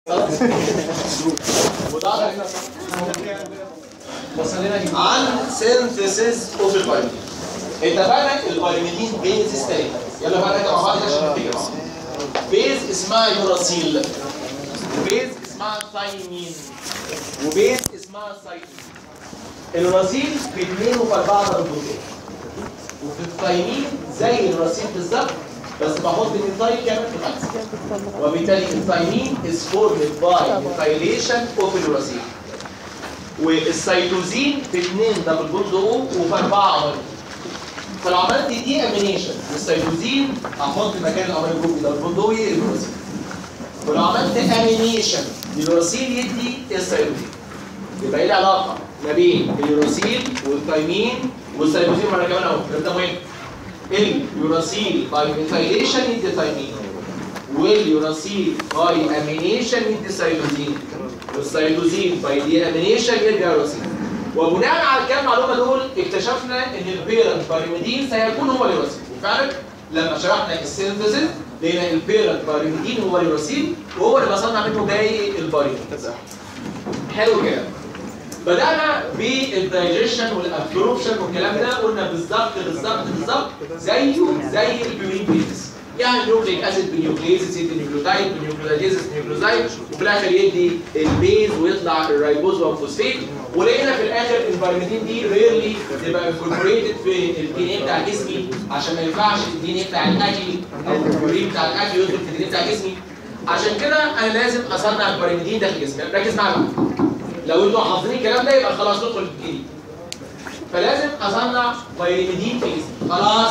عن سينثيسيس اوف البيرميدين. اتفقنا البيرميدين بيزز ثلاثه. يلا بقى نرجع مع بعض عشان نفتكر. بيز اسمها يوراسيل، وبيز اسمها ثايمين، وبيز اسمها سايتين. اليوراسيل في 2 وفي 4 ضربتين، وفي الثايمين زي اليوراسيل بالظبط بس بحط الميثايل كمان في 5، وبالتالي الثايمين is formed by methylation of اليوراسيل. والسيتوزين في 2 دبل بوند او وفي 4 امينو. فلو عملت دي امينيشن للسيتوزين هحط مكان الامينو جروب دبل بوند او اليوراسيل. ولو عملت امينيشن لليوراسيل يدي السيتوزين. يبقى ايه العلاقه ما بين اليوراسيل والثايمين والسيتوزين مره كمان اهو، ده مهم. اليوراسيل باي ميثايليشن يدي ثايمين، واليوراسيل باي امينيشن يدي سيتوزين، والسيتوزين باي دي امينيشن يدي يوراسيل. وبناء على الكام معلومه دول اكتشفنا ان البيرنت بيرميدين سيكون هو اليوراسيل. وفعلا لما شرحنا السينثيسيس لقينا البيرنت بيرميدين هو اليوراسيل، وهو اللي بصنع منه باقي البيرميدين. حلو كده. بدأنا بالدايجيشن والابسوربشن والكلام ده، قلنا بالظبط زيه زي البيورين بيزس. يعني نيوكليك اسيد بنيوكليزيس يدي نيوكليوتايد، بنيوكليوتايزيس نيوكليوزايد، وفي الاخر يدي البيز ويطلع الرايبوز والفوسفيت. ولقينا في الاخر البيرميدين دي ريرلي تبقى انكوربوريتد في الدي ان اي بتاع جسمي، عشان ما ينفعش الدي ان اي بتاع الاكل او البيورين بتاع الاكل يدخل في الدي ان اي بتاع جسمي. عشان كده انا لازم اصنع البيرميدين داخل جسمي. ركز معايا بقى. لو انتوا حافظين الكلام ده يبقى خلاص ندخل في الجديد. فلازم اصنع بيرميدين في جسمي. خلاص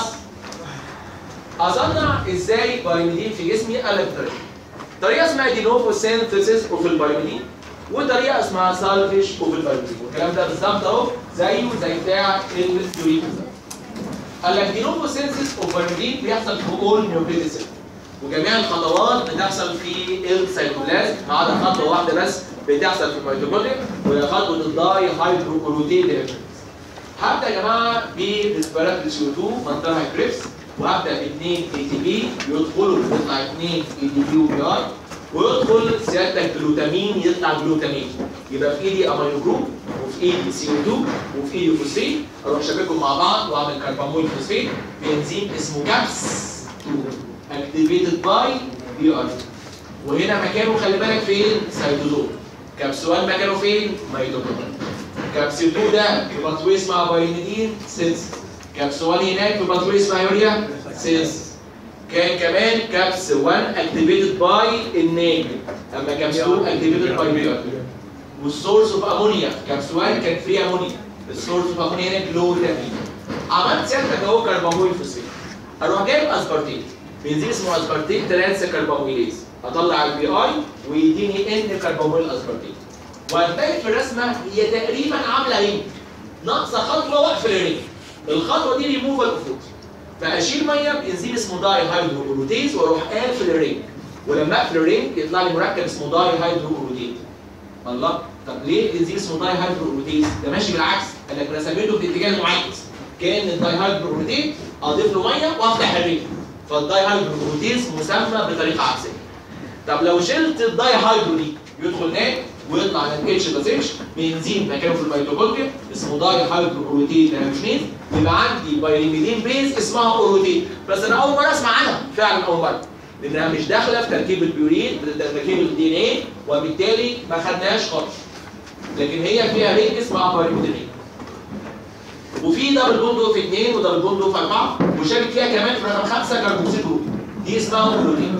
اصنع ازاي بيرميدين في جسمي؟ قال لك طريقه اسمها دينوفو سينثيسيس اوف البيرميدين، وطريقه اسمها سالفيش اوف البيرميدين. والكلام ده بالظبط اهو زيه زي بتاع البيورين بالظبط. قال لك دينوفو سينثيسيس اوف البيرميدين بيحصل في اول نيوكليتيد سيل، وجميع الخطوات بتحصل في السيتوبلازم ما عدا خطوه واحده بس بتحصل في الميتوكوندريا، وهي خطوه الداي هيدروكلوتيد رياكشن. هبدا يا جماعه بريسبيراتوري سي او 2 منطقه كريبس، وهبدا ب 2 اي تي بي يدخلوا يطلع 2 اي دي بي وبي ار، ويدخل سيادتك جلوتامين يطلع جلوتامين. يبقى في ايدي امينو جروب، وفي ايدي سي او 2، وفي ايدي فوسفيت. اروح شابكهم مع بعض واعمل كربامول فوسفيت بانزيم اسمه كابس 2 اكتيفيتد باي بي ار. وهنا مكانه خلي بالك فين؟ سيتوزوم. كابس 1 مكانه فين؟ ميتوكوندريا. كابس 2 ده في باثوي اسمها بايرميدين سينس. كابس 1 هناك في باثوي اسمها يوريا سينس. كان كمان كابس 1 اكتيفيتد باي النيجل، اما كابس 2 اكتيفيتد باي بي ار. والسورس اوف امونيا كابس 1 كان فري امونيا، السورس اوف امونيا هنا جلوتامين. عملت سيادتك اهو كربامول فوسفيت. اروح جايب اسبارتيت، بنزين اسمه اسبارتيت 3 كرباميليز، اطلع البي اي ويديني ان كربامول اسبارتيت. وهتلاقي في الرسمه هي تقريبا عامله رينج، ناقصه خطوه واقفه الرينج. الخطوه دي ريموفال اوف فوت، فاشيل ميه بانزيم اسمه داي هيدروكلوتيز واروح قافل الرينج. ولما اقفل الرينج يطلع لي مركب اسمه داي هيدروكلوتيز. الله، طب ليه الانزيم اسمه داي هيدروكلوتيز؟ ده ماشي بالعكس، قال لك رسمته في اتجاه معاكس، كان الداي هيدروكلوتيز اضيف له ميه وافتح الرينج، فالداي هيدروكلوتيز مسمى بطريقه عكسيه. طب لو شلت الداي هيدرو دي يدخل هناك ويطلع من اتش بلس اتش بانزيم مكانه في الميتوكوندريا اسمه داي هيدروكلوتيد دايهيدروجينيز، يبقى عندي بايرميدين بيز اسمها اوروتيد. بس انا اول مره اسمع عنها فعلا، اول مره، لانها مش داخله في تركيب البيورين، تركيب الدي ان ايه، وبالتالي ما خدناهاش خالص. لكن هي فيها رينج اسمها بايرميدين. وفي دبل بوند في 2 ودبل بوند في 4، وشارك فيها كمان في رقم 5 كربوكسيل جروب، دي اسمها اوروتيد.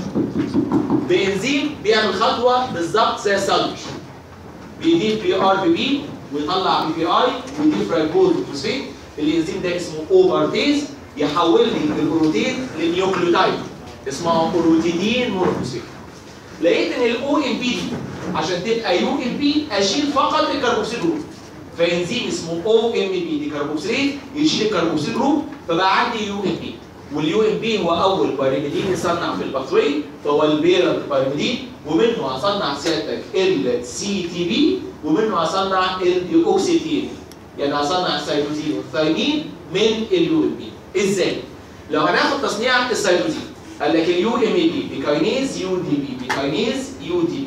بانزيم بيعمل خطوه بالظبط زي السالفيش، بيضيف بي ار بي بي ويطلع بي بي اي ويضيف رايبوز وفوسفيت. الانزيم ده اسمه اوبارتيز، يحول لي الاوروتيد لنيوكليوتايد اسمها اوروتيدين مونوفوسفيت. لقيت ان الاو ام بي دي عشان تبقى يو ام بي اشيل فقط الكربوكسيل جروب، فانزيم اسمه او ام بي دي كربوكسيليت يشيل الكربوكسيل جروب، فبقى عندي يو ام بي. واليو ام بي هو اول بيرميدين يصنع في الباثوي، فهو البيرنت بيرميدين، ومنه هصنع سيادتك السي تي بي، ومنه هصنع الاوكسيتين. يعني هصنع السيتوزين والثايمين من اليو ام بي. ازاي؟ لو هناخد تصنيع السيتوزين قال لك اليو ام بي بكاينيز يو دي بي، بكاينيز يو دي بي.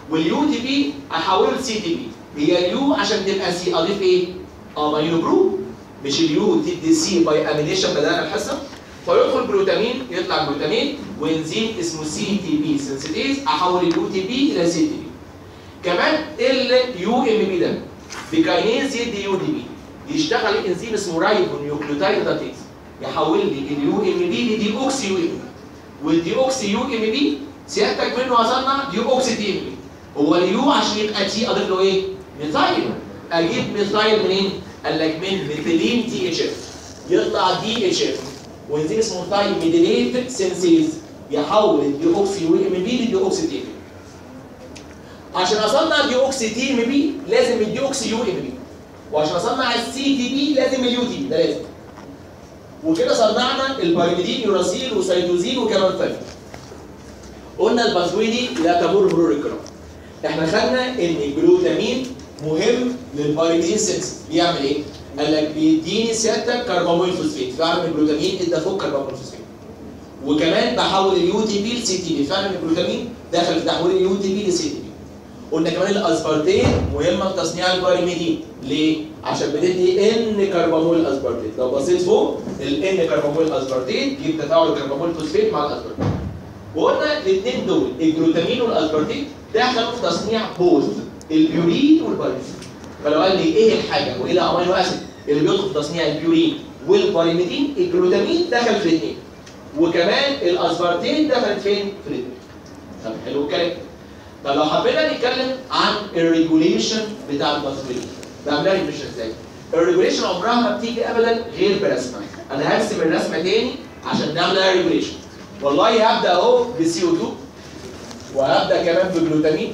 واليو تي بي احوله لسي تي بي. هي اليو عشان تبقى سي اضيف ايه؟ امينو جروب. مش اليو تدي سي باي امينيشن بدانا الحصه. فيدخل جلوتامين يطلع جلوتامين وانزيم اسمه سي تي بي سنسيتيز احول اليو تي بي الى سي تي بي. كمان اليو ام بي ده بكاينيز يدي يو دي بي. يشتغل انزيم اسمه رايبو نيوكليوتايد داتيز يحول لي اليو ام بي لدي اوكسي يو ام بي. والدي اوكسي يو ام بي سيادتك منه وصلنا دي اوكسي تي ام بي. هو اليو عشان يبقى تي اضيف له ايه؟ ميثايل. اجيب ميثايل منين؟ قال لك من ميثيلين تي اتش اف يطلع دي اتش اف وانزيم اسمه ثايميديليت سينسيز يحول الدي اوكسي يو ام بي لدي اوكسي تي ام بي. عشان اصنع دي اوكسي تي ام بي لازم الدي اوكسي يو ام بي. وعشان اصنع السي تي بي لازم اليو تي بي ده لازم. وكده صنعنا البايريدين يوراسيل وسيتوزين وكمان ثاني. قلنا الباثوي دي لا تمر مرور الكرام. احنا خدنا ان الجلوتامين مهم للبايريدين سينس. بيعمل ايه؟ قال لك بيديني سيادتك كرباميل فوسفات. فعلا الجلوتامين ادى فوق كرباميل فوسفات. وكمان بحول اليو تي بي لسي تي بي. فعلا الجلوتامين دخل في تحويل اليو تي بي لسي تي بي. قلنا كمان الاسبارتين مهمه في تصنيع البايريدين. ليه؟ عشان بتدي ان كربامول اسبارتين. لو بصيت فوق الان كربامول اسبارتين جيب تفاعل الكربامول فوسفات مع الاسبارتين. وقلنا الاثنين دول الجلوتامين والاسبارتين دخلوا في تصنيع بوث البيورين والبايريدين. فلو قال لي ايه الحاجه وايه الامينو اسيد اللي بيدخل في تصنيع البيورين والبايريدين؟ الجلوتامين دخل في الاثنين. وكمان الاسبارتين دخلت فين؟ في الاثنين. طب حلو الكلام. طب لو حبينا نتكلم عن الريجوليشن بتاع الباثوي بعملها ريجوليشن ازاي؟ الريجوليشن عمرها ما بتيجي ابدا غير برسمه. انا هرسم الرسمه تاني عشان نعملها ريجوليشن. والله هبدا اهو بسي او 2 وهبدا كمان بجلوتامين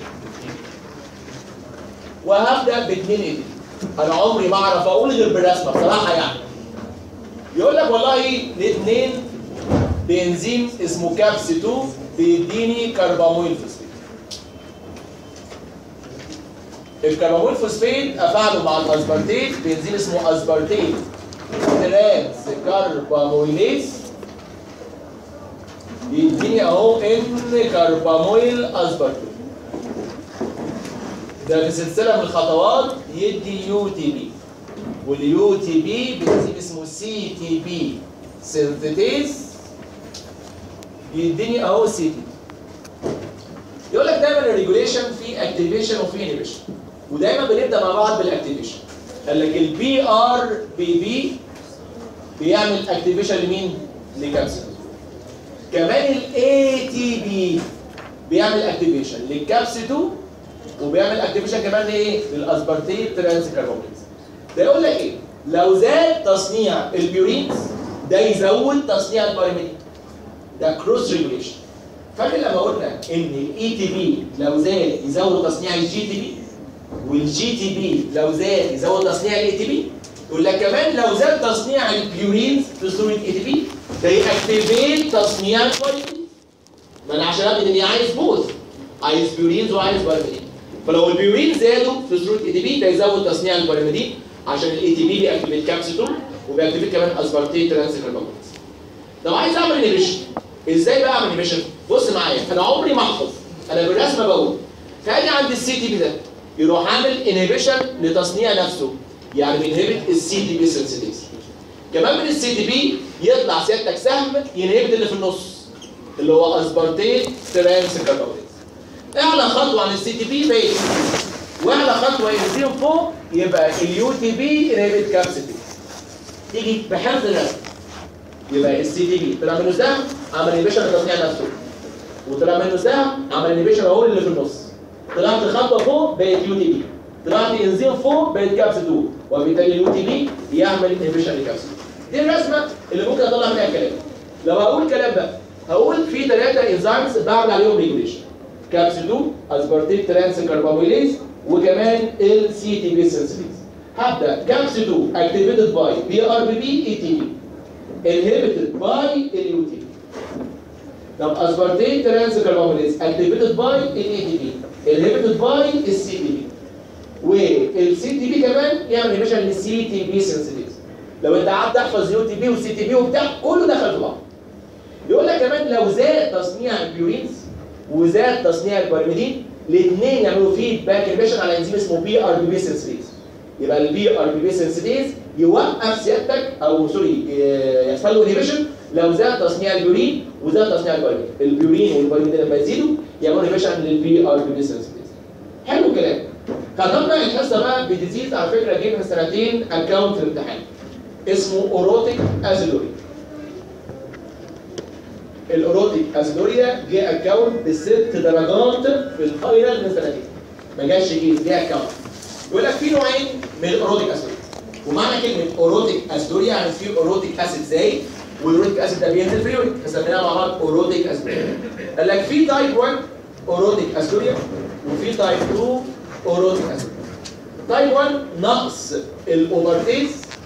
وهبدا ب 2 اي. انا عمري ما اعرف اقول غير بالرسمه بصراحه يعني. يقول لك والله الاثنين بانزيم اسمه كابس 2 بيديني كرباميل فوسفات. الكرباميل فوسفات افعله مع الاسبارتيت بانزيم اسمه اسبارتيت ترانس كرباميليز بيديني اهو ان كرباميل اسبارتيت. ده في سلسله من الخطوات يدي يو تي بي. واليو تي بي بانزيم اسمه سي تي بي سينثيتيز بيديني اهو سي تي. يقول لك دايما الريجوليشن في اكتيفيشن وفي انيبيشن. ودايما بنبدا مع بعض بالاكتيفيشن. قال لك البي ار بي بي بيعمل اكتيفيشن لمين؟ لكابسيتوز. كمان الاي تي بي بيعمل اكتيفيشن للكابسيتو وبيعمل اكتيفيشن كمان لايه؟ للاسبارتيت ترانس كرباميليز. ده يقول لك ايه؟ لو زاد تصنيع البيورينز ده يزود تصنيع البايريدين. ده كروس ريجوليشن. فاكر لما قلنا ان الاي تي بي لو زاد يزود تصنيع الجي تي بي والجي تي بي لو زاد يزود تصنيع الاي تي بي؟ يقول لك كمان لو زاد تصنيع البيورينز في صوره اي تي بي ده يأكتيفيت تصنيع البايريدين. ما انا عشان ابدا اني عايز بوث، عايز بيورينز وعايز بايريدين. فلو البيورين زادوا في صوره اي تي بي ده يزود تصنيع البايريدين عشان الاي تي بي بيأكتيفيت كابسيتون وبيأكتيفيت كمان اسبارتيت ترانس كرباميليز. طب عايز اعمل انيبيشن. ازاي بقى اعمل انيبيشن؟ بص معايا انا عمري ما احفظ، انا بالرسمه بقول. فاجي عند السي تي بي ده يروح عامل انيبيشن لتصنيع نفسه. يعني بينهبت السي تي بي سنسيتيز. كمان من السي تي بي يطلع سيادتك سهم ينهبت اللي في النص اللي هو اسبارتيت ترانس كرباميليز. اعلى خطوه عن السي تي بي بقت واعلى خطوه ينزل فوق يبقى اليو تي بي انهبت كابسيتي. تيجي بحفظ الرسم يبقى السي تي بي طلع منه سهم عمل انيبيشن لتصنيع نفسه وطلع منه سهم عمل انيبيشن اهو اللي في النص. طلعت خطوه فوق بقت يو تي بي، طلعت انزيم فوق بقت كابس 2 وبالتالي اليو تي بي يعمل انيبيشن لكابس. دي الرسمه اللي ممكن اطلع منها الكلام. لو هقول كلام بقى هقول في 3 انزيمز بعمل عليهم ريجوليشن. كابس 2 اسبارتيت ترانس كرباميليز وكمان السي تي بي سنسيتيز. هبدا كابس 2 اكتيفيتد باي بي ار بي بي اي تي بي inhibited by اليو تي بي. طب اسبارتيت ترانس كرباميليز activated by الاي تي بي inhibited by السي تي بي. والسي تي بي كمان يعمل انيبيشن للسي تي بي سنسيتيز. لو انت قعدت تحفظ يو تي بي وسي تي بي وبتاع كله دخل في بعض. يقول لك كمان لو زاد تصنيع البيورينز وزاد تصنيع البايريدين الاثنين يعملوا فيدباك انهبيشن على انزيم اسمه بي ار بي بي سنسيتيز. يبقى البي ار بي بي سنسيتيز يوقف سيادتك او سوري يحصل له انهبيشن لو زاد تصنيع البيورين وزاد تصنيع البيورين. البيورين والبيورين لما يزيدوا يعملوا انهبيشن للبي ار بي بي سنسيتيز. حلو الكلام. خدنا الحصه بقى بديزيز على فكره جه من سنتين اكونت في الامتحان اسمه اوروتيك ازيدوريا. الاوروتيك ازيدوريا جه اكونت ب6 درجات في الفاينل من سنتين. ما جاش كيس جه اكونت. يقول لك في نوعين من الاوروتيك ازيدوريا. ومعنى كلمه اوروتيك ازيدوريا يعني في اوروتيك اسيد زايد والاوروتيك اسيد ده بينزل في اليورين فسميناها مع بعض اوروتيك ازيدوريا. قال لك في تايب 1 اوروتيك ازيدوريا وفي تايب 2 اوروتيك ازيدوريا. تايب 1 نقص الاوبرتيز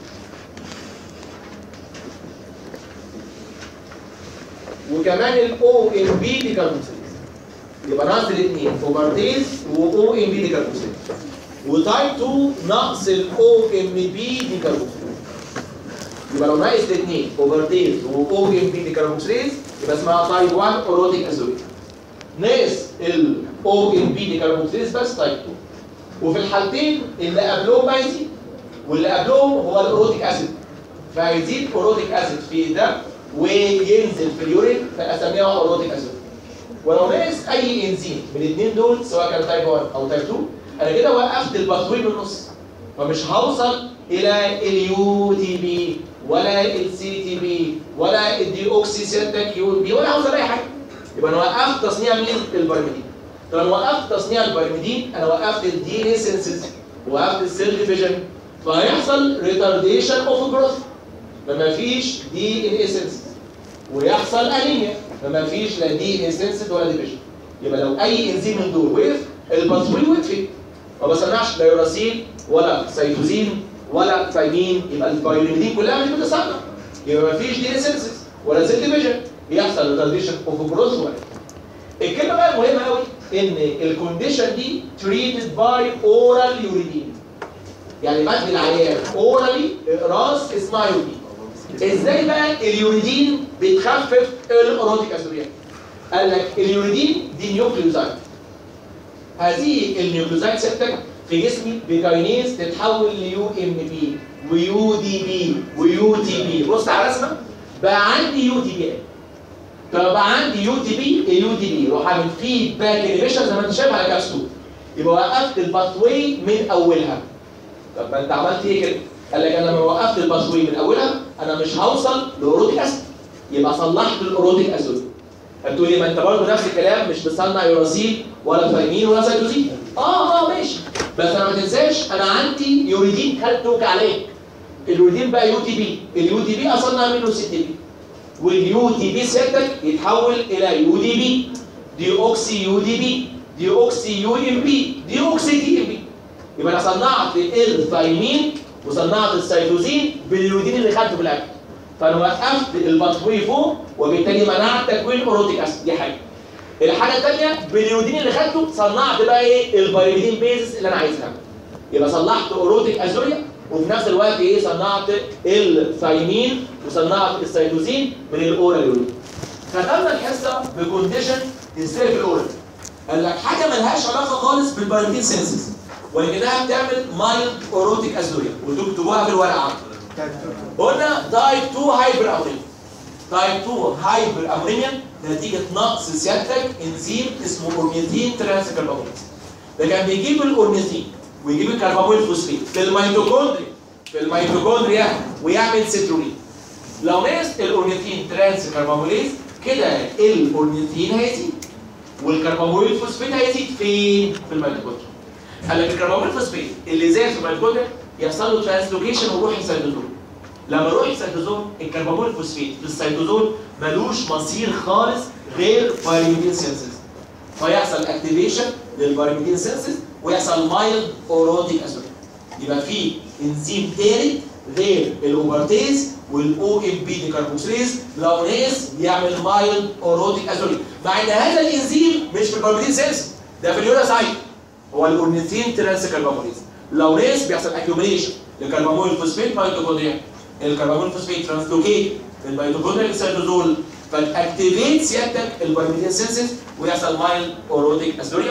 وكمان الاو ام بي ديكاربوكسيليز. يبقى نقص الاثنين اوبرتيز واو ام بي ديكاربوكسيليز. وتايب 2 نقص الاو ام بي ديكاربوكسيليز. يبقى لو ناقص الاثنين اوبرتيز واو ام بي ديكاربوكسيليز يبقى اسمها تايب 1 اوروتيك ازيدوريا. ناقص الاو ام بي ديكاربوكسيليز بس تايب 2. وفي الحالتين اللي قبلهم ما يزيد واللي قبلهم هو الاوروتيك اسيد فهيزيد اوروتيك اسيد في الدم وينزل في اليورين فاسميها اوروتيك اسيد. ولو ناقص اي انزيم من الاثنين دول سواء كان تايب 1 او تايب 2 انا كده وقفت الباثوي من النص فمش هوصل الى اليو تي بي ولا السي تي بي ولا الدي اوكسي سيادتك يو بي ولا هوصل اي حاجه. يبقى انا وقفت تصنيع مين؟ البرميدين. طب انا وقفت تصنيع البرميدين انا وقفت الدي ان اي سينثيز وقفت السيل ديفيجن فهيحصل ريتارديشن اوف جروث فما فيش دي ان اي سينثيز ويحصل انيميا فما فيش لا دي ان اي سينثيز ولا ديفيجن. يبقى لو اي انزيم من دول وقف الباثوي وقفت ما بصنعش لا يوراسيل ولا سيتوزين ولا ثايمين يبقى البايوريدين كلها مش بتصنع. يبقى ما فيش دي ان اي سينثيز ولا سيل ديفيجن يحصل ريتارديشن اوف جروث ولا. الكلمه بقى المهمه قوي ان الكونديشن دي treated by oral uridine. يعني بدي العيان اورالي اقراص اسمها يوريدين. ازاي بقى اليوريدين بتخفف الاوروتيك ازيدوريا؟ قال لك اليوريدين دي نيوكليوزايد. هذه النيوكليوزايد سيادتك في جسمي بكاينيز تتحول ليو ام بي ويو دي بي ويو تي بي. بص على الرسمه بقى عندي يو تي بي طب بقى عندي يو تي بي اليو تي بي روح اعمل فيدباك انهبيشن زي ما انت شايف على كابسول. يبقى وقفت الباثوي من اولها. طب ما انت عملت ايه كده؟ قال لك انا لما وقفت الباثوي من اولها انا مش هوصل لاوروتيك اسيد يبقى صلحت الاوروتيك اسيد. هتقول لي ما انت برضه نفس الكلام مش بتصنع يوراسيل ولا ثايمين ولا سيتوزين. ماشي بس انا ما تنساش انا عندي يوريدين خدتوك عليك. اليوريدين بقى يو تي بي اليو تي بي اصنع منه 6 بي واليو تي بي سيادتك يتحول الى يو دي بي دي اوكسي يو دي بي دي اوكسي يو ام بي دي اوكسي دي ام بي. يبقى انا صنعت الثايمين وصنعت السيتوزين باليودين اللي خدته في الاكل فانا وقفت الباثوي فوق وبالتالي منعت تكوين اوروتيك اسيد. دي حاجه. الحاجه الثانيه باليودين اللي خدته صنعت بقى ايه البايريدين بيزس اللي انا عايزها. يبقى صلحت اوروتيك ازوريا وفي نفس الوقت ايه صنعت الثايمين وصنعت السيتوزين من الاورال يورين. ختمنا الحصه بكونديشن ازاي في الاورال. قال لك حاجه مالهاش علاقه خالص بالبايريدين سينسز ولكنها بتعمل مايلد اوروتيك ازوريا وتكتبوها في الورقه. قلنا تايب 2 هايبر امونيميا. تايب 2 هايبر امونيميا نتيجه نقص سيادتك انزيم اسمه اورنيثين ترانسكرباميليز. ده كان بيجيب الاورنيثين ويجيب الكرباميل فوسفيت في الميتوكوندريا ويعمل سيترولين. لو نقص الاورنيثين ترانسكرباميليز كده الاورنيثين هيزيد والكرباميل فوسفيت هيزيد فين؟ في الميتوكوندريا. قال لك الكرباميل فوسفيت اللي زاد في الميتوكوندريا يحصل له ترانسلوكيشن ويروح السيتوزول. لما يروح السيتوزول الكرباميل فوسفيت في السيتوزول ملوش مصير خالص غير بايريدين سينثيز فيحصل اكتيفيشن للبايريدين سينثيز ويحصل مايلد اوروتيك ازوريا. يبقى في انزيم ثالث غير الاوبرتيز والاو ام بي ديكاربوكسيليز لو نقص يعمل مايلد اوروتيك ازوريا مع ان هذا الانزيم مش في البايريدين سينثيز ده في اليوراسايت هو الاورنيثين ترانسكرباميليز. لو نقص بيحصل اكيوميليشن للكرباميل فوسفيت ميتوكوندريا. الكرباميل فوسفيت ترانسلوكيت للميتوكوندريا للسيتوزول فتاكتيفيت سيادتك البايريدين سينثيز ويحصل مايلد اوروتيك ازوريا.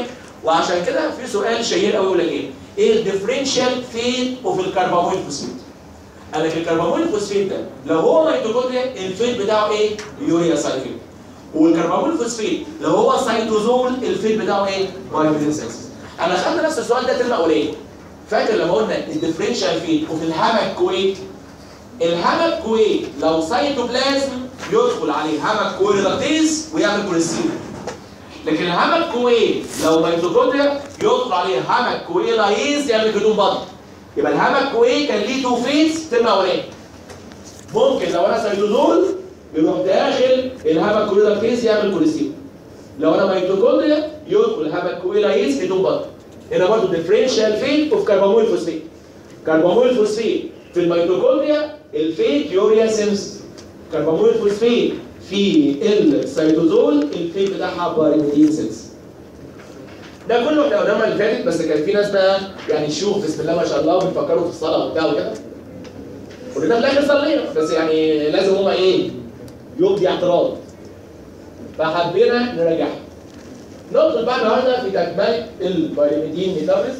وعشان كده في سؤال شهير قوي يقول لك ايه؟ ايه الديفرنشال فيت اوف الكرباميل فوسفيت؟ قال لك الكرباميل فوسفيت ده لو هو ميتوكوندريا الفيت بتاعه ايه؟ يوريا سايكل. والكرباميل فوسفيت لو هو سيتوزول الفيت بتاعه ايه؟ بايوميدين سيلز. انا خدنا نفس السؤال ده ترم اولاني. فاكر لما قلنا الديفرنشال فيت اوف الهامك كويت؟ الهامك كويت لو سيتوبلازم يدخل عليه هامك كويريدكتيز ويعمل كوليسترول. لكن الهامك كويت لو ميتوكوندريا يدخل عليه هامك كويلايز يعمل كتون بطن. يبقى الهامك كويت كان ليه تو فيتس ترم اولاني. ممكن لو انا سيتوزول يروح داخل الهامك كويلايز يعمل كوليسترول. لو انا ميتوكوندريا يدخل هامك كويلايز كتون بطن. هنا برضه ديفرنشال فيت اوف كرباميل فوسفيت. كرباميل فوسفيت في الميتوكوندريا الفيت يوريا سيمس. كرباميل فوسفيت في السيتوزول الفيت بتاعها بايريدين سيلز. ده كله احنا قدامنا اللي فاتت، بس كان في ناس بقى يعني شوف بسم الله ما شاء الله وبيفكروا في الصلاه وبتاع وكده. كلنا في الاخر صلينا بس يعني لازم هما ايه؟ يبدي اعتراض. فحبينا نراجعها. ندخل بقى النهارده في تكمله البايريدين ميتابوليزم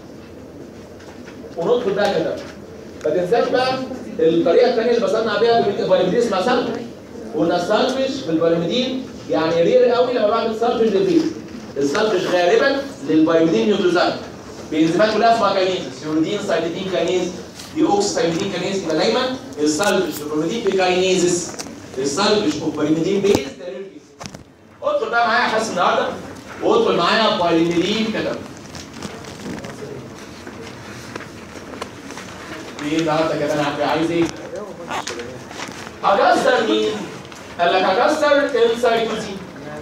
وندخل بقى كده. ما تنساش بقى الطريقه الثانيه اللي بصنع بيها البايريدين اسمها سلفج. قلنا السلفج في البايريدين يعني رير قوي لما بعمل سلفج للبيت. السلفج غالبا للبايريدين نيوكليوزايد. الانزيمات كلها اسمها كاينيز، يوريدين سايتيدين كاينيز، ديوكسيسايتيدين كاينيز. يبقى دايما السلفج في البايريدين بكاينيزس. السلفج في البايريدين بيز ده رير كيس. ادخل بقى معايا حاسس النهارده وادخل معايا بايريدين كده. ايه النهارده كمان عايز ايه؟ هكسر مين؟ قال لك هكسر السيتوزين.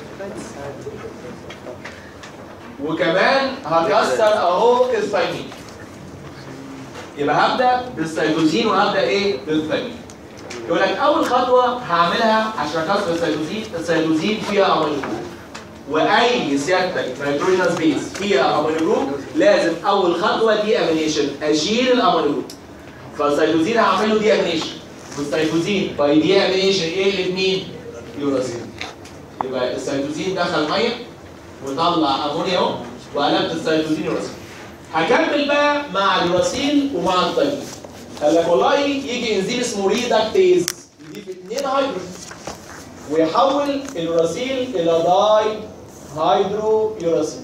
وكمان هكسر اهو الثايمين. يبقى هبدا بالسيتوزين وهبدا ايه؟ بالثايمين. يقول لك اول خطوه هعملها عشان اكسر السيتوزين، السيتوزين فيها امينو جروب. واي سيادتك نيتروجينوس بيز فيها امينو جروب لازم اول خطوه دي امينيشن، اشيل الامينو جروب. فالسيتوزين هعمل له دي امينيشن. والسيتوزين باي دي امينيشن يقلب مين؟ يوراسيل. يبقى السيتوزين دخل ميه وطلع امونيا اهو وقلبت السيتوزين يوراسيل. هكمل بقى مع اليوراسيل ومع الثايمين. قال لك والله يجي انزيم اسمه ريدكتيز يضيف 2 هيدروجين ويحول اليوراسيل الى داي هيدرو يوراسيل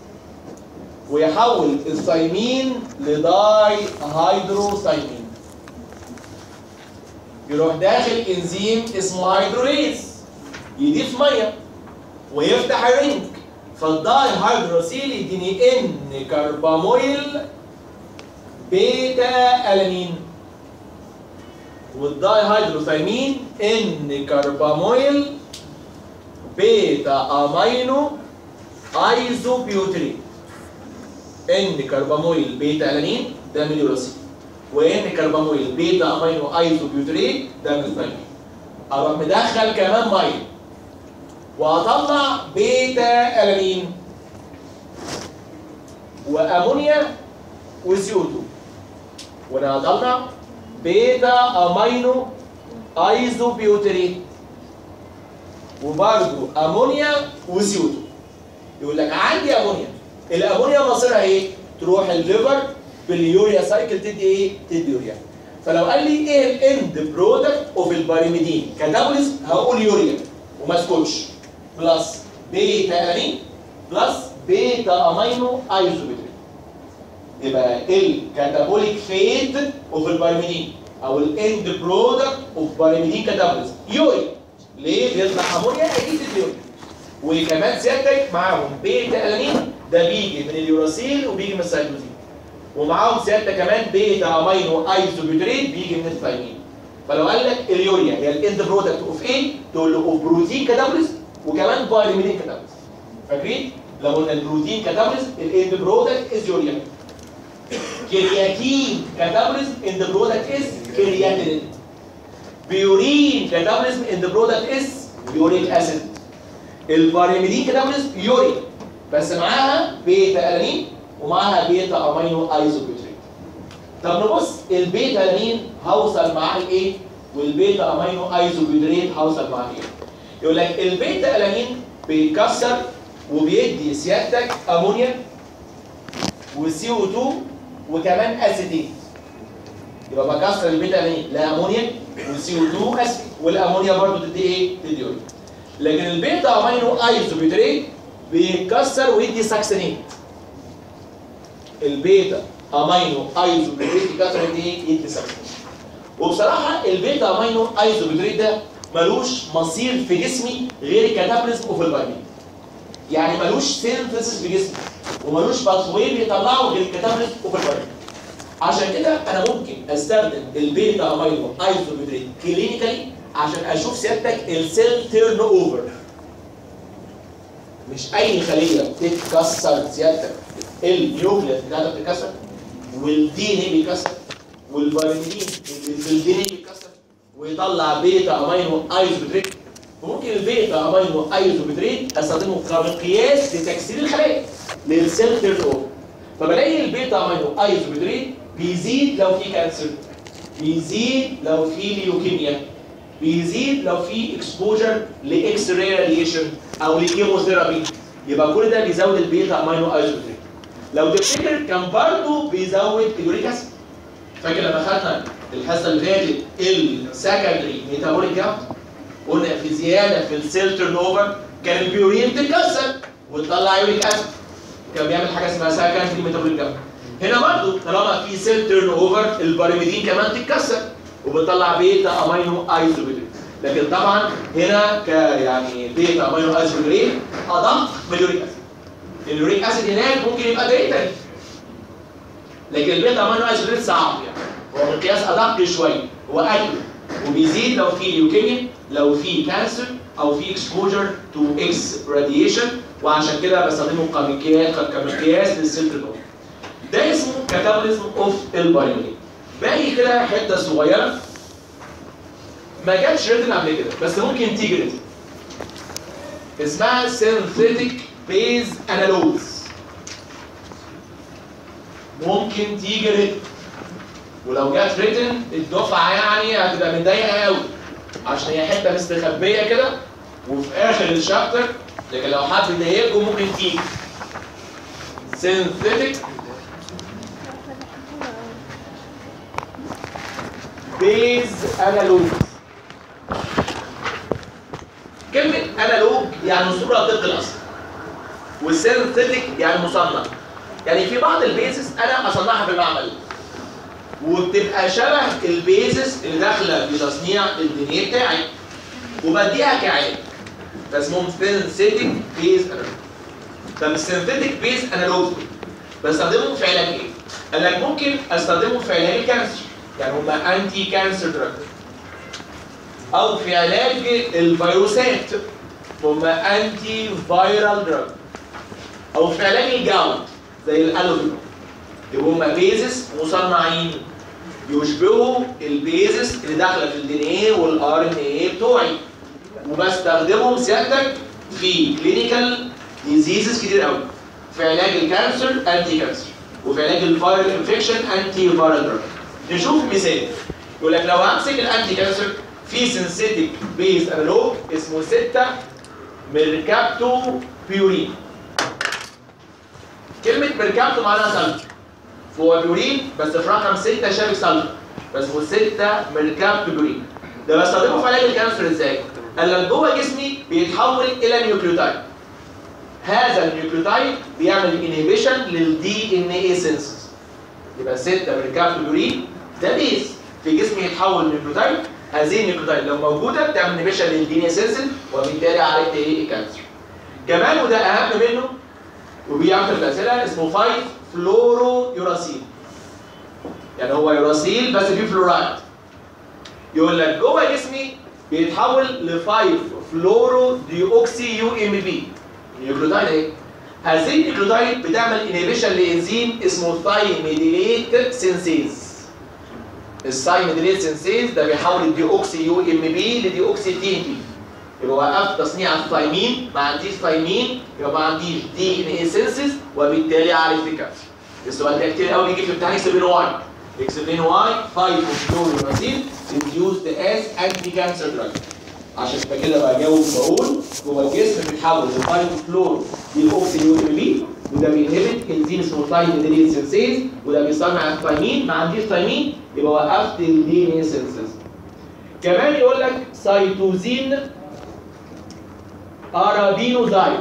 ويحول الثايمين لداي هيدرو ثايمين. يروح داخل انزيم اسمه هيدروليز يضيف ميه ويفتح الرينج فالداي هيدروسيل يديني ان كربامويل بيتا الانين والداي هيدروثايمين ان كربامويل بيتا امينو ايزوبيوتريت. ان كربامويل بيتا الانين ده من اليوراسيل وان كربامويل بيتا امينو ايزوبيوتريت ده من الثايمين. اروح مدخل كمان ميه واطلع بيتا الانين وامونيا وسيوتو وانا هطلع بيتا امينو ايزوبيوتريت وبرده امونيا وسيوتو. يقول لك عندي امونيا، الامونيا مصيرها ايه؟ تروح الليفر باليوريا سايكل تدي ايه؟ تدي يوريا. فلو قال لي ايه الاند برودكت اوف البايريميدين كاتابوليزم هقول يوريا وما اسكتش بلس بيتا الانين بلس بيتا امينو ايزوبيوتريت. يبقى الكاتابوليك فيت اوف البايريميدين او الاند برودكت اوف بايريميدين كاتابوليزم يوريا. ليه؟ بيطلع امونيا اكيد اليوريا. وكمان سيادتك معاهم بيتا الانين ده بيجي من اليوراسيل وبيجي من السيتوزين. ومعاهم سيادتك كمان بيتا امينو ايزوبيوتريت بيجي من الثايمين. فلو قال لك اليوريا هي الاند برودكت اوف ايه؟ تقول له اوف بروتين كاتابوليزم وكمان بايريميدين كاتابوليزم. فاكرين؟ لو قلنا البروتين كاتابوليزم الاند برودكت از يوريا. كرياتين كاتابوليزم اند برودكت از كرياتين. بيورين كاتابوليزم اند برودكت از يوريك اسيد. البايريميدين كاتابوليزم يوريا بس معاها بيتا الانين ومعاها بيتا امينو ايزوبيوتريت. طب نبص البيتا الانين هوصل معاه ايه؟ والبيتا امينو ايزوبيوتريت هوصل معاه ايه؟ يقول لك البيتا الانين بيتكسر وبيدي سيادتك امونيا وCO2 وكمان اسيتيت. يبقى بكسر البيتا امين لامونيا وCO2 اسيد، والامونيا برضه تدي ايه؟ تدي يوريك. لكن البيتا امينو ايزوبيوتريت بيتكسر ويدي ساكسينيت. البيتا امينو ايزوبيوتريت بيتكسر ويدي ايه؟ يدي ساكسينيت. وبصراحه البيتا امينو ايزوبيوتريت ده ملوش مصير في جسمي غير الكاتابوليزم اوف البايمين. يعني ملوش سينثيسيس في جسمي وملوش باثوي بيطلعه غير الكاتابوليزم اوف البايمين. عشان كده انا ممكن استخدم البيتا امينو ايزوبيوتريت كلينيكالي عشان اشوف سيادتك السيل تيرن اوفر. مش اي خليه بتتكسر سيادتك، النيوكليس بتاعتها بتتكسر والدي ان اي بيتكسر والفيتامين الدي ان اي بيتكسر ويطلع بيتا امينو ايزوبيوتريت. وممكن البيتا امينو ايزوبيوتريت استخدمه كمقياس لتكسير الخلايا للسيل تيرن اوفر. فبلاقي البيتا امينو ايزوبيوتريت بيزيد لو في كانسر، بيزيد لو في ليوكيميا، بيزيد لو في اكسبوجر لاكس راي راديشن او لكيموثيرابي. يبقى كل ده بيزود البيتا امينو ايزوبيوتريت. لو تفتكر كان برضه بيزود اليوريك اسيد. فاكر لما خدنا الحصه اللي فاتت السكندري ميتابوليك جامب، قلنا في زياده في السيل تيرن اوفر كان البيورين بتتكسر وتطلع يوريك اسيد، كان بيعمل حاجه اسمها سكندري ميتابوليك جامب. هنا برضه طالما في سيل تيرن اوفر الباراميدين كمان تتكسر وبتطلع بيتا امينو ايزوبيوتريت. لكن طبعا هنا يعني بيتا امينو ايزوبيوتريت ادق من اليوريك اسيد. اليوريك اسيد هناك ممكن يبقى دايتري، لكن البيتا امينو ايزوبيوتريت صعب، يعني هو مقياس ادق شويه، هو اكل وبيزيد لو في ليوكيميا، لو في كانسر، او في اكسبوجر تو اكس راديشن. وعشان كده بستخدمه كمقياس للسيل تيرن اوفر. ده اسمه كاتابوليزم اوف البايومين. باقي كده حته صغيره ما كانتش ريتن قبل كده بس ممكن تيجي ريتن، اسمها سينثيتيك بيز انالوجز. ممكن تيجي ريتن، ولو جت ريتن الدفعه يعني هتبقى متضايقه قوي عشان هي حته مستخبيه كده وفي اخر الشابتر، لكن لو حد ضايقكم ممكن تيجي سينثيتيك بيز انالوج. كلمة انالوج يعني صورة طبق الاصل، والسينثيتيك يعني مصنع. يعني في بعض البيزس انا اصنعها في المعمل وبتبقى شبه البيزس اللي داخله في تصنيع الدي ان بتاعي وبديها كعلاج، فاسمهم سينثيتيك بيز انالوج. طب السينثيتيك بيز انالوج بستخدمهم في علاج ايه؟ قال لك ممكن استخدمهم في علاج الكانسر، يعني هما انتي كانسر دراج، او في علاج الفيروسات هما انتي فايرال دراج، او في علاج الجلد زي الالوفينول. يبقوا هما بيزس مصنعين يشبهوا البيزس اللي داخله في الدي ان ايه والار ان ايه بتوعي، وبستخدمهم سيادتك في كلينيكال ديزيزز كتير قوي. في علاج الكانسر انتي كانسر، وفي علاج الفايرال انفكشن انتي فايرال دراج. نشوف مثال يقول لك لو همسك الانتي كانسر في سينثيتيك بيز انالوج اسمه 6 ميركابتو بيورين. كلمة ميركابتو معناها سلفر، فهو بيورين بس في رقم 6 شابك سلفر، بس هو 6 ميركابتو بيورين. ده بستخدمه في علاج الكانسر ازاي؟ قال لك جوه جسمي بيتحول الى نيوكليوتايد. هذا النيوكليوتايد بيعمل انهبيشن للدي ان اي سينسز. يبقى 6 ميركابتو بيورين ده بيز في جسمي يتحول لنيوكليوتايد. هذه النيوكليوتايد لو موجوده بتعمل انهبيشن للدي ان اي سينسز وبالتالي عالجت ايه؟ الكانسر. كمان وده اهم منه وبيعمل في الاسئله اسمه 5 فلورو يوراسيل. يعني هو يوراسيل بس فيه فلورايد. يقول لك جوه جسمي بيتحول ل 5 فلورو ديوكسي يو ام بي. النيوكليوتايد ايه؟ هذه النيوكليوتايد بتعمل انهبيشن لانزيم اسمه ثايميديليت سينسيز. الثايميديليت سينسيز ده بيحول الديوكسي يو ام بي لديوكسي تي ام بي. يبقى وقفت تصنيع الثايمين، ما عنديش ثايمين يبقى ما عنديش دي ان اي سينسيز وبالتالي عالجت الكانسر. السؤال ده كتير قوي بيجي في الامتحان اكسبلين واي. اكسبلين واي 5 فلوريوراسيل induced as anti cancer drug. عشان كده بجاوب بقول جوه الجسم بيتحول ل 5 فلور ديوكسي يو ام بي وده بينهبت انزيم اسمه ثايميدينيز سينسيز، وده بيصنع الثايمين. ما عنديش ثايمين يبقى وقفت الدي ان اي سينسيز. كمان يقول لك سيتوزين ارابينوزايد.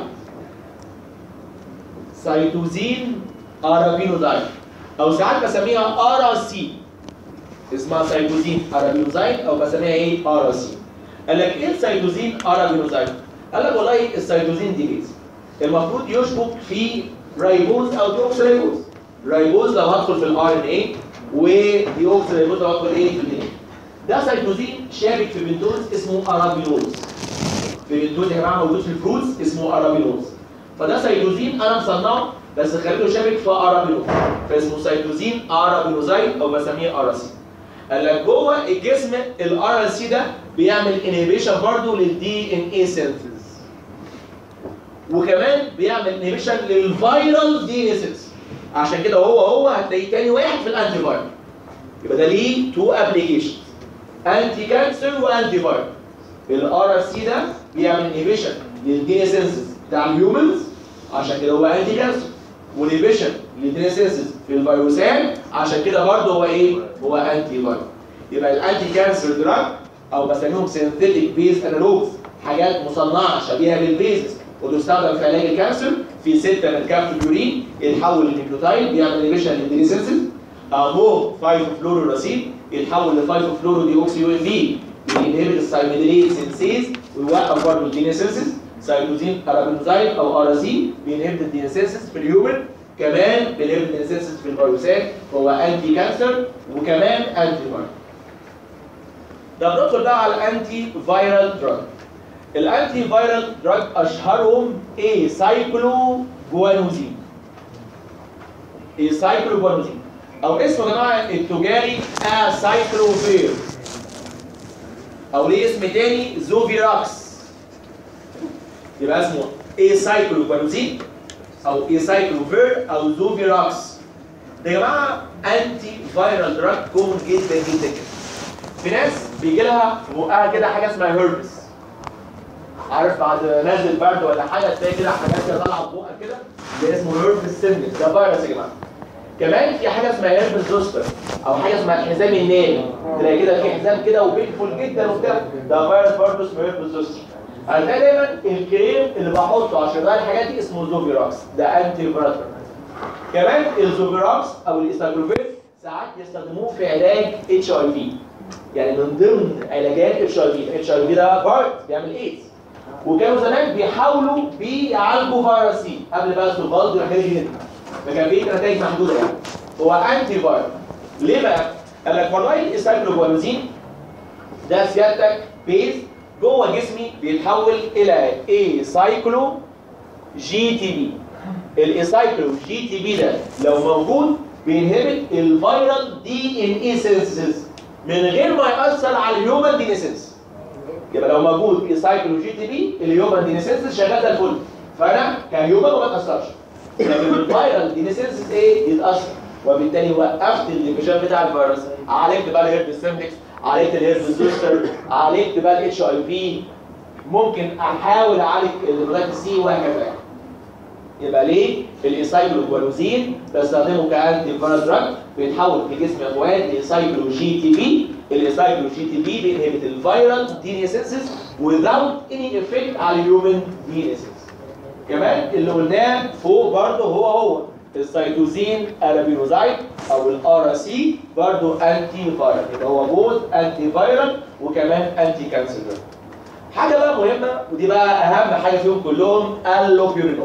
سيتوزين ارابينوزايد او ساعات بسميها ار سي، اسمها سيتوزين ارابينوزايد او بسميها ايه؟ ار سي. قال لك ايه السيتوزين ارابينوزايد؟ قال لك والله السيتوزين دي بيز المفروض يشبك في رايبوز او ديوكسيريبوز. رايبوز لو هدخل في الار ان اي، وديوكسيريبوز لو هدخل ايه في الدي. ده سيتوزين شابك في بنتوز اسمه ارابينوز. في بنتوز يا جماعه موجود في الفروتس اسمه ارابينوز. فده سيتوزين انا مصنعه بس خليته شابك في ارابينوز، فاسمه سيتوزين ارابينوزايد او بسميه ار سي. قال لك جوه الجسم الار سي ده بيعمل انهبيشن برضه للدي ان اي سينثيز، وكمان بيعمل انهبيشن للفيرال دي ان اي سينثيز. عشان كده هو هتلاقيه تاني واحد في الانتي فايرال. يبقى ده ليه تو ابلكيشن، انتي كانسر وانتي فايرال. الار سي ده بيعمل انهبيشن للدي ان اي سينثيز بتاع الهيومنز، عشان كده هو انتي كانسر، ونهبيشن للدي ان اي سينثيز في الفيروسات، عشان كده برضه هو ايه؟ هو انتي فايرال. يبقى الانتي كانسر دراج او بسميهم سينثيتيك بيز انالوجز، حاجات مصنعه شبيهه بالبيزس وتستخدم في علاج الكانسر. في 6 من الكابتوبيورين يتحول لنيوكليوتايد بيعمل انهبيشن للدي سينثيز. اهو 5 فلوروراسين يتحول ل 5 فلورو دي اوكسي يو ان بي بينهبت الثايميدينيز سينسيز ويوقف برضه الدي سينثيز. سيتوزين ارابينوزايد او ار سي بينهبت الدي سينثيز في الهيومن، كمان بينهبت الدي سينثيز في الفيروسات، هو انتي كانسر وكمان انتي فايرال. ده بندخل بقى على الانتي فايرال دراج. الانتي فايرال دراج اشهرهم ايه؟ سايكلوجوانوزين. ايه سايكلوجوانوزين او اسمه يا جماعه التجاري اسايكلوفير، او ليه اسم تاني زوفيراكس. يبقى اسمه ايه سايكلوجوانوزين او ايه سايكلوفير او زوفيراكس. ده يا جماعه انتي فايرال دراج كومن جدا جدا كده. في ناس بيجي لها في بقها كده حاجه اسمها هيربس. عارف بعد نازل برد ولا حاجه تلاقي كده حاجات كده طالعه في بقك كده، ده اسمه هيربس سيمبلكس، ده فيروس يا جماعه. كمان في حاجه اسمها هيربس زوستر او حاجه اسمها الحزام الناري، تلاقي كده في حزام كده وبينفول جدا وبتاع، ده فيروس برضه اسمه هيربس زوستر. هتلاقي دايما الكريم اللي بحطه عشان يغير الحاجات دي اسمه زوفيراكس، ده انتي فايرال. كمان الزوفيراكس او الاستاجلوفير ساعات يستخدموه في علاج اتش اي في، يعني من ضمن علاجات اتش اي في. اتش اي في ده فيروس بيعمل ايدز، وكانوا زمان بيحاولوا بيعالجوا فيروس سي قبل بقى السوفالد والحاجات دي، فكان في نتائج محدوده يعني. هو انتي فايرال. ليه بقى؟ قال لك والله الاسايكلوجوانوزين ده سيادتك بيز جوه جسمي بيتحول الى اي سايكلو جي تي بي. الايسايكلو جي تي بي ده لو موجود بينهبت الفيرال دي ان اي سينثيسيس من غير ما ياثر على الهيومن دي ان سينثيسيس. يبقى لو موجود ايسايكلو جي تي بي الهيومن دي ان سينثيسيس شغال زي الفل، فانا كهيومن ما بتاثرش. لكن الفيرال دي ان سينثيسيس ايه؟ يتاثر، وبالتالي وقفت الانفجار بتاع الفيروس. عالجت بقى الهيربس سيمبلكس، عالجت الهيربس زوستر، عالجت بقى الاتش اي في، ممكن احاول اعالج الهيباتيتس سي وهكذا. يبقى ليه الايسايكلوجوانوزين بستخدمه كانتي فايرال دراج، بيتحول في جسم اموات لايسايكلو جي تي بي. الايسايكلو جي تي بي بينهبت الفيرال دي ان سينثيسيس without any effect على الهيومن دي ان سينثيسيس. كمان اللي قلناه فوق برضه هو السيتوزين ارابينوزايد او الار سي برضه انتي فايرال، يبقى هو بوث انتي فايرال وكمان انتي كانسر. حاجه بقى مهمه ودي بقى اهم حاجه فيهم كلهم، اللوبيورينول.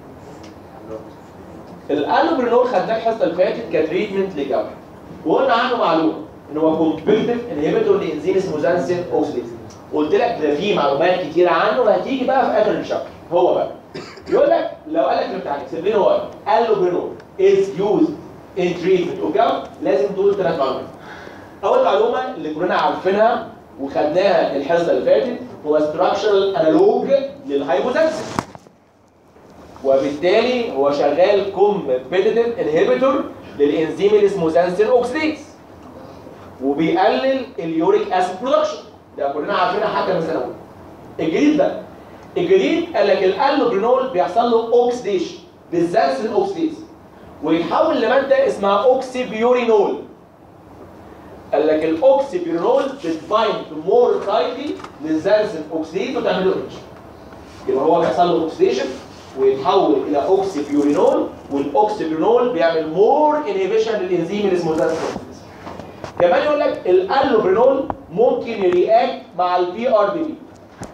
الالوبرينول خدناه الحصه اللي فاتت كتريتمنت لجوع، وقلنا عنه معلومه ان هو كومبيتيتيف انهبيتور لانزيم اسمه زانسين اوكسيديز. قلت لك ده في معلومات كتيره عنه وهتيجي بقى في اخر الشابتر. هو بقى يقول لك لو قال لك في الامتحان اكتب لنا هو الوبرينول از يوزد ان تريتمنت وجوع، لازم تقول 3 معلومات. اول معلومه اللي كلنا عارفينها وخدناها الحصه اللي فاتت هو ستراكشرال انالوج للهايبوتنسين، وبالتالي هو شغال كومبيتيتيف انهبيتور للانزيم اللي اسمه زانسين اوكسيديز، وبيقلل اليوريك اسيد برودكشن، ده كلنا عارفينها حتى من ثانوي. الجديد قال لك الالوبرينول بيحصل له اوكسيديشن بالزانسين اوكسيديز ويتحول لماده اسمها اوكسيبيورينول. قال لك الاوكسيبيورينول بتبايند مور تايتلي للزانسين اوكسيديز وتعمل له انهبيشن. يبقى هو بيحصل له اوكسيديشن ويتحول الى اوكسيبيورينول، والاوكسيبيورينول بيعمل مور انهبيشن للانزيم اللي اسمه زانسين اوكسيديز. كمان يقول لك الالوبرينول ممكن يرياكت مع البي ار بي بي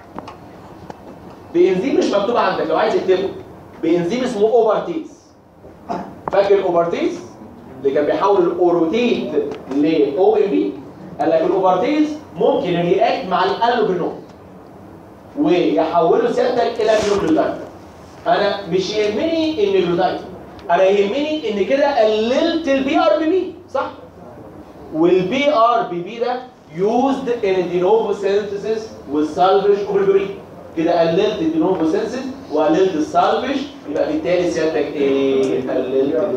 بانزيم مش مكتوب عندك لو عايز تكتبه، بانزيم اسمه اوبرتيز. فاكر الاوبرتيز اللي كان بيحول الاوروتيت ل او ام بي؟ قال لك الاوبرتيز ممكن يرياكت مع الالوبرينول ويحوله سيادتك الى جلوتايد. انا مش يهمني ان جلوتايد، انا يهمني ان كده قللت البي ار بي بي، صح؟ والبي ار بي بي ده used in the de novo synthesis والسالفج اوف البيورين. كده قللت الدي نوفو سينثيز وقللت السالفج، يبقى بالتالي سيادتك ايه؟ قللت.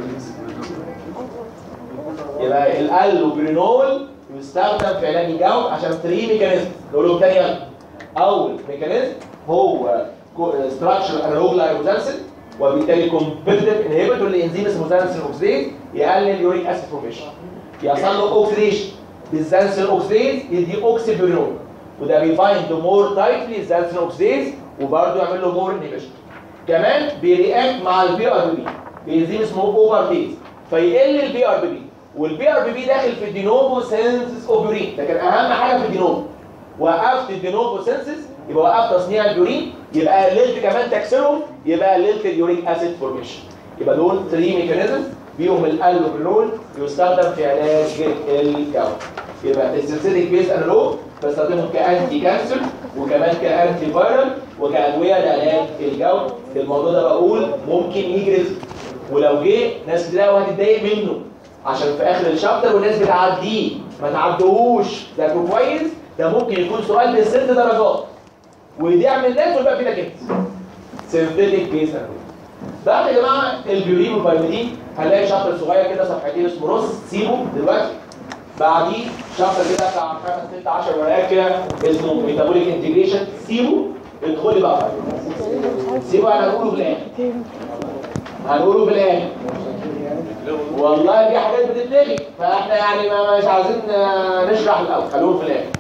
يبقى الالوبرينول يستخدم في علاج الجوع عشان 3 ميكانيزم. نقولهم تاني يلا. اول ميكانيزم هو ستراكشر انالوج لايروزانسين، وبالتالي كومبيتيتيف انهبيتور لانزيم اسمه زانسين اوكسيديز يقلل يوريك اسيد فورميشن. يحصل له اوكسيديشن بالزانسين اوكسيديز يدي اوكسيبيرينول، وده بيفايند مور تايتلي الزانسين اوكسيديز وبرضه يعمل له مور انهبيشن. كمان بيرياكت مع البي ار بي بي بانزيم اسمه اوبرتيز فيقل البي ار بي بي، والبي ار بي بي داخل في الدينوفو سينثيس اوف يورين. ده كان اهم حاجه في الدينوفو. وقفت الدينوفو سينثيس يبقى وقفت تصنيع اليورين، يبقى قللت كمان تكسيرهم، يبقى قللت اليوريك اسيد فورميشن. يبقى دول 3 ميكانيزم بيهم الالوبرينول يستخدم في علاج الجوع. يبقى السينثيتيك بيز انالوج بستخدمهم كانتي كانسر وكمان كانتي فايرال وكادويه لعلاج الجوع. الموضوع ده بقول ممكن يجي رزق، ولو جه ناس كتير قوي هتتضايق منه عشان في اخر الشابتر والناس بتعديه. ما تعدوهوش، ذاكروا كويس، ده ممكن يكون سؤال ب6 درجات ويضيع من الناس ويبقى في كده. سينثيتيك بيز انالوج. بعد يا جماعه البيورين والبايميدين هنلاقي شابتر صغير كده صفحتين اسمه نص، سيبه دلوقتي. بعديه شابتر كده بتاع 5 6 10 ورقات كده اسمه ميتابوليك انتجريشن، سيبه. ادخلي بقى سيبه. انا هنقوله في الاخر، هنقوله في الاخر. والله في حاجات بتتلغي فاحنا يعني مش عايزين نشرح الاول، خلوه في الاخر.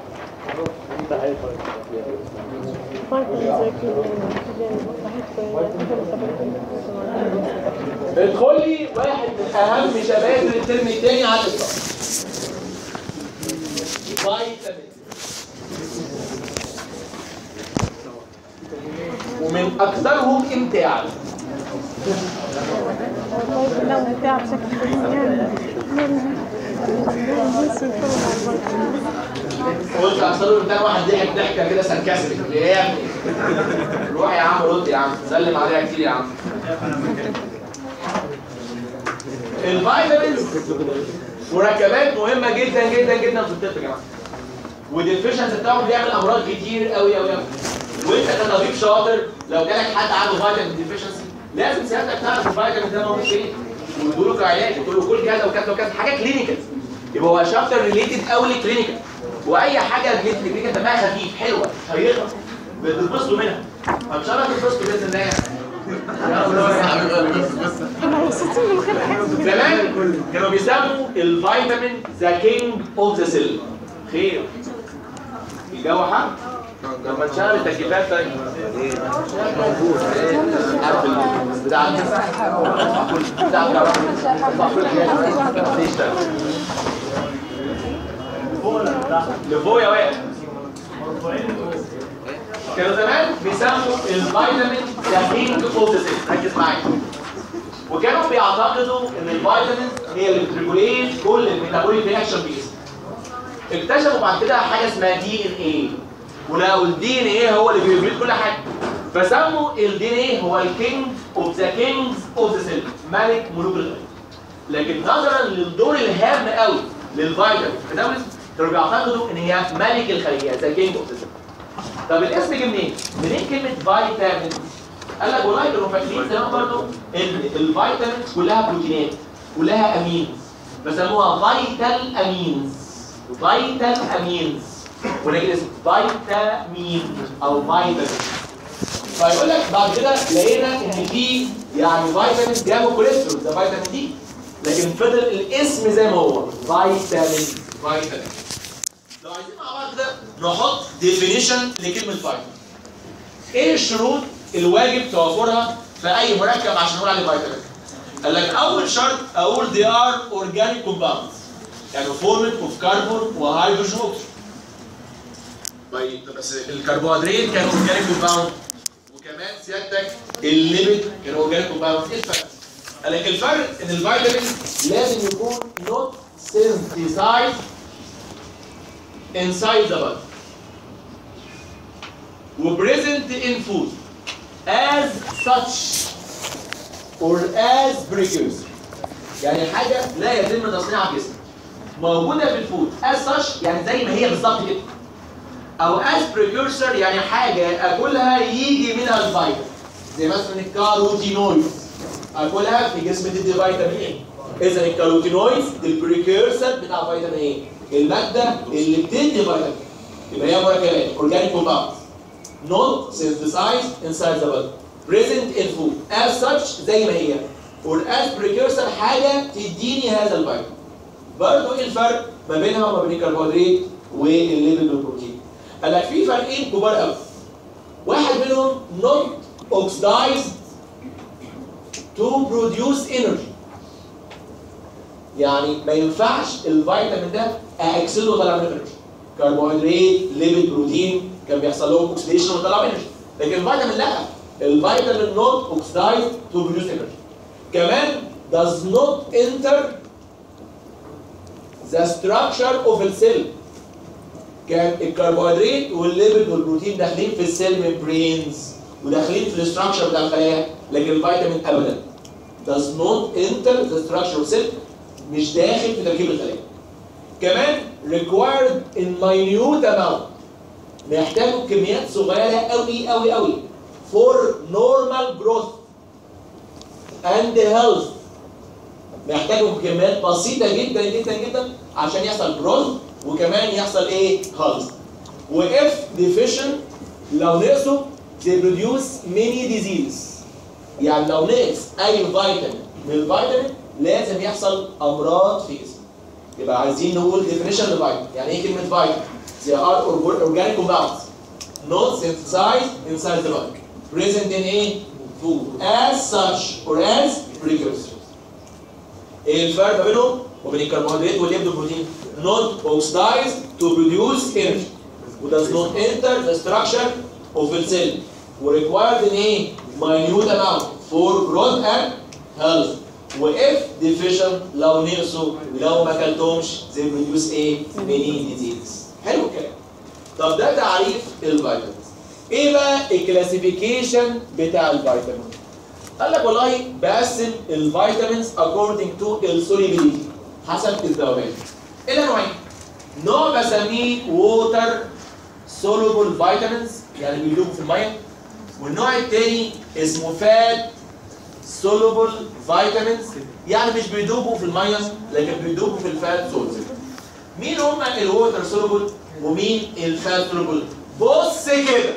ادخلي واحد من اهم شباتر الترم الثاني على الاطلاق، فيتامين، ومن اكثرهم امتاعا. لا ممتع بشكل قلت احصل له واحد ضحك ضحكه كده سركاسري. ايه يا ابني؟ روح يا عم رد يا عم، سلم عليها كتير يا عم. الفيتامينز مركبات مهمه جدا جدا جدا في الطب يا جماعه، والديفيشنس بتاعهم بيعمل امراض كتير قوي قوي قوي. وانت كطبيب شاطر لو جالك حد عنده فيتامين ديفيشنسي لازم سيادتك تعرف الفيتامين ده موجود فين وتقول له كعلاج، وتقول له كل كذا وكذا وكذا، حاجه كلينيكال. يبقى هو شابتر ريليتد قوي للكلينيكال، واي حاجه ريليتد للكلينيكال دمها خفيف حلوه شيقه بتتبسطوا منها. ان شاء الله تتبسطوا باذن الله. زمان كانوا بيسموا الفيتامين ذا كينج اوف ذا سيل. خير الجو حر لما نشغل التكييفات. طيب بتاع لفوق يا واقع. كانوا زمان بيسموا الفيتامين ذا كينج اوف ذا سيل. ركز معايا. وكانوا بيعتقدوا ان الفيتامين هي اللي بتريجوليت كل الميتابوليك رياكشن بيس. اكتشفوا بعد كده حاجه اسمها دي ان ايه، ولقوا الدي ان ايه هو اللي بيريجوليت كل حاجه، فسموا الدي ان ايه هو الكينج اوف ذا كينجز اوف ذا سيل، ملك ملوك الخليه. لكن نظرا للدور الهام قوي للفيتامين في ده كانوا بيعتقدوا ان هي ملك الخليه، ذا كينج اوف ذا سيل. طب الاسم جه منين؟ منين كلمه فيتامين؟ قال لك والله كانوا فاكرين زمان برضه ان الفيتامينز كلها بروتينات، كلها امينز، فسموها فيتال امينز. فيتال امينز، ولكن اسم فيتامين او فيتامين. فيقول لك بعد كده لقينا ان في يعني فيتامين جابوا كوليسترول ده فيتامين دي، لكن فضل الاسم زي ما هو فيتامين. لو عايزين مع بعض كده نحط ديفينيشن لكلمه فيتامين. ايه الشروط الواجب توفرها في اي مركب عشان نقول عليه فيتامين؟ قال لك اول شرط اقول they are organic compounds يعني formed of carbon وهيدروجين اوكسجين. طيب بس الكربوهيدرات كانوا اورجانيك كومباوند وكمان سيادتك الليبيد كانوا اورجانيك كومباوند. ايه الفرق؟ قال لك الفرق ان الفيتامين لازم يكون not synthesized inside the body و present in food as such or as precursor يعني حاجه لا يتم تصنيعها في جسمك موجوده في الفود as such يعني زي ما هي بالظبط كده، او as precursor يعني حاجه اكلها يجي منها الفيتامين زي مثلا الكاروتينويدز اكلها في جسم تدي فيتامين ايه. اذا الكاروتينويدز البريكيرسر بتاع فيتامين ايه، الماده اللي بتدي فيتامين. يبقى هي مركبات اورجانيك كومباوندز not synthesized inside the body present in food as such زي ما هي or as precursor حاجه تديني هذا الفيتامين. برضه ايه الفرق ما بينها وما بين الكربوهيدرات والليبيد والبروتين؟ قال لك في فرقين كبار قوي. واحد منهم not oxidized to produce energy يعني ما ينفعش الفيتامين ده اكسده وطلع منه انرجي. كربوهيدرات ليبيد بروتين كان بيحصل لهم اوكسيديشن وطلع انرجي، لكن الفيتامين لا، الفيتامين not oxidized to produce energy. كمان does not enter the structure of the cell. كان الكربوهيدرات والليبيد والبروتين داخلين في السيل ميمبرينز وداخلين في الاستراكشر بتاع الخلايا، لكن الفيتامين ابدا does not enter the structure of cell مش داخل في تركيب الخلايا. كمان required in minute amount محتاجه كميات صغيره قوي قوي قوي for normal growth and health محتاجه كميات بسيطه جدا جدا جدا عشان يحصل جروث وكمان يحصل ايه؟ health. واف deficient لو نقصوا they produce many diseases يعني لو نقص اي فيتامين من الفيتامين لازم يحصل امراض في جسمك. يبقى عايزين نقول definition للفيتامين. يعني ايه كلمه فيتامين؟ they are organic compounds not synthesized inside the body present in a food as such or as precursors. ايه الفرق ما بينهم وبين الكربوهيدرات والليبيد والبروتين؟ not oxidized to produce energy و does not enter the structure of the cell و required in a minute amount for growth and health. و if deficient لو نقصوا لو ما اكلتهمش they produce a many diseases. حلو الكلام. طب ده تعريف الفيتامينز. ايه بقى الكلاسيفيكيشن بتاع الفيتامين؟ قال لك والله بقسم الفيتامينز according to السوليبيليتي حسب الذوبان. الى نوعين. نوع بسميه water soluble vitamins يعني بيدوبوا في الميه، والنوع الثاني اسمه fat soluble vitamins يعني مش بيدوبوا في الميه لكن بيدوبوا في الفات سولز. مين هم الووتر سولوبل ومين الفات سولوبل؟ بص كده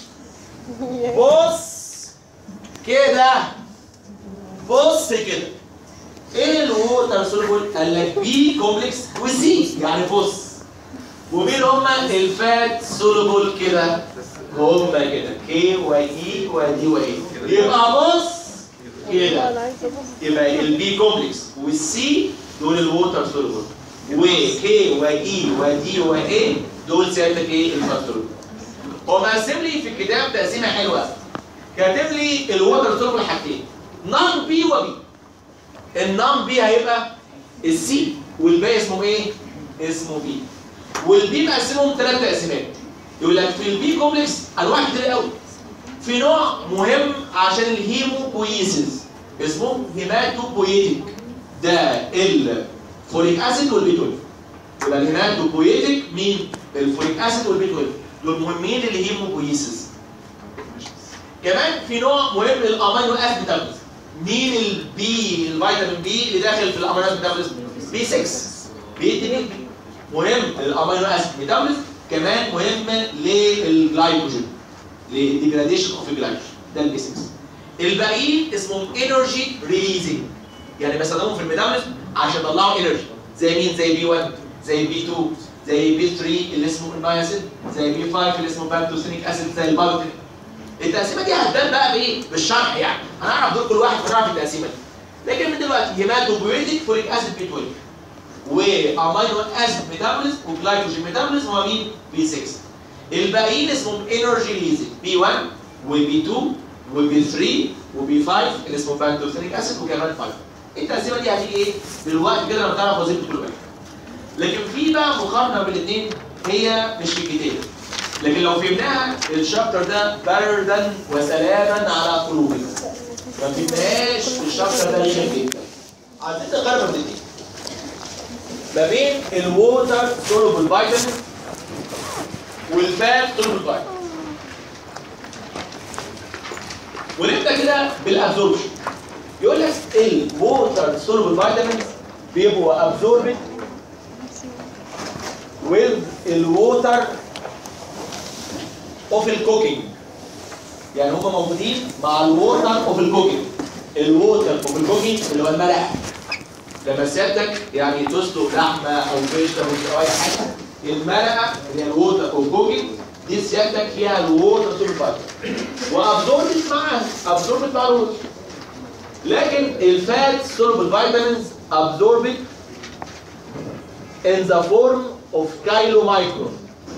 بص كده بص كده. ايه الووتر سولوبل؟ قال لك بي كومبلكس وسي يعني بص. ومين هم الفات سولوبل كده؟ هم كده كي واي ودي واي. يبقى بص كده يبقى البي كومبلكس والسي دول الووتر سولوبل وكي واي ودي واي دول سيادتك ايه؟ الفات سولوبل. هو مقسم لي في الكتاب تقسيمه حلوه، كاتب لي الووتر سولوبل حاجتين نون بي وبي. النون بي هيبقى السي والباقي اسمه ايه؟ اسمه بي. والبي مقسمهم ثلاث تقسيمات. يقول لك في البي كومبلكس انواع كتير قوي. في نوع مهم عشان الهيموبويسيس اسمه هيماتوبويتيك، ده الفوليك اسيد والبي 12. يبقى الهيماتوبويتيك مين؟ الفوليك اسيد والبي 12 دول مهمين للهيموبويسيس. كمان في نوع مهم للامينو اسيد ميتابوليزم. مين البي الفيتامين بي اللي داخل في الامينو اسيد ميتابوليزم؟ بي 6 بي 2 مهم للامينو اسيد ميتابوليزم، كمان مهم للجلايكوجين. للديجراديشن اوف الجلايكوجين، ده البيسكس. الباقيين اسمهم انرجي ريليزنج، يعني بستخدمهم في الميتابوليزم عشان يطلعوا انرجي، زي مين؟ زي بي 1، زي بي 2، زي بي 3 اللي اسمه النياسين، زي بي 5 اللي اسمه بانتوثينيك اسيد، زي البايوتين. التقسيمه دي هتبان بقى بايه؟ بالشرح يعني، هنعرف دول كل واحد ونعرف التقسيمه دي. لكن من دلوقتي هيماتوبويتيك فوليك اسيد بي 12 وامينو اسيد ميتابوليزم وجلايكوجين ميتابوليزم هو مين؟ بي 6. الباقيين اسمهم انرجي ريليزنج، بي 1 وبي 2 وبي 3 وبي 5 اللي اسمه بانتوثينيك اسيد وكمان 5. التقسيمه دي هتيجي ايه؟ بالوقت كده لما تعرف وظيفه كل واحد. لكن في بقى مقارنه بين الاثنين هي مش في الكتاب، لكن لو فهمناها الشابتر ده بردا وسلاما على قلوبنا. ما فهمناهاش الشابتر ده رخم جدا. عايزين نقارن بين الاثنين ما بين الووتر سولوبل فيتامين والفات سولوبل فيتامين. ونبدا كده بالابزوربشن. يقول لك الووتر سولوبل فيتامينز بيبقوا ابزوربد with الووتر اوف الكوكينج، يعني هم موجودين مع الووتر اوف الكوكينج. الووتر اوف الكوكينج اللي هو الملح، لما سيادتك يعني تسلق لحمه او فيجيتابلز او اي حاجه، الملقه اللي هي الووتر اوف كوكينج دي سيادتك فيها الووتر سولوبل فيتامين وابزوربت معاها، ابزوربت مع الووتر. لكن الفات سولوبل فيتامينز absorbed in the form of chylomicron.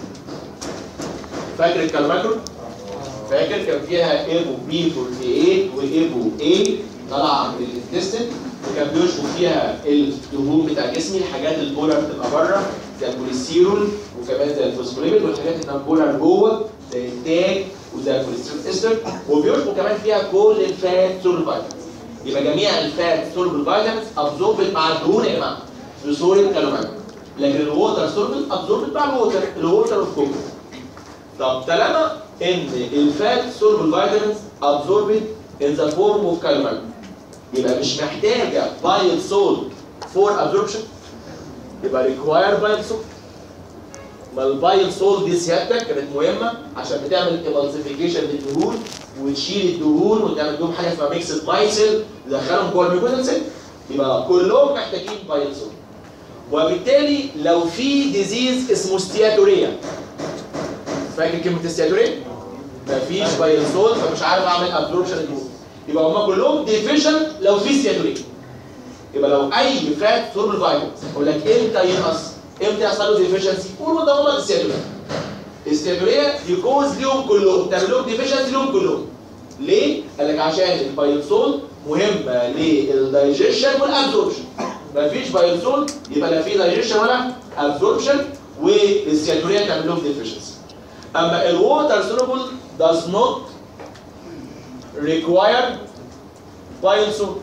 فاكر الكالومايكرون؟ فاكر كان فيها ايبو بي 48 وايبو اي طالعه من الانتستين، وكان بيشبك فيها الدهون بتاع جسمي، الحاجات البولار بتبقى بره زي البوليستيرول وكمان زي الفوسفوليبيد، والحاجات البولار جوه زي التاج وزي الكوليسترول استر، وبيشبك كمان فيها كل الفات سولوبل فيتامينز. يبقى جميع الفات سولوبل فيتامينز ابزوربت مع الدهون يا جماعه بصوره كالومايكرون، لكن الووتر سولوبل ابزوربت مع الووتر اوف كوكينج. طب طالما ان الفات سولوبل فيتامينز ابزوربت ان ذا فورم اوف كالومايكرون، يبقى مش محتاجه بايل سولت فور ابزوربشن، يبقى ريكواير بايل سولت. ما البايل سولت دي سيادتك كانت مهمه عشان بتعمل ايمالسيفيكيشن للدهون وتشيل الدهون وتعمل لهم حاجه اسمها ميكسد مايسل تدخلهم جوه الميوكوزال سيل، يبقى كلهم محتاجين بايل سولت. وبالتالي لو في ديزيز اسمه ستياتوريا، فاكر كلمه ستياتوريا؟ مفيش بايل سولت فمش عارف اعمل ابزوربشن للدهون، يبقى هم كلهم ديفيشن لو في ستياتوريا. يبقى لو اي فات سولوبل فيتامينز اقول لك امتى ينقص؟ امتى يحصل له ديفيشنسي؟ قول ده هم الستياتوريا. الستياتوريا يكوز ليهم كلهم، تعمل لهم ديفيشنسي ليهم كلهم. ليه؟ قال لك عشان البايل سولت مهمه للدايجيشن والابزوربشن. مفيش بايل سولت يبقى لا في دايجيشن ولا ابزوربشن، والستياتوريا تعمل لهم ديفيشنسي. اما الووتر سولوبل does not require bile salt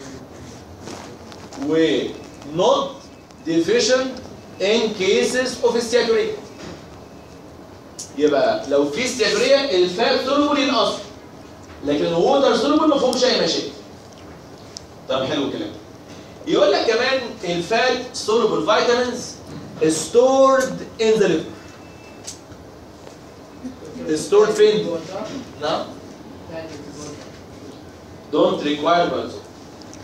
و not deficient in cases of steatorrhea. يبقى لو في steatorrhea الفات سولوبل ينقص، لكن الووتر سولوبل ما فيهمش اي مشاكل. طب حلو الكلام. يقول لك كمان الفات سولوبل فيتامينز stored in the liver. stored فين؟ نعم؟ don't require bile salt.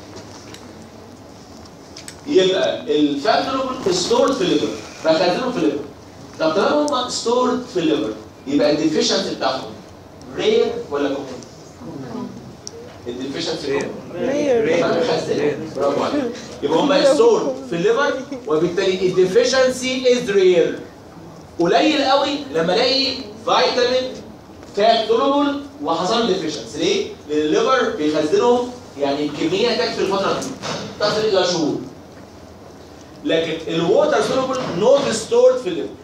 يبقى الفات سولوبل stored في الليفر، بخزنهم في الليفر. طب طالما هم stored في الليفر يبقى الديفيشنسي بتاعهم رير ولا كومون؟ الديفيشنسي رير. رير. برافو عليك. يبقى هم stored في الليفر وبالتالي الديفيشنسي از رير. قليل قوي لما الاقي فيتامين فات سولوبل وحصل له ديفيشنسي. ليه؟ لان الليفر بيخزنهم يعني الكميه تكفي الفتره دي تصل الى شهور. لكن الووتر سولوبل نوت ستورد في الليفر.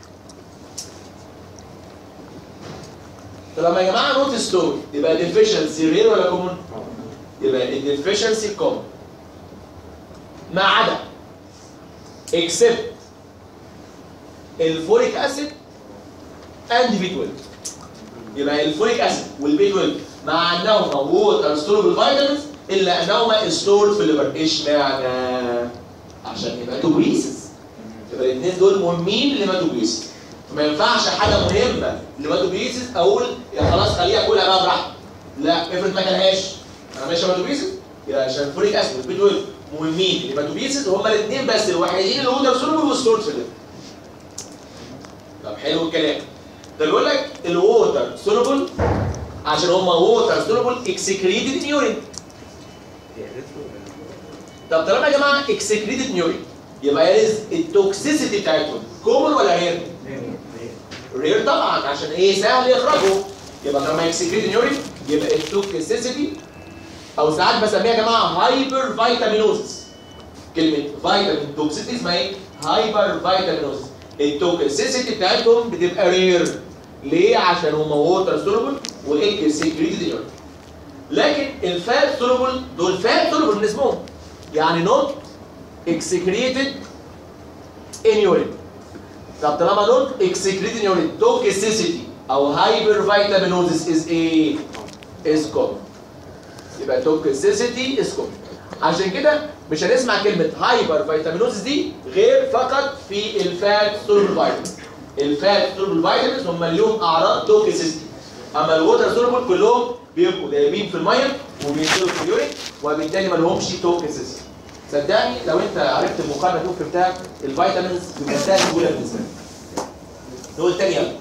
طالما يا جماعه نوت ستورد يبقى ديفيشنسي رير ولا كومون؟ يبقى الديفيشنسي كومون ما عدا اكسبت الفوليك اسيد اند بي 12. يبقى الفوليك اسيد والبي 12 مع انهما ووتر سولوبل فيتامينز الا انهما ستورد في الليفر. اشمعنى؟ عشان هيماتوبويسيس. يبقى الاثنين دول مهمين للهيماتوبويسيس. ما ينفعش حاجه مهمه للهيماتوبيسيس اقول يا خلاص خليها كلها بقى براحتك. لا افرض ما كلهاش انا ماشي هيماتوبيسيس يبقى عشان الفوليك اسيد والبي 12 مهمين. الهيماتوبيسيس هما الاثنين بس الوحيدين اللي ووتر سولوبل والستورد في الليفر. طب حلو الكلام. ده بيقول لك الووتر سولوبل عشان هما ووتر سولوبل اكسكريتد ان يورين. طب طالما يا جماعه اكسكريتد ان يورين يبقى التوكسيسيتي بتاعتهم كومن ولا رير؟ رير طبعا عشان ايه؟ سهل يخرجوا. يبقى طالما اكسكريتد ان يورين يبقى التوكسيسيتي او ساعات بسميها يا جماعه هايبر فيتامينوزس. كلمه فيتامين توكسيسيتي اسمها ايه؟ هايبر فيتامينوزس. التوكسيسيتي بتاعتهم بتبقى رير. ليه؟ عشان هم ووتر سولوبل واكسكريتد ان يورين. لكن الفات سولوبل دول فات سولوبل من اسمهم يعني نوت اكسكريتد ان يورين. طب طالما نوت اكسكريتد ان يورين توكسيسيتي او هايبر فيتامينوزس از ايه؟ از كومن. يبقى توكسيسيتي از كومن. عشان كده مش هنسمع كلمه هايبر فيتامينوزس دي غير فقط في الفات سولوبل فيتامينز. الفات سولوبل فيتامينز هم اللي لهم اعراض توكسيسيتي. اما الووتر سولوبل كلهم بيبقوا دايبين في الميه وبينزلوا في اليورين وبالتالي ما لهمش توكسيسيتي. صدقني لو انت عرفت المقارنه دي وفهمتها الفيتامينز بمنتهى السهوله بالنسبه لك. نقول تاني يلا.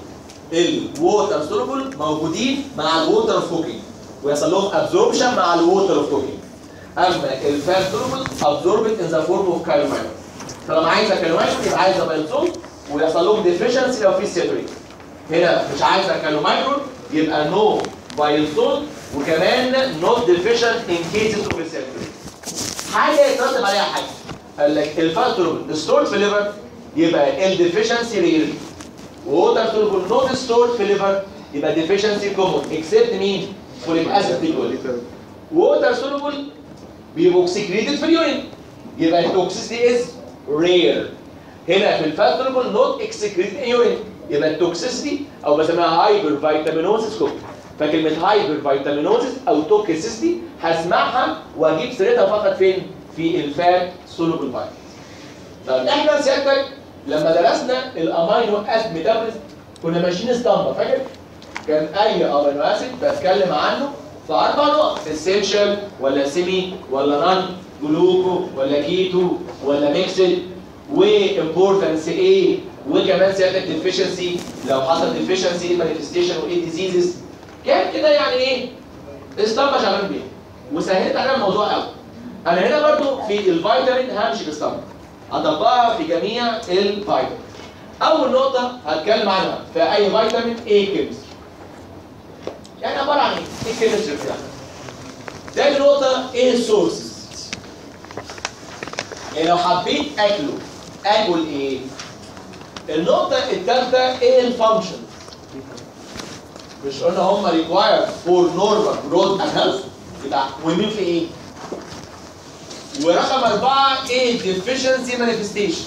الووتر سولوبل موجودين مع الووتر اوف كوكينج ويحصل لهم ابزوربشن مع الووتر اوف كوكينج. اما الفات سولوبل ابزوربد ان ذا فورم اوف كالوماينر. طالما عايزه كالوماينر يبقى عايزه بايلسول ويحصل لهم ديفيشنسي لو في سيتريت. هنا مش عايزه كالوماينر يبقى نو بايلسول وكمان نوت ديفيشن ان كيسز اوف سيتريت. حاجه يترتب عليها حاجه. قال لك الفات سولوبل ستورد في الليفر يبقى الديفيشنسي رير. ووتر سولوبل نوت ستورد في الليفر يبقى ديفيشنسي كومون اكسبت مين؟ فوليك اسيد بيقول. ووتر سولوبل بيبقوا اكسكريتد في اليورين يبقى التوكسيسيتي از رير. هنا في الفات سولوبل نوت اكسكريتد ان يورين يبقى التوكسيسيتي او بسميها هايبر فيتامينوزس كومون. فكلمه هايبر فيتامينوزس او توكسيسيتي هسمعها واجيب سيرتها فقط فين؟ في الفات سولوبل فيتامينز. طب احنا سيادتك لما درسنا الامينو اسيد ميتابوليزم كنا ماشيين اسطمبه فاكر؟ كان اي امينو اسيد بتكلم عنه في 4 نقط اسينشال ولا سيمي ولا نون جلوكو ولا كيتو ولا ميكسد وامبورتنس ايه وكمان سيادتك ديفيشنسي لو حصل ديفيشنسي مانيفستيشن وايه ديزيزز. كان كده يعني ايه؟ اسطمبه شغال بيها وسهلت علينا الموضوع قوي. انا هنا برضو في الفيتامين همشي بالاسطمبه هطبقها في جميع الفيتامين. اول نقطه هتكلم عنها في اي فيتامين ايه كيمستري. يعني عباره عن ايه؟ ايه الكيمستري بتاعها؟ تاني نقطه ايه السورسز؟ يعني لو حبيت اكله اكل ايه؟ النقطه الثالثه ايه الفانكشن؟ مش قلنا هم ريكوايرد فور نورمال جروث اند هيلث يبقى مهمين في ايه؟ ورقم 4 ايه الديفيشنسي مانيفستيشن؟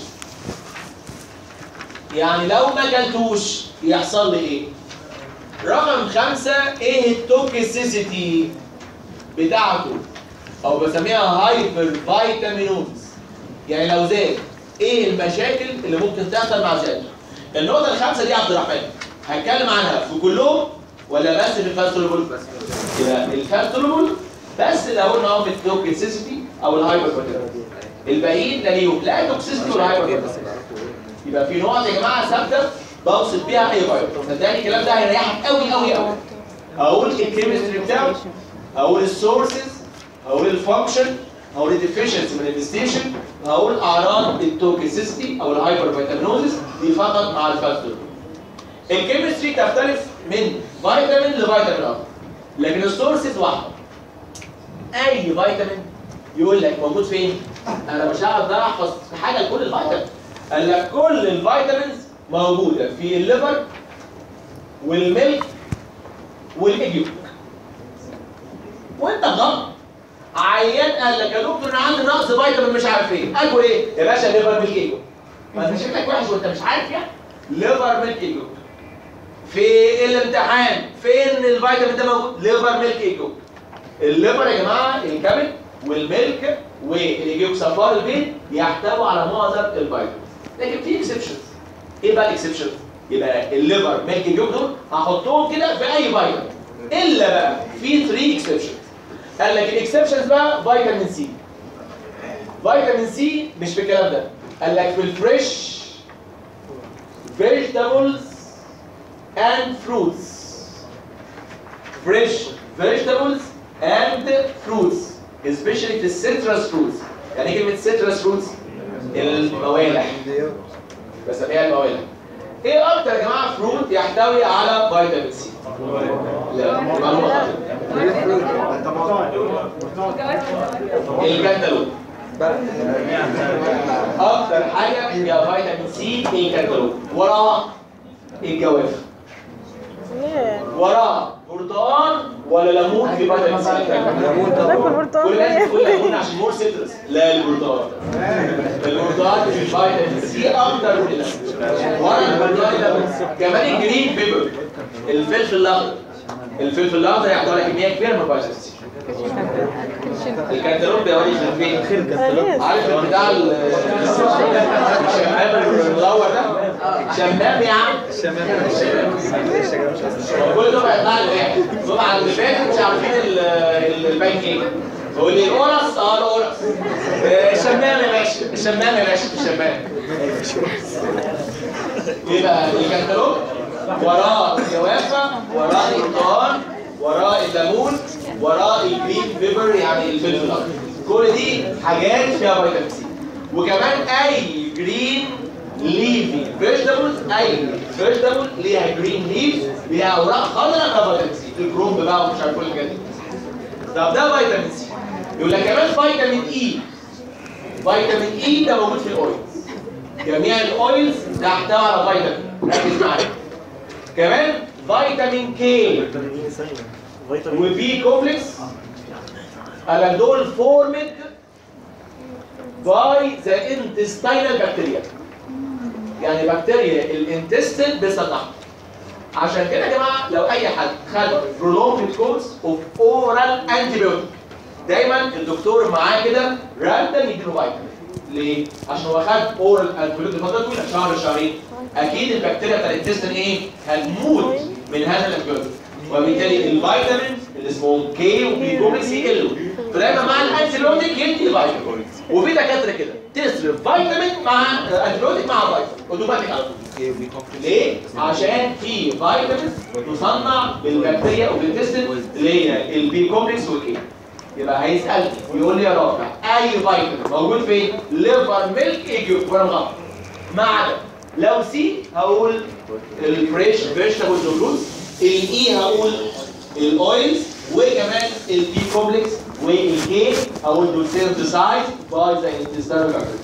يعني لو ما اكلتوش يحصل لي ايه؟ رقم 5 ايه التوكسيسيتي بتاعته او بسميها هايبر فيتامينوزس. يعني لو زاد ايه المشاكل اللي ممكن تحصل مع زيادته؟ النقطه الخامسه دي يا عبد الرحمن هتكلم عنها في كلهم ولا بس في الفات سولوبل؟ يبقى الفات سولوبل بس اللي قلنا اهو في التوكسيسيتي او الهايبر فيتامينوزس. الباقيين لا ليهم لا توكسيسيتي ولا هايبر فيتامينوزس. يبقى في نقط يا جماعه ثابته بوصف بيها اي فيروس. صدقني الكلام ده هيريحك قوي قوي قوي. اقول الكيمستري بتاعه، اقول السورسز، اقول الفانكشن، اقول الديفيشنسي مانيفستيشن، اقول اعراض التوكسيسيتي او الهايبر فيتامينوزس دي فقط مع الفاكتور. الكيمستري تختلف من فيتامين لفيتامين اخر لكن السورسز واحده. اي فيتامين يقول لك موجود فين؟ انا مش هقعد احفظ في حاجه لكل الفيتامين. قال لك كل الفيتامينز موجوده في الليفر والملك والايجيوك. وانت غلط. عيان قال لك يا دكتور انا عندي نقص فيتامين مش عارف ايه. اكل ايه؟ يا باشا ليفر ملك ايجيوك. ما انت شكلك وحش وانت مش عارف يعني. ليفر ملك ايجيوك. في الامتحان فين الفيتامين ده موجود؟ ليفر ملك ايجيوك. الليفر يا جماعه الكبد والملك والايجيوك صفار البيض يحتووا على معظم الفيتامين. لكن في اكسبشنز. ايه بقى الاكسبشنز؟ يبقى الليفر ميلك اليوم دول هحطهم كده في اي فيتامين، الا بقى في 3 اكسبشنز. قال لك الاكسبشنز بقى فيتامين سي. فيتامين سي مش في الكلام ده، قال لك في الفريش vegetables and fruits. fresh vegetables and fruits especially في citrus fruits. يعني كلمة citrus fruits الموالح، بسميها الموالح. ايه اكتر يا جماعة فروت يحتوي على فيتامين سي؟ لا معلومة خاطئة. الكنتالوب. اكتر حاجة فيها فيتامين سي الكنتالوب، وراها الجوافة، وراها برتقال ولا ليمون في فيتامين سي. ليمون طبعا. كل الناس بتقول ليمون عشان مور سيترس، لا البرتقال. البرتقال في فيتامين سي اكتر من الليمون. ورا البرتقال ليمون. كمان الجرين بيبر، الفلفل الاخضر. الفلفل الاخضر يحتوي على كميه كبيره من فيتامين سي. الكنتالوب بيوري فين؟ عارف بتاع الشمام المدور ده؟ شمام يا عم. كل دول هيطلع لي واحد، دول على اللي فات مش عارفين البان كيك. يقول لي القرص، القرص. الشمام يا باشا، الشمام يا باشا، الشمام. يبقى الكنتالوب وراه الجوافه، وراه البرتقال، وراه الليمون، وراه الجرين بيبر يعني الفلفل الاخضر. كل دي حاجات فيها فيتامين سي. وكمان اي جرين ليفي فيجيتابلز، اي فيجيتابل ليها جرين ليف، ليها اوراق خضراء فيها فيتامين سي، الكرومب بقى ومش عارف كل الحاجات دي. طب ده فيتامين سي. يقول لك كمان فيتامين اي. فيتامين اي ده موجود في الاويلز. جميع الاويلز تحتوي على فيتامين، ركز معايا. كمان فيتامين كي وبي كومبلكس، قال دول فورمد باي ذا انتستينال بكتيريا. يعني بكتيريا الانتستين بتصنعها. عشان كده يا جماعه لو اي حد خد prolonged course of oral antibiotic، دايما الدكتور معاه كده راندم يديله فيتامين. ليه؟ عشان هو خد اورال انتيبيوتيك فتره طويله، شهر شهرين، اكيد البكتيريا بتاع الانتستين ايه؟ هتموت من هذا الانتيبيوتيك، وبالتالي الفيتامين اللي اسمهم كي وبي كومبلكس يقلوا. فدايما مع الانتيبيوتيك يدي فيتامين. وفي دكاتره كده تصرف فيتامين مع انتيبيوتيك مع فيتامين اوتوماتيك على طول. ليه؟ عشان في فيتامين تصنع بالبكتيريا وبالانتستين اللي هي البي كومبلكس والكي. يبقى هيسألني ويقول لي يا رافع اي فيتامين موجود فين؟ ليفر ميلك ايجيو وانا مغلط. ما عدا لو سي هقول الفريش فيجيتابلز وفروتس، الاي هقول الاويلز، وكمان البي كومبلكس والكي هقول دول سينثسايز باي ذا انتستينال بكتيريا.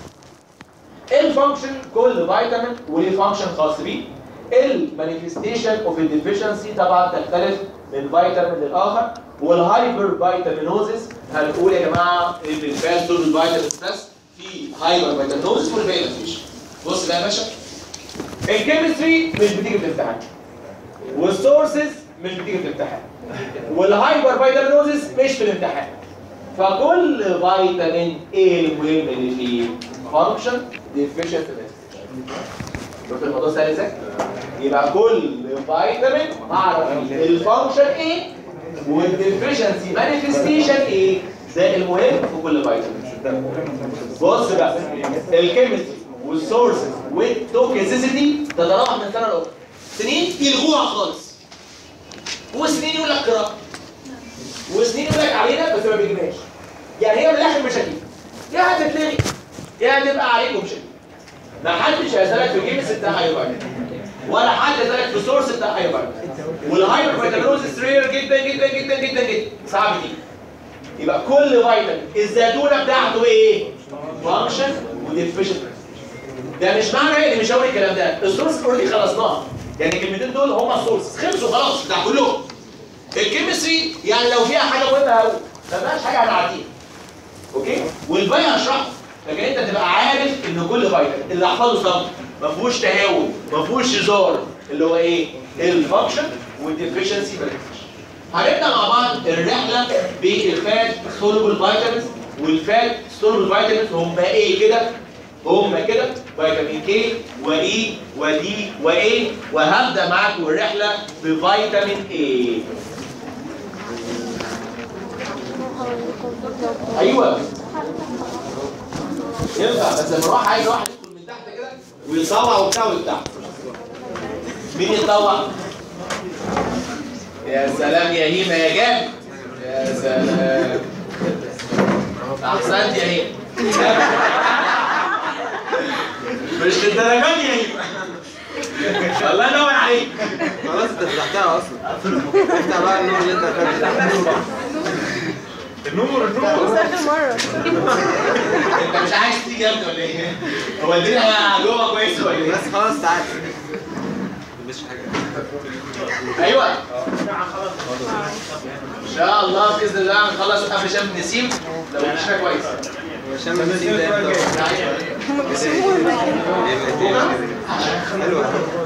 الفانكشن كل فيتامين وليه فانكشن خاص بيه. المانيفستيشن اوف الديفيشنسي طبعا تختلف من فيتامين للاخر. والهايبر فيتامينوزيس هنقول يا جماعه ان الفات دول الفيتامينز بس في هايبر فيتامينوزيس والباقي مفيش. بص بقى يا باشا، الكيمستري مش بتيجي في الامتحان، والسورسز مش بتيجي في الامتحان، والهايبر فيتامينوزيس مش في الامتحان. فكل فيتامين ايه المهم اللي فيه؟ فانكشن ديفيشنت. شفت الموضوع سهل ازاي؟ يبقى كل فيتامين اعرف الفانكشن ايه والديفيشنسي مانيفستيشن ايه، ده المهم في كل فيتامين. بص بقى، الكيمستري والسورسز والتوكسيسيتي تتراوح من سنه لاخرى. سنين يلغوها خالص، وسنين يقول لك قراءه، وسنين يقول لك علينا بس ما بيجيبهاش. يعني هي من الاخر مش هتيجي، يا هتتلغي يا هتبقى عليكم مش هتيجي. ما حدش هيسالك في الكيمستري بتاع اي فيتامين، ولا حد هيسالك في السورس بتاع اي فيتامين. والهايبر فيتامينوزيس رير جدا جدا جدا جدا جدا، صعب دي. يبقى كل فيتامين الزيتونه بتاعته ايه؟ فانكشن وديفيشنت. ده مش معنى ايه مش هقول الكلام ده، السورس اوريدي خلصناها. يعني الكلمتين دول هم السورس، خلصوا خلاص بتاع كلهم. الكيمستري يعني لو فيها حاجه مهمه قوي ما فيهاش حاجه هنعديها. اوكي؟ والباقي هشرحه، لكن انت تبقى عارف ان كل فيتامين اللي احفظه صم ما فيهوش تهاون، ما فيهوش هزار، اللي هو ايه؟ الفانكشن والديفيشنسي مانيفستيشن. هنبدا مع بعض الرحله بالفات سولوبل فيتامينز. والفات سولوبل فيتامينز هم ايه كده؟ هم كده فيتامين كي واي ودي واي، وهبدا معاكم الرحله بفيتامين اي. ايوه ينفع، بس لما اروح عايز واحد يدخل من تحت كده ويطوع وبتاع وبتاع. مين يطوع؟ يا سلام يا هيما يا جامد، يا سلام احسنت يا هيما. مش للدرجات يا هيما، الله ينور عليك. خلاص انت فتحتها اصلا. افتح بقى النور اللي انت فتحته. النور بس اخر مرة انت مش عايز تيجي يا ابني ولا ايه؟ هو الدنيا جوه كويس ولا ايه؟ بس خلاص تعالى. مش حاجه. ايوه ان شاء الله باذن الله هنخلص قبل شم النسيم لو مشينا كويس. عشان النسيم ده هم بيسمونا حلوه.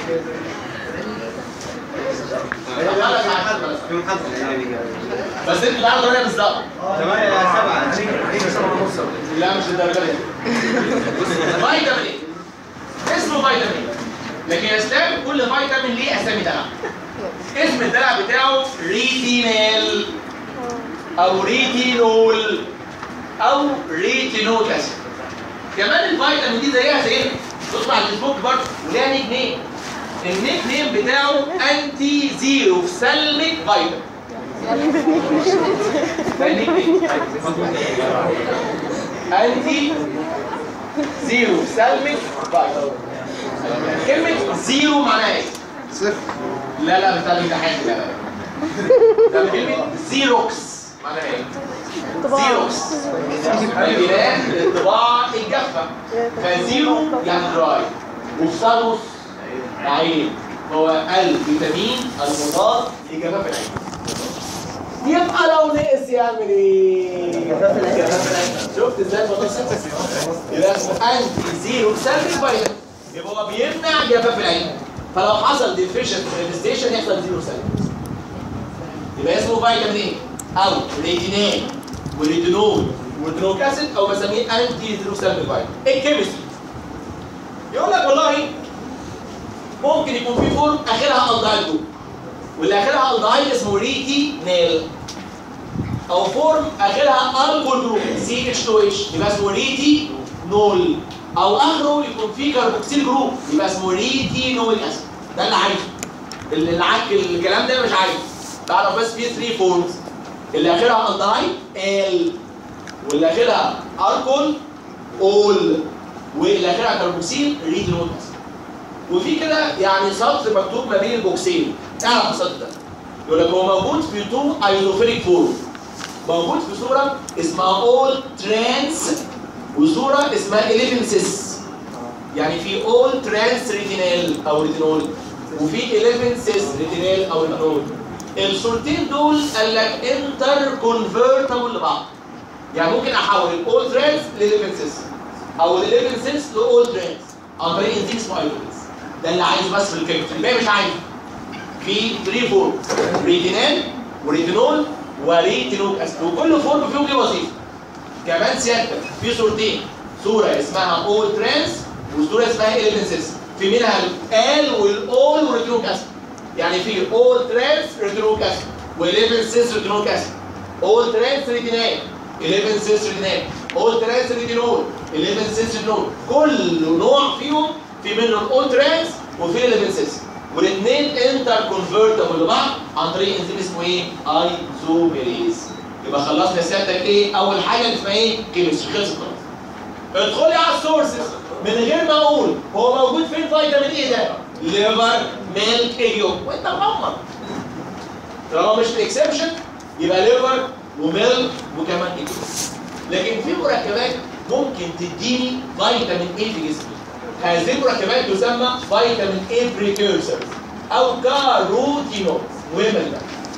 هنخلص على حد بس. في محاضره يعني بس انتوا تعالوا طريقه بالظبط. 8 ل 7. لا مش الدرجه دي. فيتامين ايه؟ اسمه فيتامين، لكن يا اسلام كل فيتامين ليه اسامي دلع. اسم الدلع بتاعه ريتينال او ريتينول او ريتينول اسيد. كمان الفيتامين دي زيها زينا، تطلع على الفيسبوك برضه وليها نيك نيم. النيك نيم بتاعه انتي زيرو سلميك فيتامين. ده النيك نيم انتي زيرو سلميك فيتامين. كلمة زيرو معناها ايه؟ صفر. لا لا بتاع الامتحان لا لا. ده كلمة زيروكس معناها ايه؟ زيروكس مجالات الطباعة الجافة، فزيرو يعني دراي، وسالوس عين، هو الفيتامين المضاد لجفاف العين. يبقى لو نقص يعمل ايه؟ جفاف العين. شفت ازاي الموضوع سهل؟ يبقى اسمه انتي زيرو سلبي فيتامين، يبقى هو بيمنع جفاف العين، فلو حصل ديفيشنت مانيفستيشن يحصل زيرو سلبي. يبقى اسمه فيتامين ايه؟ او ريتينال وريتينول وريتينوك اسيد، او بسميه انتي زيرو سلبي فيتامين. ايه الكيمستري؟ يقول لك والله ممكن يكون في فورم اخرها الدهايد جروب، واللي اخرها الدهايد اسمه ريتينال، او فورم اخرها الكول جروب CH2H يبقى اسمه ريتينول، او اخره يكون فيه كاربوكسيل جروب يبقى اسمه ريتينول اسيد. ده اللي عايزه، اللي عك الكلام ده مش عايزه، تعرف بس فيه 3 فورمز، اللي اخرها الدهايد ال، واللي اخرها الكول اول، واللي اخرها كاربوكسيل ريتينول اسيد. وفي كده يعني سطر مكتوب ما بين البوكسين، اعرف السطر ده يقول لك هو موجود في 2 ايزوفيليك فورم، موجود في صوره اسمها اول ترانس وصوره اسمها 11 سيس، يعني في اول ترانس ريتينال او ريتينول وفي 11 سيس ريتينال او ريتينول. الصورتين دول قال لك انتر كونفرتبل لبعض، يعني ممكن احول الاول ترانس ل 11 سيس او ال 11 سيس لاول ترانس عن طريق انزيم اسمه ايلوبيز. ده اللي عايز بس في الكيمستري، الباقي مش عايز. في 3 فورم، ريتينال وريتينول وريتينوك اسيد، وكل فورم فيهم ليه وظيفه. كمان سيادتك في صورتين، صوره اسمها اول ترانس وصوره اسمها 11 سيس، في منها ال والاول وريتينوك اسيد، يعني في اول ترانس ريتينوك اسيد و11 سيس ريتينوك اسيد، اول ترانس ريتينال 11 سيس ريتينال، اول ترانس ريتينول 11 سيس ريتينول، كل نوع فيهم في منه الاول ترانس وفي 11 سيس، والاثنين انتر كونفرتبل لبعض عن طريق انزيم اسمه ايه؟ ايزوميريز. يبقى خلصنا سيادتك ايه؟ اول حاجه اللي اسمها ايه؟ كيمستري، خلصت خلاص. ادخلي على السورسز من غير ما اقول هو موجود فين فيتامين ايه ده؟ ليفر، ميلك، ايجو، وانت مغمض. طالما مش الاكسبشن يبقى ليفر وميلك وكمان ايجو. لكن في مركبات ممكن تديني فيتامين ايه في جسمي. هذه المركبات تسمى فيتامين اي بريكورسرز او كاروتينويد. مهم ده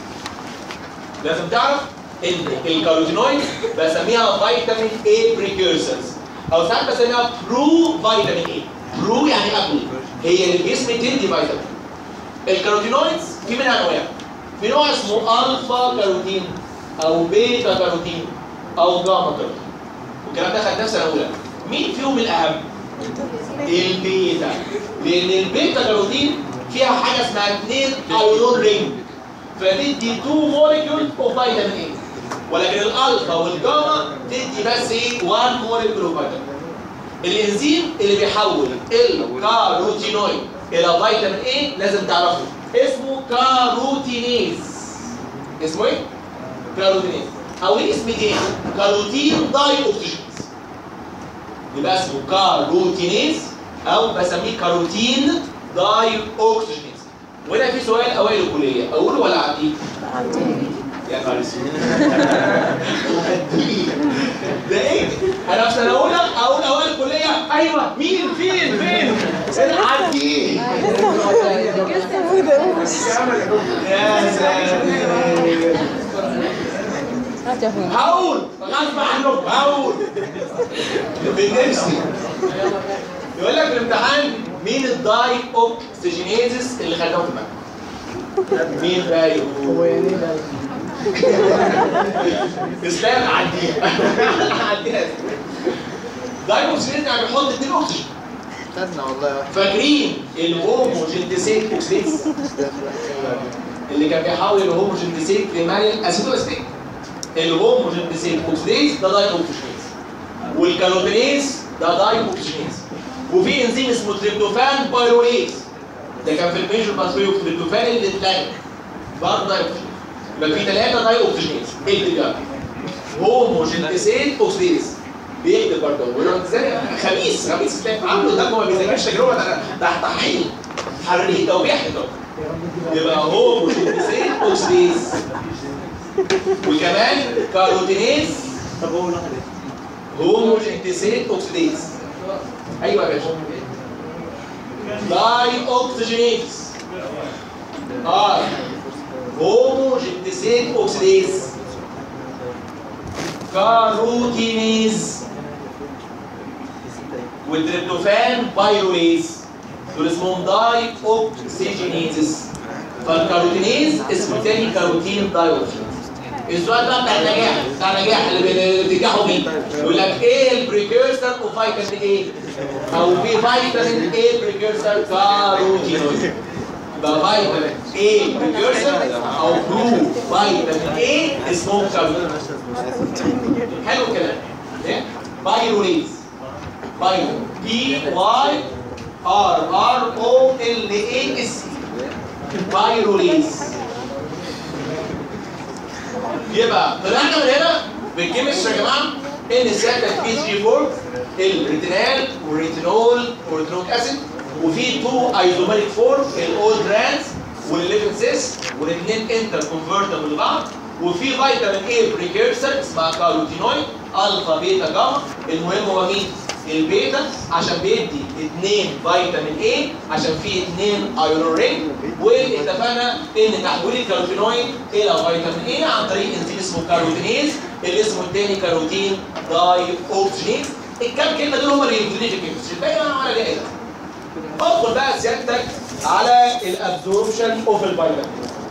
لازم تعرف ان الكاروتينويد بسميها فيتامين اي بريكورسرز، او ساعات بسميها برو فيتامين اي. برو يعني قبل، هي اللي الجسم تدي فيتامين. الكاروتينويدز في منها انواع، في نوع اسمه الفا كاروتين او بيتا كاروتين او جاما كاروتين، والكلام ده خدناه في سنه اولى. مين فيهم الاهم؟ البيتا، لان البيتا كاروتين فيها حاجه اسمها 2 ايونون رينج، فتدي 2 موليكيول اوف فيتامين اي، ولكن الالفا والجاما تدي بس ايه 1 موليكيول اوف فيتامين. الانزيم اللي بيحول الكاروتينويد الى فيتامين اي لازم تعرفه، اسمه كاروتينيز. اسمه ايه؟ كاروتينيز، او ليه اسم تاني كاروتين داي اوكسجينيز، يبقى اسمه كاروتينيز او بسميه كاروتين داي اوكسجينيز. وهنا في سؤال اوائل الكليه، اقوله ولا اعديه؟ يا نهار اسود ده ايه؟ انا في سنه اولى اقول اوائل الكليه، ايوه مين فين عديه لسه مدوش. يا سلام هقول غصب عنكم هقول بالنفسي. يقول لك في الامتحان مين الداي اوكسجينيزز اللي خدناهم في المنهج؟ مين بقى يقول؟ اسلام عديها داي اوكسجينيز يعني بيحط 2 اكسجين. استنى والله فاكرين الهوموجينتيسيت اوكسيديز اللي كان بيحول الهوموجينتيسيت لمالين اسيدوستيك؟ الهوموجينتيسيت اوكسيديز ده داي اوكسجينيز، والكاروتينيز ده داي اوكسجينيز، وفي انزيم اسمه تريبتوفان بايروليز ده كان في الميجر باسوي اوف تريبتوفان اللي اتلغى برضه داي اوكسجينيز. يبقى في 3 داي اوكسجينيز. اكتب بقى هوموجينتيسيت اوكسيديز، بيكتب برضه ويقول ازاي خبيث اسلام عامله ده ما بيذاكرش تجربه، ده تحقيق حريه توبيح ده. يبقى هوموجينتيسيت اوكسيديز وكمان كاروتينيز. طب هو هوموجينتيسيت اوكسيديز. ايوه يا باشا داي اوكسجينيز هوموجينتيسيت اوكسيديز كاروتينيز والتريبتوفان بايروليز دول اسمهم داي اوكسجينيزز. فالكاروتينيز اسمه تاني كاروتين داي اوكسجينيز. السؤال بقى بتاع النجاح اللي بتنجحوا بيه يقول لك ايه البريكيرسر اوف فيتامين ايه؟ او في فيتامين ايه بريكيرسر كاروتينويد. يبقى فيتامين ايه بريكيرسر او برو فيتامين ايه اسمه كاروتينويد. حلو الكلام. بايروليز بي واي ار او ال اي اس بايروليز. يبقى طلعنا من هنا بالكيمستري يا جماعه ان الساده بي 3 4 الريتينال والريتينول والريتينويك اسيد، وفي 2 ايزوميريك فورم الاول ترانس والليفن سيس والاثنين انتر كونفرتبل لبعض، وفي فيتامين اي بريكيرسر اسمها كاروتينويد الفا بيتا جاما. المهم هو مين؟ البيتا عشان بيدي 2 فيتامين اي عشان فيه 2 ايونون رينج، واتفقنا ان تحويل الكاروتينويد الى فيتامين اي عن طريق انزيم اسمه كاروتينيز اللي اسمه الثاني كاروتين داي اوكسجينيز. الكام كلمه دول هم اللي يفيدوني في الكيمستري، الباقي انا ولا ليه. ادخل بقى سيادتك على الابزوربشن اوف الفيتامين.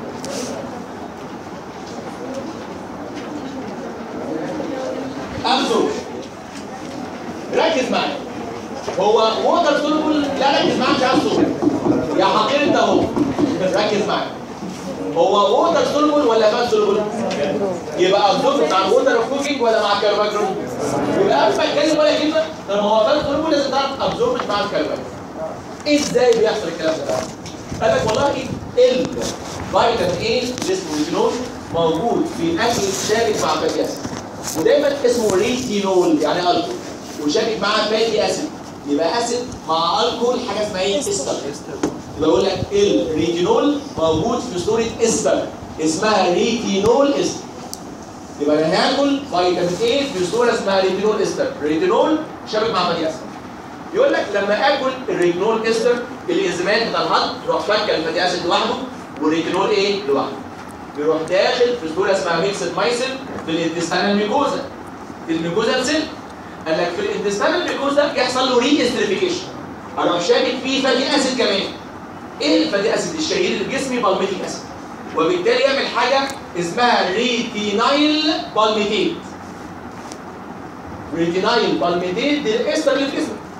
ابزوربشن ركز معايا، هو ووتر سولبل؟ لا ركز معايا مش عايز صوت يا حقير انت اهو. ركز معايا، هو ووتر سولبل ولا فات سولبل؟ يبقى ابزورب مع الووتر اوف كوكينج ولا مع الكرباكرون؟ يبقى قبل ما اتكلم ولا كلمه طب هو فات سولبل لازم تعرف ابزورب مع الكرباكرون. ازاي بيحصل الكلام ده؟ قال لك والله الفيتامين ايه اللي اسمه ريتينول موجود في الاكل شارك مع فاتي اسيد، ودايما اسمه ريتينول يعني الكحول، وشارك معاه فاتي اسيد، يبقى اسيد مع الكحول حاجه اسمها ايه؟ استر. يبقى بقول لك الريتينول موجود في صوره استر اسمها ريتينول استر. يبقى انا هاكل فيتامين ايه في صوره اسمها ريتينول استر، ريتينول شابك مع فاتي اسيد. يقول لك لما اكل الريتينول استر الانزيمات بتاع الهضم تروح فكه الفاتي اسيد لوحده والريتينول ايه؟ لوحده. بيروح داخل في صوره اسمها ميكسد مايسل في الانتستينال ميكوزا. الميكوزا سيل قال لك في الانتستينال ميكوزا يحصل له ري استريفيكيشن، اروح شاكك فيه فاتي اسيد كمان. ايه الفاتي اسيد الشهير اللي في جسمي؟ بالميتيك اسيد، وبالتالي يعمل حاجه اسمها ريتينايل بالميتيت. ريتينايل بالميتيت دي الاستر اللي في جسمك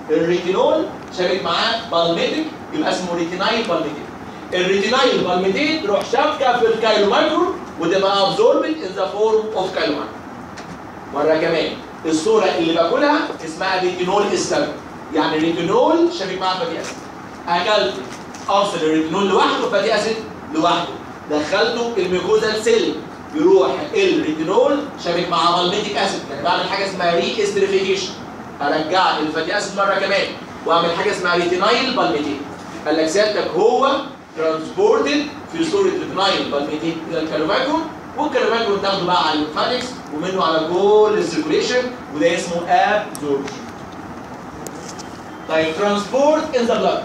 الريتينول شابك معاه بالميتيك يبقى اسمه ريتينايل بالميتيك. الريتينايل بالميتيك تروح شابكه في الكايلومايكرون وتبقى ابزوربد ان ذا فورم اوف كايلومايكرون. مره كمان الصوره اللي باكلها اسمها ريتينول استامب، يعني الريتينول شابك معاه فاتي اسيد. اكلت افصل الريتينول لوحده فاتي اسيد لوحده، دخلته الميكوزال سيل يروح الريتينول شابك مع بالميتيك اسيد، يعني بعمل حاجه اسمها ري استريفيكيشن، ارجع الفاتي اسيد مره كمان واعمل حاجه اسمها ريتينايل بالميتيك. قال لك سيادتك هو ترانسبورتد في صوره ريتينايل بالميتيك الى الكالومايكرون، والكالومايكرون تاخده بقى على الليمفاتكس ومنه على كل السيركوليشن وده اسمه ابزوربشن. طيب ترانسبورت ان ذا بلاد،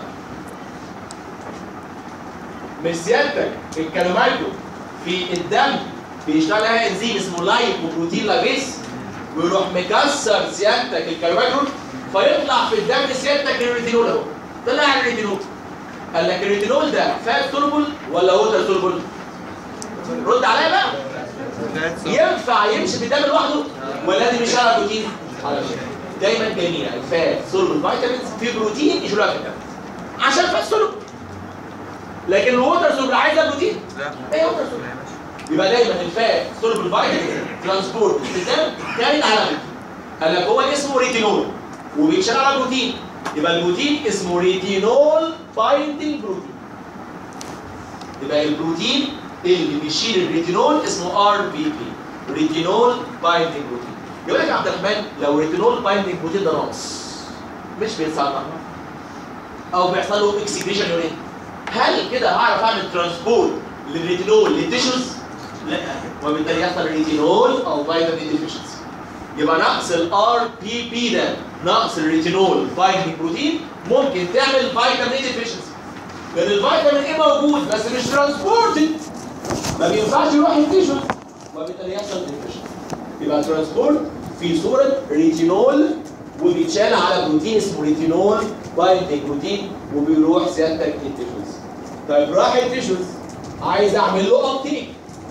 مش سيادتك الكالومايكرون في الدم بيشتغل عليها انزيم اسمه لايبوبروتين لايبيز ويروح مكسر سيادتك الكالومايكرون فيطلع في الدم سيادتك الريتينول اهو. طلع الريتينول. قال لك الريتينول ده فات سولوبل ولا ووتر سولوبل؟ رد عليا بقى. ينفع يمشي في الدم لوحده ولا لازم يشتغل على بروتين؟ دايما جميع الفات سولوبل فيتامينز في بروتين يشيلوها في الدم عشان فات سولوبل. لكن الووتر سولوبل عايزه بروتين؟ لا. ايه ووتر سولوبل؟ يبقى دايما الفات سولوبل فيتامينز ترانسبورت في الدم كانت على بروتين. قال لك هو اسمه ريتينول وبيتشال على بروتين، يبقى البروتين اسمه ريتينول بايندينج بروتين. يبقى البروتين اللي بيشيل الريتينول اسمه ار بي بي، ريتينول بايندينج بروتين. يقول لك يا عبد الرحمن لو ريتينول بايندينج بروتين ده ناقص مش بيتصنع او بيحصل له اكسكريشن يورين، هل كده هعرف اعمل ترانسبورت للريتينول للتيشوز؟ لا، وبالتالي يحصل ريتينول او فيتامين ديفيشنسي. يبقى نقص الار بي بي ده نقص الريتينول بايندينج بروتين ممكن تعمل فيتامين ديفيشنسي، لان الفيتامين ايه موجود بس مش ترانسبورتد ما بينفعش يروح التيشوز وبالتالي يحصل ديفيشنسي. يبقى ترانسبورت في صوره ريتينول وبيتشال على بروتين اسمه ريتينول بايندينج بروتين وبيروح سيادتك التيشوز. طيب راح التيشوز عايز اعمل له ابتيك.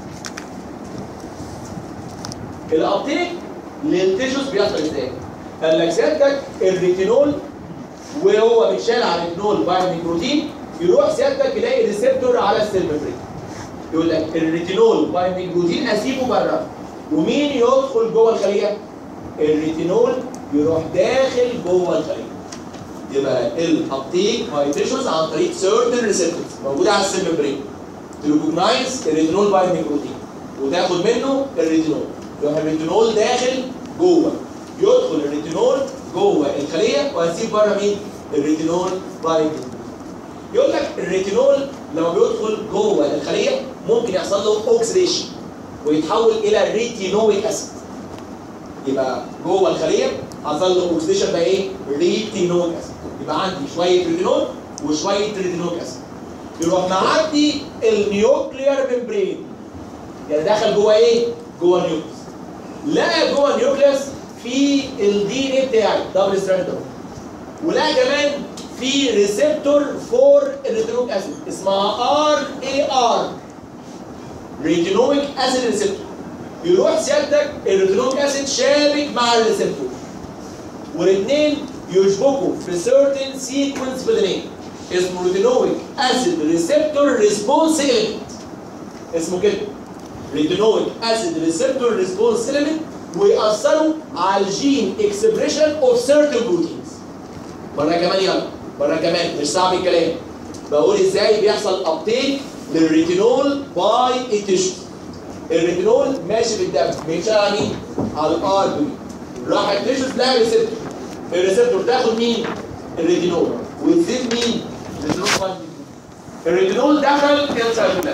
الابتيك للتيشوز بيحصل ازاي؟ قال لك سيادتك الريتينول وهو بيتشال على الريتينول بايندينج بروتين يروح سيادتك يلاقي ريسبتور على السيل ميمبرين. يقول لك الريتينول بايندينج بروتين اسيبه بره ومين يدخل جوه الخليه؟ الريتينول يروح داخل جوه الخليه. يبقى الابتيك باي تيشوز عن طريق سيرتن ريسبتورز موجوده على السيل ميمبرين تريكوجنايز الريتينول بايندينج بروتين وتاخد منه الريتينول. يروح الريتينول داخل جوه، يدخل الريتينول جوه الخليه وهسيب بره مين؟ الريتينول بايندينج. يقول لك الريتينول لما بيدخل جوه الخليه ممكن يحصل له اوكسيديشن ويتحول الى ريتينويك اسيد. يبقى جوه الخليه حصل له اوكسيديشن بقى ايه؟ ريتينويك اسيد. يبقى عندي شويه ريتينول وشويه ريتينويك اسيد. يروح معدي النيوكليير ممبرين، يعني دخل جوه ايه؟ جوه النيوكليوس. لقى جوه النيوكليوس في الدي ان ايه بتاعي دبل ستراند، ولقى كمان في ريسبتور فور الريتينويك اسيد اسمها ار اي ار ريتينويك اسيد ريسبتور. يروح سيادتك الريتينويك اسيد شابك مع الريسبتور والاثنين يشبكوا في سيرتن سيكونس بدنيه اسمه ريتينويك اسيد ريسبتور ريسبونس اليمنت، اسمه كده ريتينويك اسيد ريسبتور ريسبونس اليمنت، ويأثروا على الجين اكسبريشن اوف سيرتن بروتينز. مرة كمان يلا، مرة كمان مش صعب الكلام. بقول ازاي بيحصل ابتيك للريتينول باي التيشوز. الريتينول ماشي في الدم بيشتغل على مين؟ على الار بي. راح التيشوز لها ريسبتور، الريسبتور تاخد مين؟ الريتينول وتزيد مين؟ الريتينول باي. الريتينول دخل انسايتوبلازم،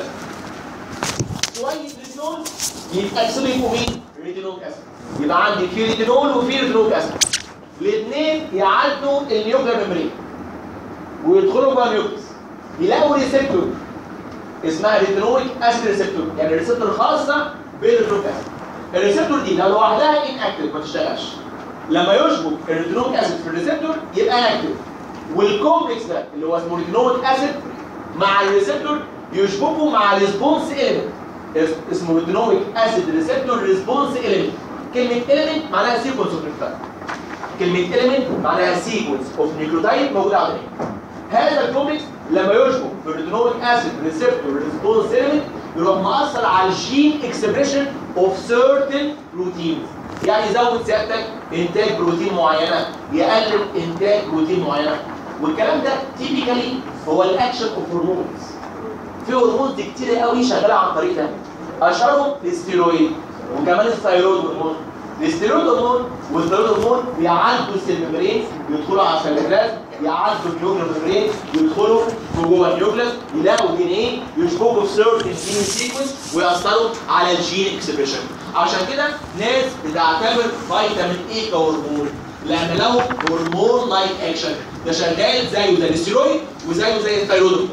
شوية ريتينول يتأكسدوا يبقوا مين؟ ريتينويك اسيد. يبقى عندي في ريتينول وفي ريتينويك اسيد، الاثنين يعدوا النيوكليير ميمبرين ويدخلوا جوه النيوكليس يلاقوا ريسبتور اسمها ريتينويك اسيد ريسبتور، يعني ريسبتور خاصه بالريتينويك اسيد. الريسبتور دي لو لوحدها ان اكتف ما تشتغلش، لما يشبك الريتينويك اسيد في الريسبتور يبقى اكتف، والكومبلكس ده اللي هو اسمه ريتينويك اسيد مع الريسبتور يشبكوا مع الريسبونس اليمنت اسمه ريتينويك اسيد ريسبتور ريسبونس اليمنت. كلمه اليمنت معناها سيكونس اوف ريسبتور. كلمه element معناها sequence of nucleotide موجوده على الدي. هذا الكومبلكس لما يشبك بالريتينويك اسيد ريسبتور ريسبونس element يروح مأثر على الجين اكسبريشن اوف certain بروتينز. يعني يزود سيادتك انتاج بروتين معينه، يقلل انتاج بروتين معينه. والكلام ده تيبيكالي هو الاكشن اوف هرمونز. في هرمونز كتير قوي شغاله عن طريق ده. اشهرهم الاستيرويد وكمان الثايرويد هرمون. الاستيرويد هرمون والثايرويد هرمون بيعالجوا السيل ميمبرين، يدخلوا على السيلولاز، يعالجوا النيوكلير ميمبرين، يدخلوا جوه النيوكليس، يلاقوا دي ان ايه يشبكوا في سيرتن جين سيكونس ويأثروا على الجين اكسبريشن. عشان كده ناس بتعتبر فيتامين اي كهرمون لان له هرمون لايك اكشن، ده شغال زيه زي الاستيرويد وزيه زي الثايرويد.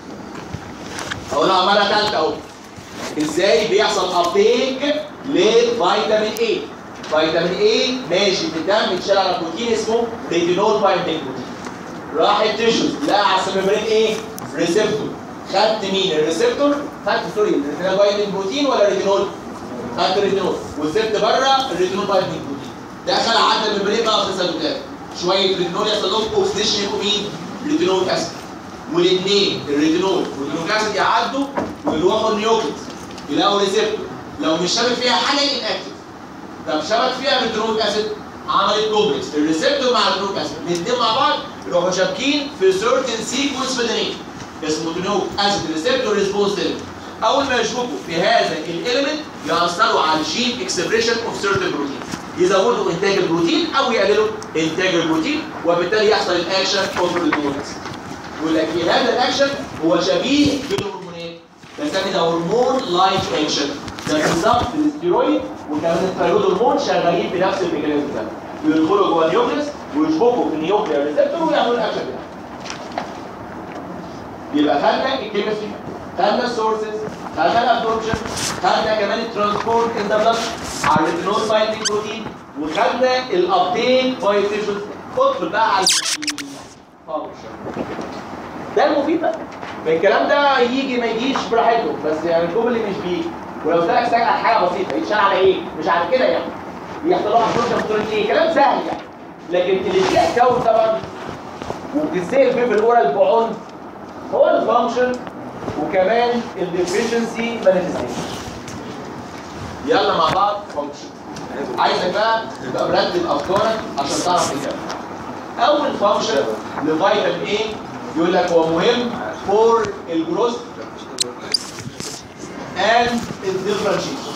اقولها مره ثالثه اهو. ازاي بيحصل ابتيك لفيتامين اي؟ فيتامين اي ماشي في الدم بيتشال على بروتين اسمه ريتينول بايندينج بروتين. راح التيشوز لقى على السيمبرين ايه؟ ريسبتور. خدت مين؟ الريسبتور؟ خدت سوري الريتينول بايندينج بروتين ولا الريتينول؟ خدت الريتينول وسبت بره الريتينول بايندينج بروتين. دخل عدى الممبرين بقى في السيلولات. شويه ريتينول يحصل لهم اوكسيديشن يبقوا مين؟ ريتينول اسيد. والاثنين الريتينول والريتينول اسيد يعدوا ويروحوا النيوكليس يلاقوا ريسبتور. لو مش شابك فيها حاجه انكتيف. طب شبك فيها الريتينول اسيد عملت كومبلكس الريسبتور مع الريتينول اسيد الاثنين مع بعض يروحوا شابكين في سيرتن سيكونس في الدي اسمه ريتينول اسيد ريسبتور ريسبونس ايلمنت. اول ما يشبكوا في هذا الاليمنت يأثروا على الجين اكسبريشن اوف سيرتن بروتين، يزودوا انتاج البروتين او يقللوا انتاج البروتين وبالتالي يحصل الاكشن اوف الريتينول اسيد. ولكن هذا الاكشن هو شبيه بالهرمونات، بنسمي ده هرمون لايك اكشن. ده بالظبط الاستيرويد وكمان الثايرويد هرمون شغالين بنفس الميكانيزم ده، يدخلوا جوه النيوكليس ويشبكوا في النيوكلير ريسبتور ويعملوا الاكشن ده. يبقى خدنا الكيمستري، خدنا السورسز، خدنا الابسوربشن، خدنا كمان الترانسبورت ان ذا بلاد على الريتينول بايندينج بروتين، وخدنا الابتيك باي تيشوز. ادخل بقى على الفانكشن. ده المفيد بقى. الكلام ده يجي ما يجيش براحته، بس يعني الجمل اللي مش بيجي. ولو سالك سؤال على حاجه بسيطه يتشال على ايه؟ مش على كده يعني. يحصل له ابسوربشن بطريقه ايه؟ كلام سهل يعني. لكن اللي فيه اكونت طبعا وبتسال فيه بالاورال بعنف هو الفانكشن وكمان الديفيشنسي مانيفستيشن. يلا مع بعض فانكشن. عايزك بقى تبقى مرتب افكارك عشان تعرف الكلام. اول فانكشن لفيتامين ايه يقول لك هو مهم فور الجروث and differentiation.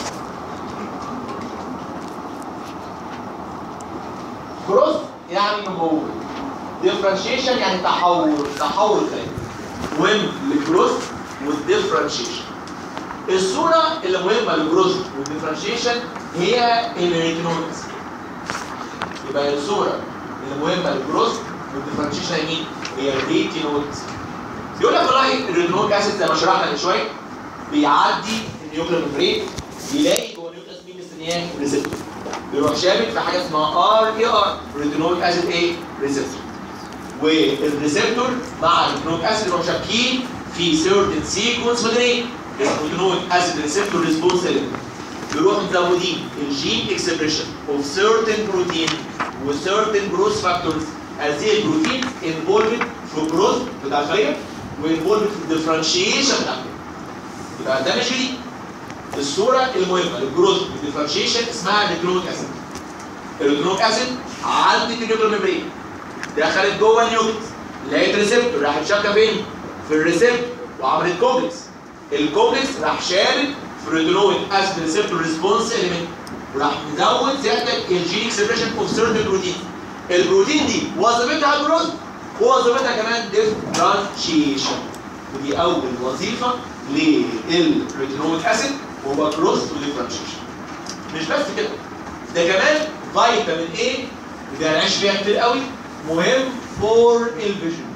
growth يعني نمو، differentiation يعني تحول خلية. مهم للجروث والديفرنشيشن. الصورة اللي مهمة للجروث والديفرنشيشن هي الريتينول اسيد. يبقى الصورة اللي مهمة للجروث والديفرنشيشن هي مين؟ هي الريتينول اسيد. يقول لك والله الريتينول اسيد زي ما شرحنا من شوية بيعدي النيوكلير ميمبرين يلاقي جوه النيوكليس مين مستنياه؟ ريسبتور. بيروح شابك في حاجه اسمها RER ريتينول اسيد ايه؟ ريسبتور. والريسبتور مع الريتينول اسيد يروحوا شابكين في سيرتن سيكونس مودرين ريتينول اسيد ريسبتور ريسبونس ايلمنت. بيروحوا مزودين الجين اكسبريشن اوف سيرتن بروتين وسيرتن جروث فاكتورز. هذه البروتين انفولفد في الجروث بتاع الخليه وانفولفد في الديفرنشيشن بتاع الخليه. يبقى ده مش جديد. الصوره المهمه للجروث والديفرنشيشن اسمها الريتينول اسيد. الريتينول اسيد عدت النيوكلير ميمبرين دخلت جوه النيوكليس لقيت ريسبتور راحت شابكه فين؟ في الريسبتور وعملت كومبلكس. الكومبلكس راح شارك في الريتينول اسيد ريسبتور ريسبونس اليمنت وراح مزود زياده الجين اكسبريشن اوف سيرتن بروتين. البروتين دي وظيفتها جروث ووظيفتها كمان ديفرنشيشن. ودي اول وظيفه للريتينول اسيد وهو جروث وديفرنشيشن. مش بس كده، ده كمان فيتامين ايه ده هنعيش فيها كتير قوي مهم فور الفيجن،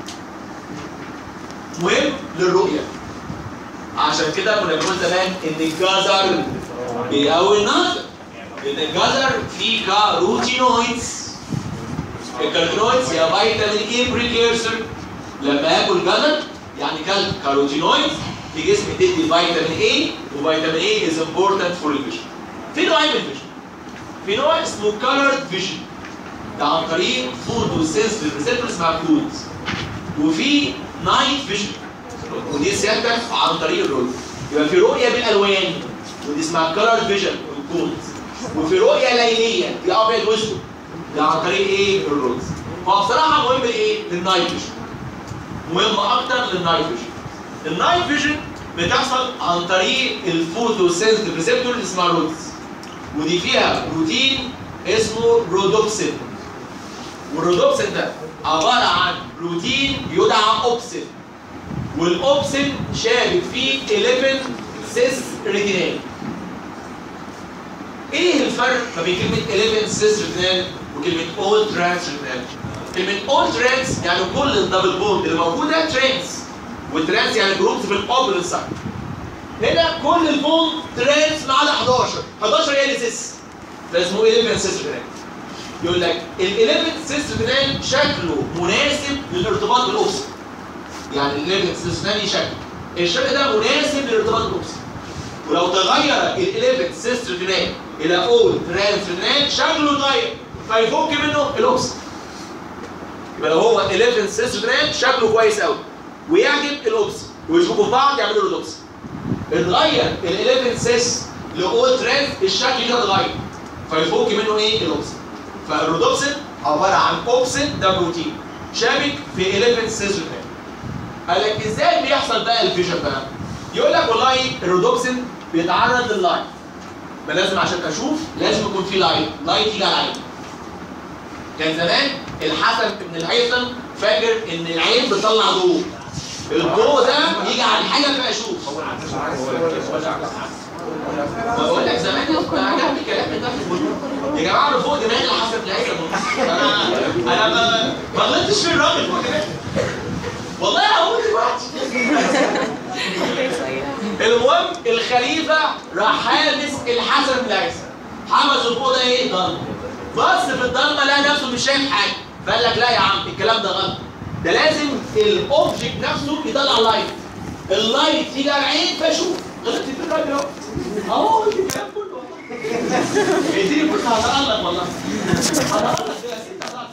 مهم للرؤيه. عشان كده كنا بنقول زمان ان الجزر بيقوي النظر، لان الجزر فيه كاروتينويدز. الكاروتينويدز هي فيتامين اي بريكيرسر. لما اكل جزر يعني كلت كاروتينويدز في جسمي تدي فيتامين اي، وفيتامين اي از امبورتنت فور الفيجن. في نوعين من الفيجن. في نوع اسمه كالرد فيجن ده عن طريق فوتو سنسيتيف ريسبتور اسمها كودز. وفي نايت فيجن ودي سيادتك عن طريق الرؤيه. يبقى في رؤيه بالالوان ودي اسمها كلر فيجن والكودز. وفي رؤيه ليليه دي ابيض واسود ده عن طريق ايه؟ الرؤيه. فبصراحه مهم ايه؟ للنايت فيجن. مهم اكتر للنايت فيجن. النايت فيجن بتحصل عن طريق الفوتو سنسيتيف ريسبتور اللي اسمها رودز. ودي فيها بروتين اسمه رودوبسين. والرودوبسين ده عباره عن بروتين يدعى اوبسين. والاوبسين شابك فيه 11 سيس ريتينال. ايه الفرق ما بين كلمه 11 سيس ريتينال وكلمه اول ترانس ريتينال؟ كلمه اول ترانس يعني كل الدبل بوند اللي موجوده ترانس، والترانس يعني جروبس في الاوبل سايد. هنا كل البوند ترانس ما عدا 11 هي اللي سيس، فاسمه 11 سيس ريتينال. يقول لك ال 11 سيس ريتينال شكله مناسب للارتباط بالاوبسين. يعني ال 11 سيس ريتينال الشكل ده مناسب للارتباط بالاوبسين. ولو تغير ال 11 سيس ريتينال الى اول ترانس ريتينال شكله اتغير فيفك منه الاوبسين. يبقى لو هو 11 سيس ريتينال شكله كويس قوي ويعجب الاوبسين ويشبكوا في بعض يعملوا رودوبسين. اتغير ال 11 سيس لاول ترانس الشكل كده اتغير فيفك منه ايه؟ الاوبسين. فالرودوبسين عباره عن اوبسين ده بروتين شابك في 11 سيس ريتينال. قال لك ازاي بيحصل بقى الفيجن بقى؟ يقول لك والله الرودوبسين بيتعرض لللايت. ما لازم عشان اشوف لازم يكون في لايت يجي على العين. كان زمان الحسن بن الهيثم فاكر ان العين بتطلع ضوء. الضوء ده يجي على حاجه فاشوف. بقول لك زمان عجبني الكلام ده. يا جماعه اللي فوق دماغي الحسن بن الهيثم. انا ما غلطتش في الراجل فوق دماغي. والله هقول دلوقتي. المهم الخليفه راح حابس الحسن بن الهيثم. حبسه فوق ده ايه؟ ضلمه. بص في الضلمه لقى نفسه مش شايف حاجه. فقال لك لا يا عم الكلام ده غلط. ده لازم الاوبجكت نفسه يطلع لايت. اللايت يجي على العين فاشوف. غلطت في الراجل اهو. اهو الكلام كله والله. اديني كنت هتألق والله. هتألق يا ست هتألق.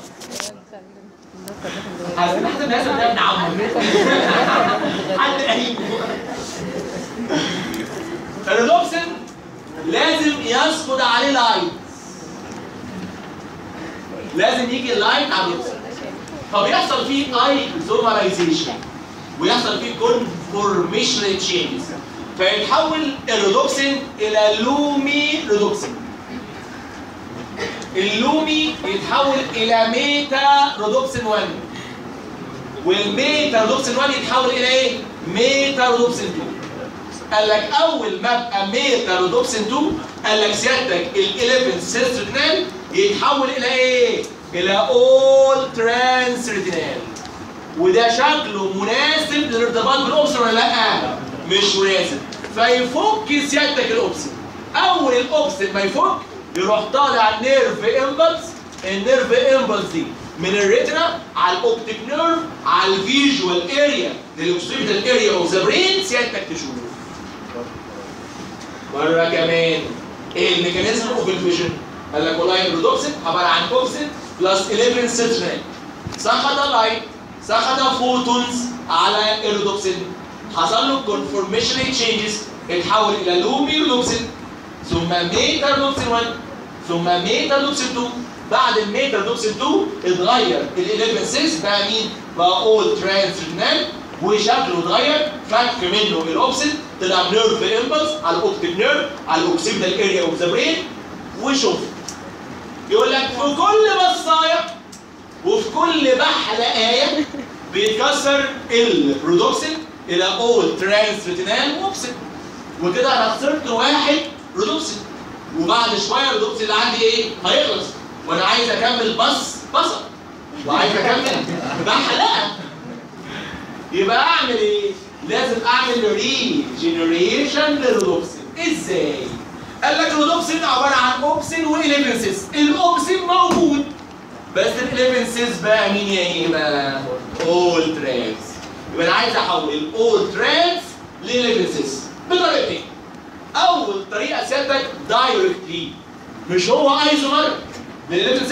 عارفين احنا الناس ده ابن عمه. حد قريب. الرودوبسين لازم يسقط عليه لايت. لازم يجي اللايت على الرودوبسين. فبيحصل فيه ايزومرايزيشن ويحصل فيه كونفورميشنال تشينجز فيتحول الرودوبسين الى لومي رودوبسين. اللومي يتحول الى ميتا رودوبسين 1 والميتا رودوبسين 1 يتحول الى ايه؟ ميتا رودوبسين 2. قال لك اول ما ابقى ميتا رودوبسين 2 قال لك سيادتك ال 11 سيس ريتينال يتحول الى ايه؟ الى اول ترانس ريتينال. وده شكله مناسب للارتباط بالاوبسين ولا لا؟ مش مناسب. فيفك سيادتك الاوبسين. اول الاوبسين ما يفك يروح طالع نيرف امبلس. النيرف امبلس دي من الريتنا على الاوبتيك نيرف على الفيجوال اريا للاوكسيبيتال اريا اوف ذا برين سيادتك تشوف. مره كمان ايه الميكانيزم اوف الفيجن؟ قال لك والله الرودوبسين عباره عن اوبسين بلس 11 سيترين. سقط لايت سقط فوتونز على الرودوبسين حصل له كونفورميشنال تشينجز اتحول الى لومي رودوبسين ثم ميتا رودوبسين 1 ثم ميتا رودوبسين 2. بعد الميتا رودوبسين 2 اتغير ال 11 سيس بقى مين؟ بقى اول ترانس ريتينال وشكله اتغير فك منه الاوبسين طلع نيرف امبلس على الاوبتيك نيرف على الاوكسيبيتال اريا اوف ذا برين وشوف. يقول لك في كل بصايه وفي كل بحلقايه بيتكسر الرودوبسين الى اول ترانس ريتينال واوبسين. وكده انا خسرت واحد رودوبسين وبعد شويه الرودوبسين اللي عندي ايه؟ هيخلص وانا عايز اكمل بصل وعايز اكمل بحلقه. يبقى اعمل ايه؟ لازم اعمل ريجنريشن للرودوبسين. ازاي؟ قال لك الرودوبسين عباره عن اوبسين و11 سيس. الاوبسين موجود بس ال11 سيس بقى مين يا ايما؟ اول ترانس. يبقى انا عايز احول الاول ترانس ل11 سيس بطريقتين. اول طريقه سيادتك دايركتلي مش هو ايزومر لل11 سيس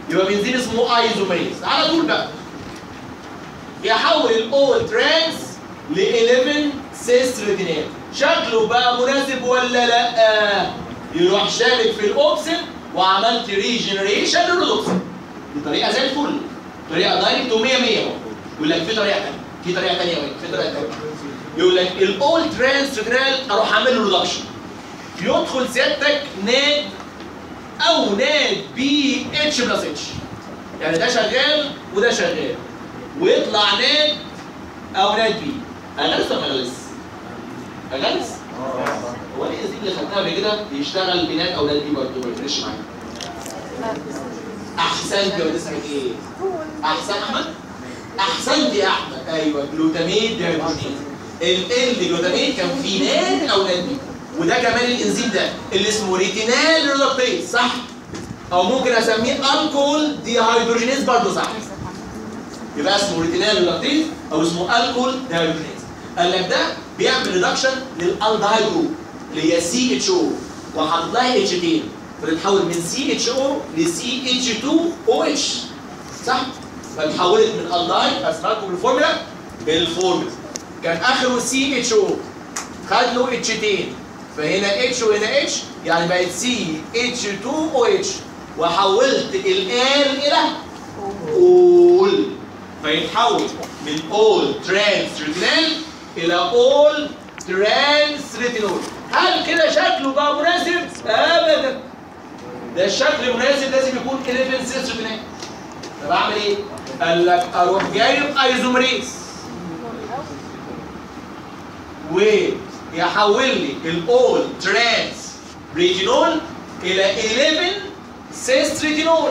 يبقى بنزين اسمه ايزوميريز. على طول بقى يحول الاول ترانس ل 11 سيس ريتينال. شكله بقى مناسب ولا لا؟ يروح شابك في الاوبسن وعملت ريجنريشن للريدوكسين. دي طريقه زي الفل، طريقه دايركت و100 100 اهو. يقول لك في طريقه ثانيه، في طريقه ثانيه وين؟ في طريقه ثانيه. يقول لك الاول ترانس ريتينال اروح اعمل له ريدكشن. يدخل سيادتك ناد او ناد بي اتش بلس اتش. يعني ده شغال وده شغال. ويطلع ناد او ناد بي. اغلس ولا ما اغلس؟ اغلس؟ هو ايه الانزيم اللي خدناها قبل كده يشتغل بناد او ناد بي برضه ما يفرقش معايا؟ احسنت يا اسمك ايه؟ احسن احمد؟ احسنت يا احمد. ايوه جلوتاميت ديهيدروجينيز. ال جلوتاميت كان فيه ناد او ناد بي. وده كمان الانزيم ده اللي اسمه ريتينال ريدكتيز صح؟ او ممكن اسميه الكول ديهيدروجينيز برضه صح؟ يبقى اسمه ريتينال ريدكتيز او اسمه الكول ديهيدروجينيز. قال لك ده بيعمل ريدكشن للالدهايد جروب اللي هي سي اتش او وحاطط لها اتشتين فتتحول من سي اتش او لسي اتش 2 او اتش صح؟ فتحولت من الدهايد اسمها لكم الفورمولا بالفورمولا كان اخره سي اتش او خد له اتشتين فهنا اتش وهنا اتش يعني بقت سي اتش 2 او اتش وحولت الان الى اول فيتحول من اول ترانس ريتينال الى اول ترانس ريتينول. هل كده شكله بقى مناسب؟ ابدا. ده الشكل المناسب لازم يكون 11 سيس ريتينال. طب اعمل ايه؟ قال لك اروح جايب ايزومريز ويحول لي الاول ترانس ريتينول الى 11 سيس ريتينول.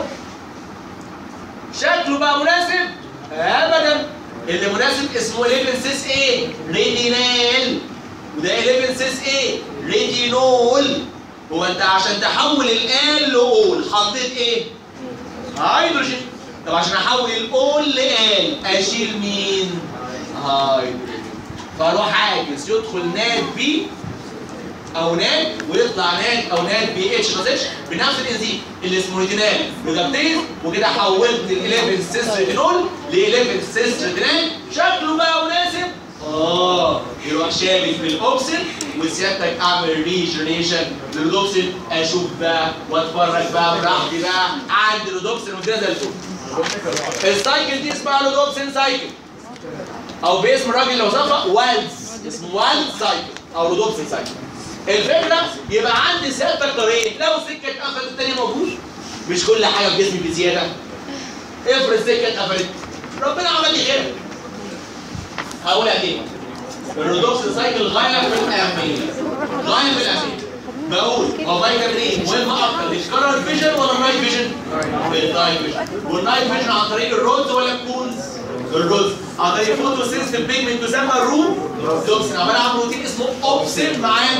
شكله بقى مناسب؟ ابدا. اللي مناسب اسمه 11 سيس ايه؟ ريتينال. وده 11 سيس ايه؟ ريتينول. هو انت عشان تحول الان لاول حطيت ايه؟ هيدروجين. طب عشان احول الاول لان اشيل مين؟ هيدروجين. فاروح عاكس يدخل ناد بي او ناد ويطلع ناد او ناد بي اتش بلس اتش بنفس الانزيم اللي اسمه ريتينال ريدكتيز وكده حولت ال 11 سيس ريتينول ل 11 سيس ريتينال. شكله بقى مناسب؟ يروح شابك في الاوكسين وسيادتك اعمل ريجنريشن للريدوكسين اشوف بقى واتفرج بقى براحتي بقى عند الريدوكسين وكده زي الفل. السايكل دي اسمها ريدوكسين سايكل او باسم الراجل اللي وصفها والز اسمه والز سايكل او ريدوكسين سايكل. الفكره يبقى عندي سيادتك طريقين لو سكه اتقفلت الثانيه موجود مش كل حاجه في جسمي بزياده. افرض سكه اتقفلت ربنا عمل لي خير. هقولها تاني الريدوكسين سايكل غايه في الاهميه غايه في الاهميه. بقول هو فيتامين ايه مهم اكتر الكلر فيجن ولا النايت فيجن؟ النايت فيجن. والنايت فيجن عن طريق الرودز ولا الكونز؟ الرودز. عن طريق الفوتوسينثيتيك بيجمنت تسمى الروم توكسين. عمال اعمل روتين اسمه اوبسين معاه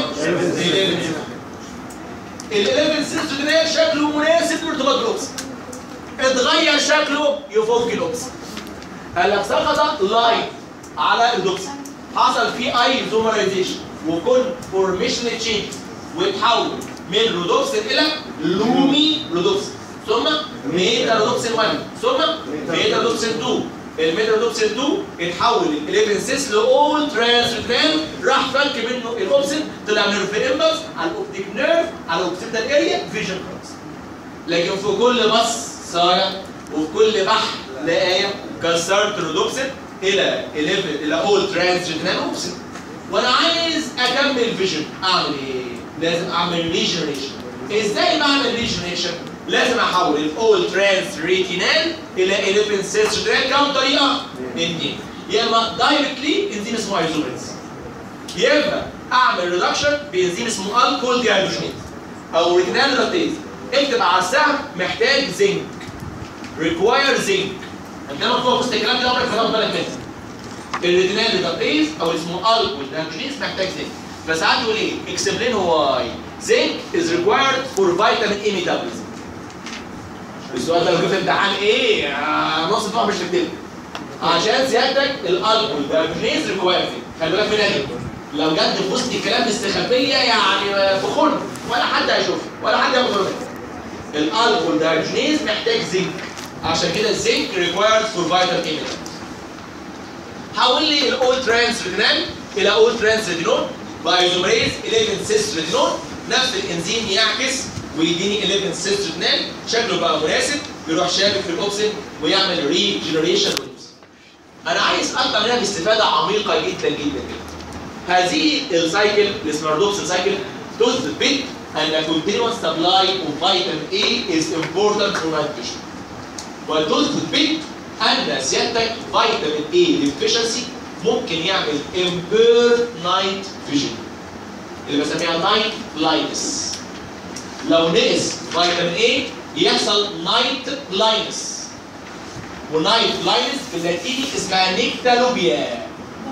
ال 11 سيس ريتينال شكله مناسب لارتباط بالاوبسين. اتغير شكله يفك الاوبسين. قال لك سقط لايت على الدوكسين حصل فيه ايزومرايزيشن وكونفورميشن تشينج وتحول من ريدوكسين الى لومي ريدوكسين ثم ميتا ريدوكسين 1 ثم ميتا ريدوكسين 2. الميتا ريدوكسين 2 اتحول ال 11 سيس لاول ترانس ريتينال راح فك منه الاوبسين طلع نيرف امبلس على الاوبتيك نيرف على الاوبسيتال اريا فيجن كروس. لكن في كل بصايه وفي كل بحث لقايه كسرت ريدوكسين الى اول ترانس ريتينال اوبسين. وانا عايز اكمل فيجن اعمل ايه؟ لازم اعمل ريجنريشن. ازاي بعمل ريجنريشن؟ لازم احول الاول ترانس ريتينال الى 11 سيس ريتينال. كام طريقه؟ اثنين. يا اما دايركتلي انزيم اسمه ايزوميريز يا اما اعمل ريدكشن بانزيم اسمه الكول ديهيدروجينيز او ريتينال ريدكتيز. اكتب على السهم محتاج زنك ريكواير زنك. انت مكتوب وسط الكلام ده عمرك ما تاخد بالك منه. الريتينال ريدكتيز او اسمه الكول ديهيدروجينيز محتاج زنك. فساعات يقول ايه؟ اكسبلين واي زنك از ريكوايرد فور فيتامين اي ميتابوليزم. السؤال ده لو جه في امتحان ايه؟ نص طبعا مش هتكتب عشان سيادتك الالكول ديهيدروجينيز ريكوايرد. خلي بالك منها دي لو جت في وسط الكلام استخبيه يعني في خرم ولا حد هيشوفها ولا حد هياخد باله. الالكول دهيدروجينيز محتاج زنك، عشان كده الزنك ريكوايرد فور فيتال كيميكال. حول لي الاول ترانس ريتينال الى اول ترانس ريتينول بايزومريز 11 سيس ريتينول، نفس الانزيم يعكس ويديني 11 سيس ريتينال، شكله بقى مناسب، يروح شابك في الاوكسين ويعمل ريجنريشن. انا عايز اطلع منها باستفاده عميقه جدا جدا جدا. هذه السايكل اللي اسمها ريدوكسن سايكل تثبت ان continuous supply of vitamin A is important for nutrition. وتثبت ان سيادتك فيتامين A deficiency ممكن يعمل impaired night vision اللي بسميها نايت بلايندنس. لو نقص فيتامين A يحصل نايت بلايندنس، ونايت بلايندنس باللاتيني اسمها نيكتالوبيا.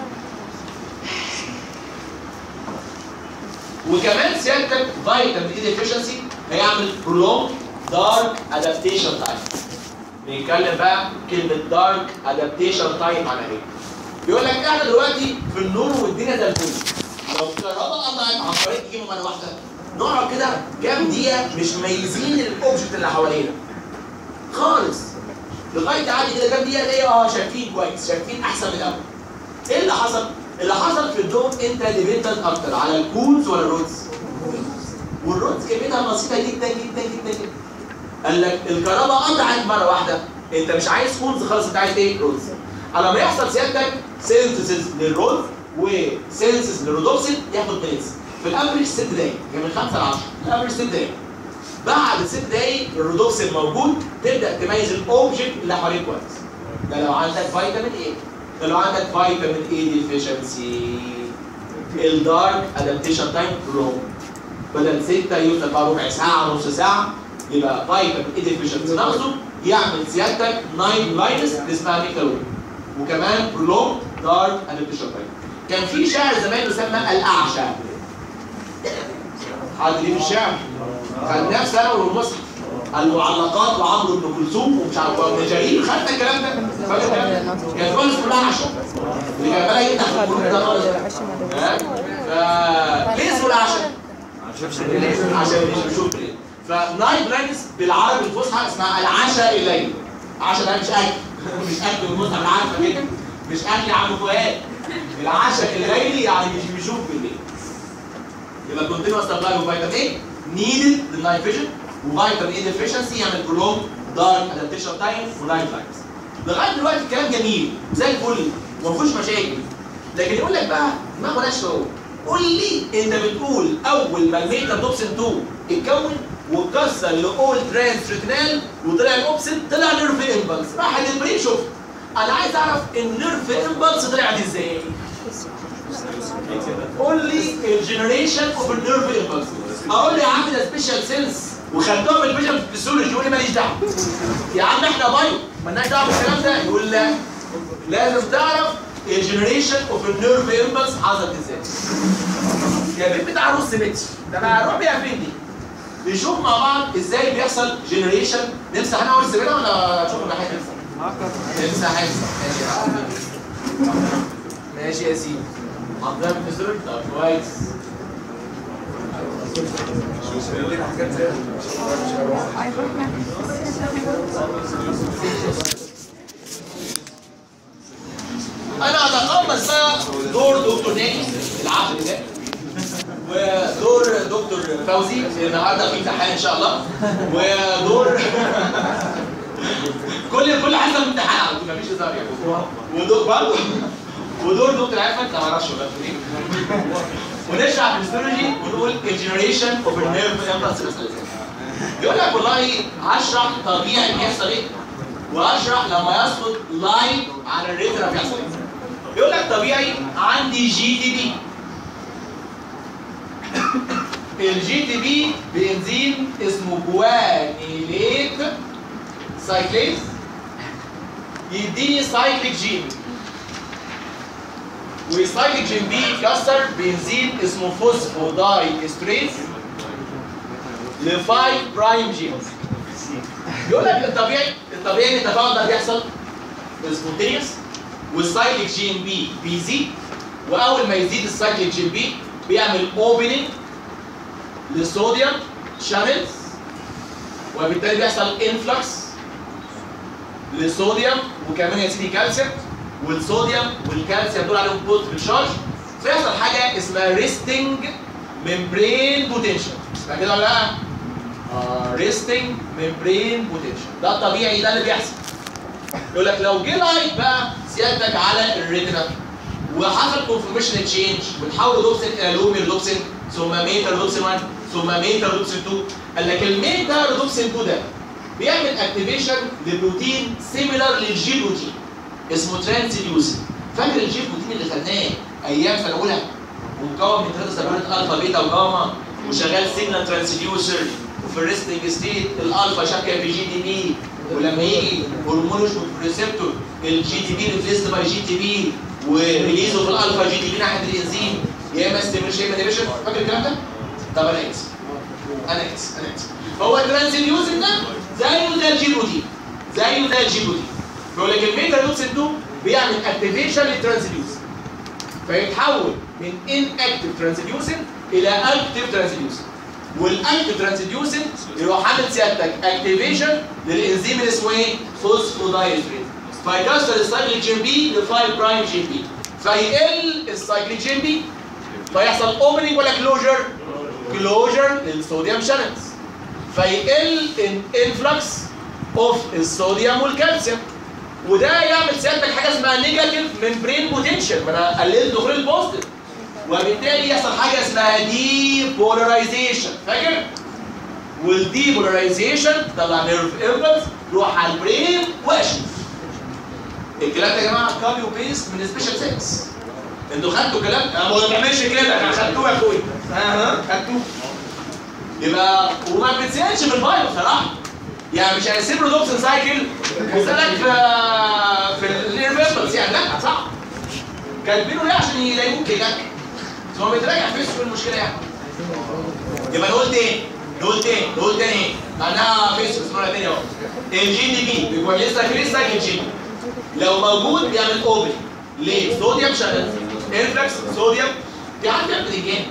وكمان سيادتك فيتامين اي ديفيشنسي هيعمل برولونج دارك ادابتيشن تايم. نتكلم بقى كلمه دارك ادابتيشن تايم معناها ايه؟ بيقول لك احنا دلوقتي في النور والدنيا زي الفل، لو الكهرباء قطعت عن طريق تجيبه مره واحده نقعد كده كام دقيقه مش مميزين الاوبجكت اللي حوالينا خالص، لغايه عادي كده كام دقيقه ايه شايفين كويس، شايفين احسن من الاول. ايه اللي حصل؟ اللي حصل في الضوء انت ديبندنت اكتر على الكونز ولا الرودز؟ والرودز كميتها بسيطه جدا جدا جدا جدا. قال لك الكهرباء قطعت مره واحده، انت مش عايز كونز خالص، انت عايز ايه؟ رودز. على ما يحصل سيادتك سينثيسيس للرودز وسينثيسيس للرودوكسين ياخد مينتس، في الافريج 6 دقايق، يعني من 5 ل 10 الافريج 6 دقايق. بعد 6 دقايق الرودوكسين موجود، تبدا تميز الاوبجكت اللي حواليك كويس. ده لو عندك فيتامين ايه. لو عندك فيتامين اي ديفيشنسي الدارك ادابتيشن تايم لونج، بدل 6 يوصل بقى ربع ساعه نص ساعه، يبقى فيتامين اي ديفيشنسي ناقصه يعمل سيادتك نايت بلايندنس اسمها نيكتالوبيا، وكمان برولونج دارك ادابتيشن تايم. كان في شاعر زمان يسمى الاعشى. حد ليه في الشعر؟ خدناه في ثانوي والمصري. المعلقات وعمرو بن كلثوم ومش عارف ابن جرير، خدنا الكلام ده. فاكر الكلام ده؟ كان خالص كلها عشا. اللي كان بقى يفتح في الجروب ده خالص. ليه اسمه العشا؟ عشان مش بيشوف ليه. فنايت بلايندنس بالعربي الفصحى اسمها العشاء الليلي. العشاء ده مش اكل، مش اكل بالمصحف انا عارفه كده. مش اكل يا عم فؤاد. العشاء الليلي يعني مش بيشوف بالليل. يبقى كونتينوس سبلاي اوف فيتامين ايه نيدد للنايت فيجن، وفيتامين اي ديفيشنسي يعمل برولونج دارك ادابتيشن تايم ونايت لايتس. لغايه دلوقتي الكلام جميل زي الفل وما فيهوش مشاكل، لكن يقول لك بقى ما بلاش هو. قول لي انت بتقول اول ما الميتا توكسين 2 اتكون واتكسر لاول ترانس ريتينال وطلع الاوبسين طلع نيرف امبلس، راح للبرين شوف. انا عايز اعرف النيرف امبلس طلعت ازاي؟ قول لي الجنريشن اوف النيرف امبلس. اقول لي يا عم ده سبيشال سيلز وخدوها في الفيجن فيسيولوجي، يقول لي ماليش دعوه. يا عم احنا بايو مالناش دعوه بالكلام ده. يقول لا لازم تعرف الجنريشن اوف النيرف امبلس حصلت ازاي. يا بنت بتاع نص متر ده انا هروح بيها فين دي؟ نشوف مع بعض ازاي بيحصل جنريشن. نمسح انا اول سبيله ولا تشوف الناحيه نمسح ماشي يا سيدي. حضرتك في الفيسيولوجي طب كويس. انا اتقمص بقى دور دكتور ناجي العقل ده ودور دكتور فوزي النهارده في امتحان ان شاء الله، ودور كل حاجه امتحان مفيش هزار يعني، ودور برضه ودور دكتور عفت ما اعرفش ولا ايه، ونشرح الهيستولوجي ونقول الجنريشن اوف النيرف امبلس. يقول لك والله هشرح طبيعي بيحصل ايه، واشرح لما يسقط لايت على الريتنا بيحصل ايه. يقول لك طبيعي عندي جي تي بي. الجي تي بي بانزيم اسمه جوانيليت سايكليز يديني سايكليك جين، والسايكليك جين بي يتكسر بانزيم اسمه فوسفوداي استريز ل 5 برايم جينز. يقول لك الطبيعي ان التفاعل ده بيحصل سبونتينيوس، والسايكليك جين بي بيزيد، واول ما يزيد السايكليك جين بي بيعمل اوبننج للصوديوم شانلز وبالتالي بيحصل انفلكس للصوديوم وكمان يا سيدي كالسيوم، والصوديوم والكالسيوم دول عليهم بوزيتيف شارج، فيحصل حاجه اسمها ريستنج ممبرين بوتنشال. اسمها كده ولا لا؟ ريستنج ممبرين بوتنشال. ده الطبيعي، ده اللي بيحصل. يقول لك لو جه لايت بقى سيادتك على الريتنا وحصل كونفورميشن تشينج وتحول دوبسين الى لوميردوبسين ثم ميتردوبسين 1 ثم ميتردوبسين 2، قال لك الميتردوبسين 2 ده بيعمل اكتيفيشن لبروتين سيميلر للجي بروتين اسمه ترانسديوسين. فاكر الجي بروتين اللي خدناه ايام سنه اولى ومكون من 3 سبيرات الفا بيتا وجاما وشغال سيجنال ترانسديوسر، وفي الريستنج ستيت الالفا شابكه في جي دي بي، ولما يجي هرمون اسمه ريسبتور الجي دي بي ريفليست باي جي تي بي وريليزه في الالفا جي دي بي ناحيه الانزيم يا اما ستيميوليشن يا اما ديفيشن. فاكر الكلام ده؟ طب انا اسف هو الترانسديوسين ده زيه زي الجي بروتين، بيقول لك الميتادوبسين 2 بيعمل اكتيفيشن للترانسديوسين فيتحول من ان اكتيف ترانسديوسين الى اكتيف ترانسديوسين، والاكتيف ترانسديوسين يروح عامل سيادتك اكتيفيشن للانزيم اللي اسمه ايه؟ فوسفودايستريز، فيكسر السايكليك جين بي ل 5 برايم جين بي، فيقل السايكليك جين بي، فيحصل اوبننج ولا كلوجر للصوديوم شانلز، فيقل الانفلكس اوف الصوديوم والكالسيوم، وده يعمل سيادتك حاجه اسمها نيجاتيف ممبرين بوتنشال، ما انا قللت دخول البوزيتيف، وبالتالي يحصل حاجه اسمها دي بولاريزيشن. فاكر؟ والدي بولاريزيشن طلع نيرف امبلس روح على البرين واشوف. الكلام ده يا جماعه كابي وبيست من سبيشال 6. انتوا خدتوا كلام؟ انا ما بعملش كده، انا خدتوه يا اخويا. خدتوه. يبقى وما بتسالش في البايو بصراحه. يعني مش هيسيب له دوبسن سايكل ويسالك في الريفربلز، يعني لا صعب. كاتبينه ليه عشان يلاقوك كده. هو بيتراجع في المشكله يعني. يبقى نقول تاني معناها فيسبوك مره ثانيه اهو. الجي دي بي بيكون لسه في سايكل جي لو موجود بيعمل اوبن ليه؟ صوديوم شغال انفلكس صوديوم في حد بيعمل ايه؟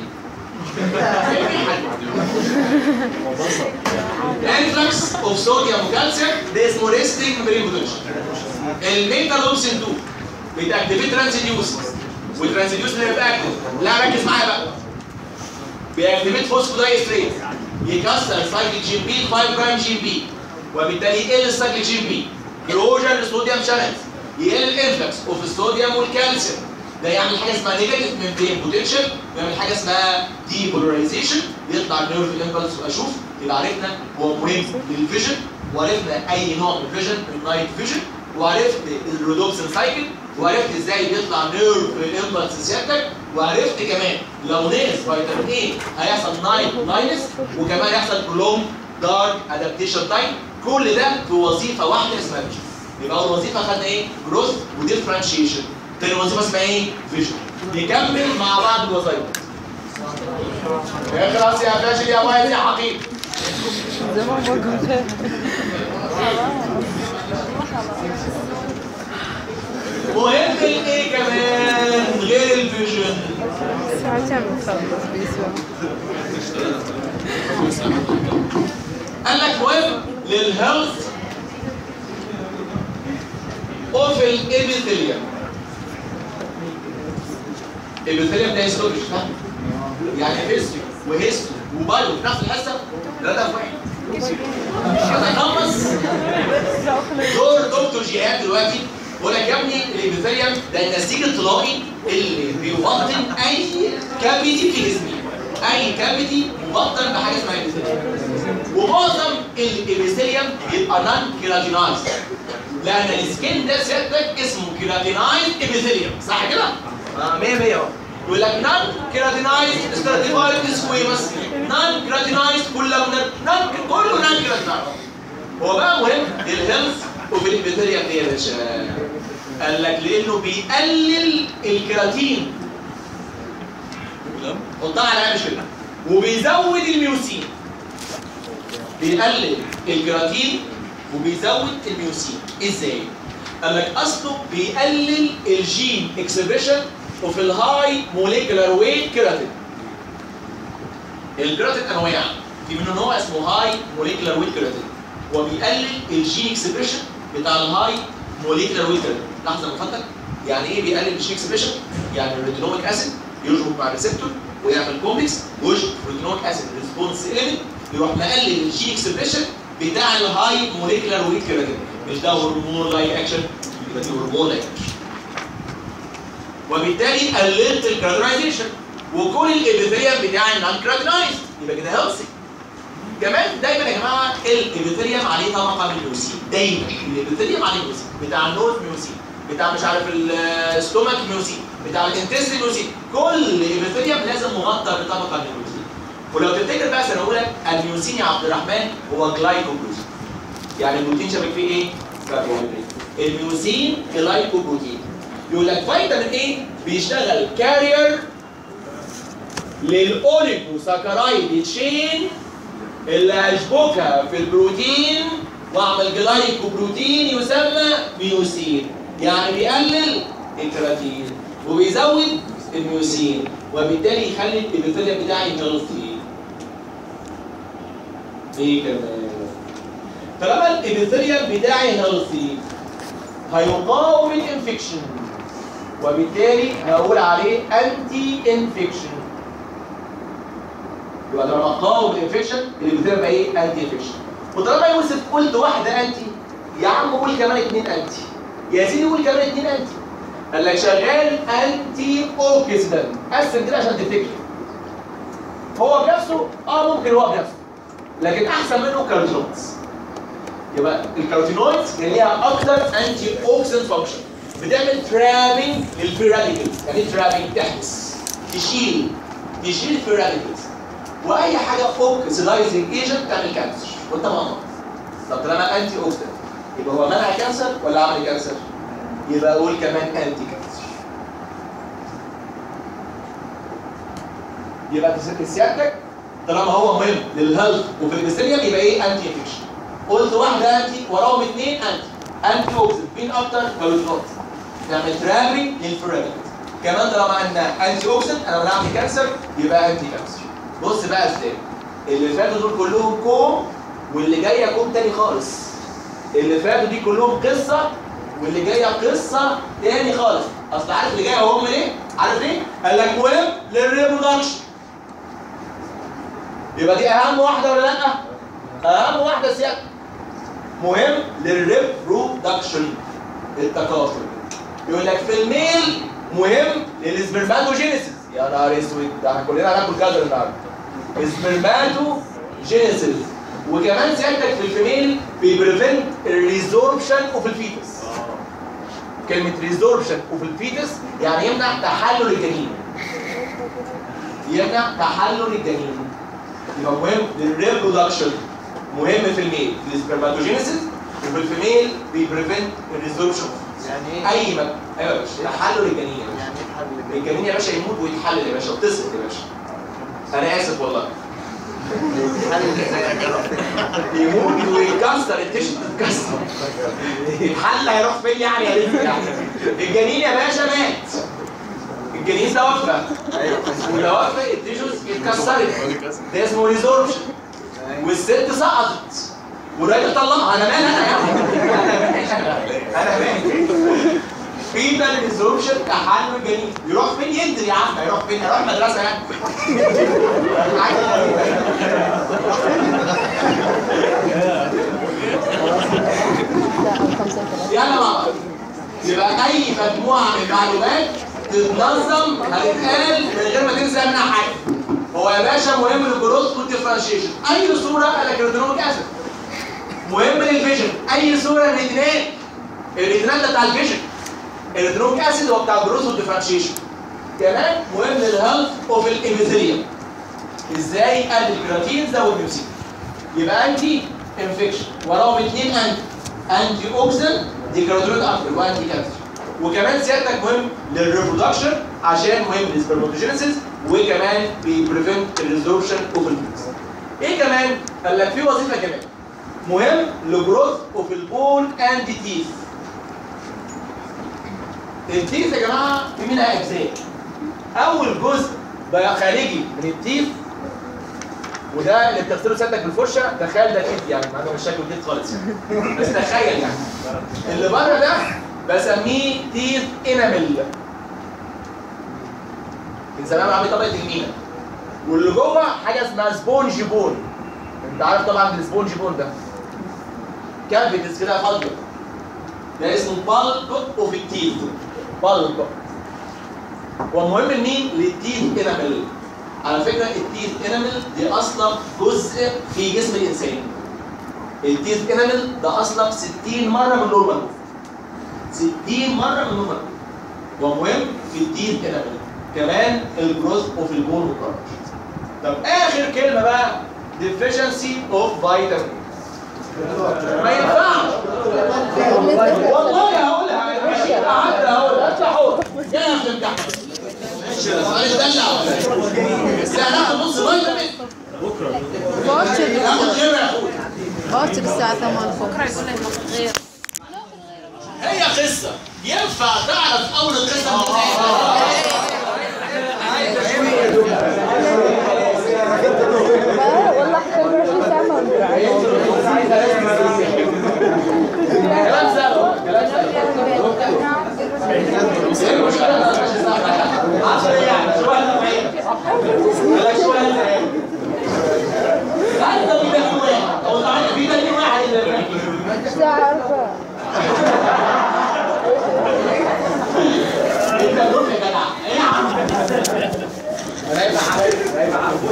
انفلكس اوف صوديوم وكالسيوم ده اسمه ريستنج ممبرين بوتنشال. الميتادوبسين 2 بيتاكتيفيت ترانسديوسين والترانسديوسين اللي بيبقى اكتف، لا ركز معايا بقى، بياكتيفيت فوسفودايستريز يكسر السايكليك جين بي 5 برايم جين بي، وبالتالي يقل السايكليك جين بي كلوجر للصوديوم شانلز، يقل الانفلكس اوف الصوديوم والكالسيوم، ده يعمل حاجه اسمها نيجاتيف ممبرين بوتنشال، ويعمل حاجه اسمها دي بولاريزيشن، يطلع النيرف امبلس واشوف. يبقى عرفنا هو مهم للفيجن، وعرفنا اي نوع من الفيجن النايت فيجن، وعرفت الرودوبسين سايكل، وعرفت ازاي بيطلع نيرف امبلس سيادتك، وعرفت كمان لو نقص فيتامين ايه هيحصل نايت بلايندنس، وكمان هيحصل برولونج دارك ادابتيشن تايم. كل ده في وظيفه واحده اسمها فيجن. يبقى اول وظيفه خدنا ايه؟ جروث وديفرنشيشن. تاني وظيفه اسمها ايه؟ فيجن. نكمل مع بعض الوظائف. خلاص يا فاشل يا وايد يا حقيقي. مهم ايه كمان غير الفيجن؟ ساعتين بنخلص بيسوا. قال لك مهم للهيلث اوف الابيثيليوم. الابيثيليوم ده هيستوري يعني هيستوري وهيستوري وبايو في نفس الحصه 3 في 1. هنخلص دور دكتور جهاد دلوقتي يقول لك يا ابني الابيثيليوم ده النسيج الطلائي اللي بيوطن اي كافيتي في جسمي. اي كافيتي مبطن بحاجه اسمها ابيثيليوم، ومعظم الابيثيليوم بيبقى نون كيراتينايز، لان السكين ده سيادتك اسمه كيراتينايز ابيثيليوم، صح كده؟ 100 اهو. يقول لك نون كيراتينايز ستراتيفايد سكويمس، نون كيراتينايز كله نون كيراتينايز. هو بقى مهم للهيلث وفي الابيثيليوم ايه يا باشا؟ قال لك لانه بيقلل الكيراتين، حطها على عين كده، وبيزود الميوسين. بيقلل الكيراتين وبيزود الميوسين. ازاي؟ قال لك اصله بيقلل الجين اكسبريشن اوف الهاي موليكولار ويت كيراتين. الكيراتين انواع، في منه نوع اسمه هاي موليكولار ويت كيراتين، وبيقلل الجين اكسبريشن بتاع الهاي موليكولار ويت كارير. لحظه يا مفندم، يعني ايه بيقلل الجين اكسبريشن؟ يعني الريتينويك اسيد يربط مع الريسبتور ويعمل كومبلكس ويشبط الريتينويك اسيد ريسبونس اليمنت، يروح مقلل الجين اكسبريشن بتاع الهاي موليكولار ويت كارير. مش ده هرمون لايك اكشن، يبقى دي هرمون لايك اكشن. وبالتالي قللت الكراتينايزيشن وكل الابيثيليوم بتاع النون كراتينايز، يبقى كده هيلثي. كمان دايما يا جماعه الابيثيليوم عليه طبقه من الميوسين، دايما الابيثيليوم عليه ميوسين، بتاع النوز ميوسين، بتاع مش عارف الستومك ميوسين، بتاع الانتستين ميوسين، كل ابيثيليوم لازم مغطى بطبقه من الميوسين. ولو تفتكر بقى سنه اولى الميوسين يا عبد الرحمن هو جلايكوبروتين. يعني البروتين شبك فيه ايه؟ كربوهيدرات. الميوسين جلايكوبروتين. يقول لك فيتامين ايه بيشتغل كارير للاوليجوساكرايد تشين اللي هشبكها في البروتين واعمل جلايكوبروتين يسمى ميوسين. يعني بيقلل الكراتين وبيزود الميوسين وبالتالي يخلي الابيثيليوم بتاعي هيلثي. ايه كمان؟ طالما الابيثيليوم بتاعي هيلثي هيقاوم الانفكشن وبالتالي هقول عليه انتي انفكشن. يبقى لما اقاوم الانفكشن اللي بتبقى ايه؟ انتي انفكشن. وطالما يوسف قلت واحده انتي، يا عم قول كمان 2 انتي، يا سيدي قول كمان 2 انتي. قال لك شغال انتي اوكسيدنت. قسم كده عشان تفتكر. هو بنفسه ممكن هو بنفسه، لكن احسن منه كاروتينويدز. يبقى الكاروتينويدز كان ليها اكتر انتي اوكسيدنت فانكشن، بتعمل ترابنج للفري راديكلز. يعني ايه ترابنج؟ تحبس، تشيل الفري راديكلز. واي حاجه اوكسيدايزنج ايجنت تعمل كانسر وانت مغمض. طب طالما انتي اوكسيدنت يبقى هو منع كانسر ولا عمل كانسر؟ يبقى اقول كمان انتي كانسر. يبقى سيادتك طالما هو مهم للهيلث وفي الابيثيليوم يبقى ايه؟ انتي انفكشن. قلت واحده انتي وراهم 2 انتي اوكسيدنت. مين اكتر؟ كاروتينويدز. تعمل ترابنج للفري راديكلز. كمان طالما عندنا انتي اوكسيدنت انا منعت كانسر يبقى انتي كانسر. بص بقى ازاي اللي فاتوا دول كلهم كوم واللي جايه كوم تاني خالص. اللي فاتوا دي كلهم قصه واللي جايه قصه تاني خالص. اصل عارف اللي جايه هو من ايه؟ عارف ايه؟ قال لك مهم للريبرودكشن. يبقى دي اهم واحده ولا لا؟ اهم واحده سيادة. مهم للريبرودكشن، التكاثر. يقول لك في الميل مهم للسبرماتوجينيسيس. يا نهار اسود، ده احنا كلنا هناكل كذا النهارده. سبرماتوجينيسيس. وكمان سيادتك في الفيميل بيبريفنت الريزوربشن اوف الفيتس. كلمه ريزوربشن اوف الفيتس يعني يمنع تحلل الجنين. يمنع تحلل الجنين. يبقى مهم للريبرودكشن، مهم في الميل للسبرماتوجينيسيس، وفي الفيميل بيبريفنت الريزوربشن. يعني ايه؟ ايوه يا باشا، تحلل الجنين يا باشا. يعني الجنين يا باشا يموت ويتحلل يا باشا وتصل يا باشا. انا اسف والله. يموت ويكسر التيشن، يتكسر يتحل. هيروح فين يعني يا ريت يعني؟ الجنين يا باشا مات. الجنين ده وفى. ولو وفى التيشوز اتكسرت. ده اسمه ريزوربشن. والست سقطت والراجل طلقها. انا مالي انا يا انا مالي. فيتال ريزوربشن تحلل الجنين. يروح فين؟ ينزل يا عم. هيروح فين؟ هيروح مدرسه يعني. يلا مع بعض. يبقى اي مجموعه من المعلومات تتنظم هتتقال من غير ما تنسى منها حاجه. هو يا باشا مهم للجروث والديفرنشيشن. اي صوره قال لك الريتينويك اسيد. مهم للفيجن. اي صوره الريتينال. الريتينال ده بتاع الفيجن. الريتينويك اسيد هو بتاع الجروث والديفرنشيشن. كمان مهم للهيلث اوف الابيثيليوم. ازاي؟ قلل الكراتين زود الميوسين. يبقى انتي انفكشن وراهم 2 انتي اوكسيدنت، دي كاروتينويد اكتر وانتي كانسر. وكمان سيادتك مهم للريبرودكشن عشان مهم للسبرماتوجينيسيس وكمان بيبريفنت الريزوربشن اوف الفيتس. ايه كمان؟ قال لك في وظيفه كمان مهم لجروث اوف البون اند تيث. التيث يا جماعه في منها اجزاء. اول جزء بقى خارجي من التيث وده اللي بتغسله سيادتك بالفرشه، تخيل ده تيت يعني، مع انه مش شكله تيت خالص يعني، بس تخيل يعني. اللي بره ده بسميه تيت انامل، من زمان عامل طبقه المينا. واللي جوه حاجه اسمها سبونج بون. انت عارف طبعا السبونج بون ده كافيتس كده فاضيه، ده اسمه بالب اوف التيث. بالب والمهم لمين؟ للتيث انامل. على فكره التيث انامل دي اصلا جزء في جسم الانسان. التيث انامل ده اصلا 60 مره من نورمال، 60 مره من نورمال. ومهم في التيث انامل كمان الجروث اوف البون والكارتج. طب اخر كلمه بقى deficiency of vitamin. ما ينفعش والله هقولها، مش قعدت هقولها. اطلع حور جاي في الامتحان السؤال اتدلع ولا ايه؟ لا هناخد نص فيتامين بكره. ناخد غيره يا اخويا. باكر الساعة 8 بكره يقول لك غير. هي قصه ينفع تعرف اول القصه من والله حتى 24 ساعة موجود. كلام سهل، كلام سهل. ايه المشكله؟ 10 يعني شو هالنوعين؟ لا شو هالنوعين؟ هذا بدك واحد او تعال في دليل واحد اللي الساعة 4. انت روح يا جدع. ايه يا عم؟ انا هيبقى عارف، هيبقى عارف.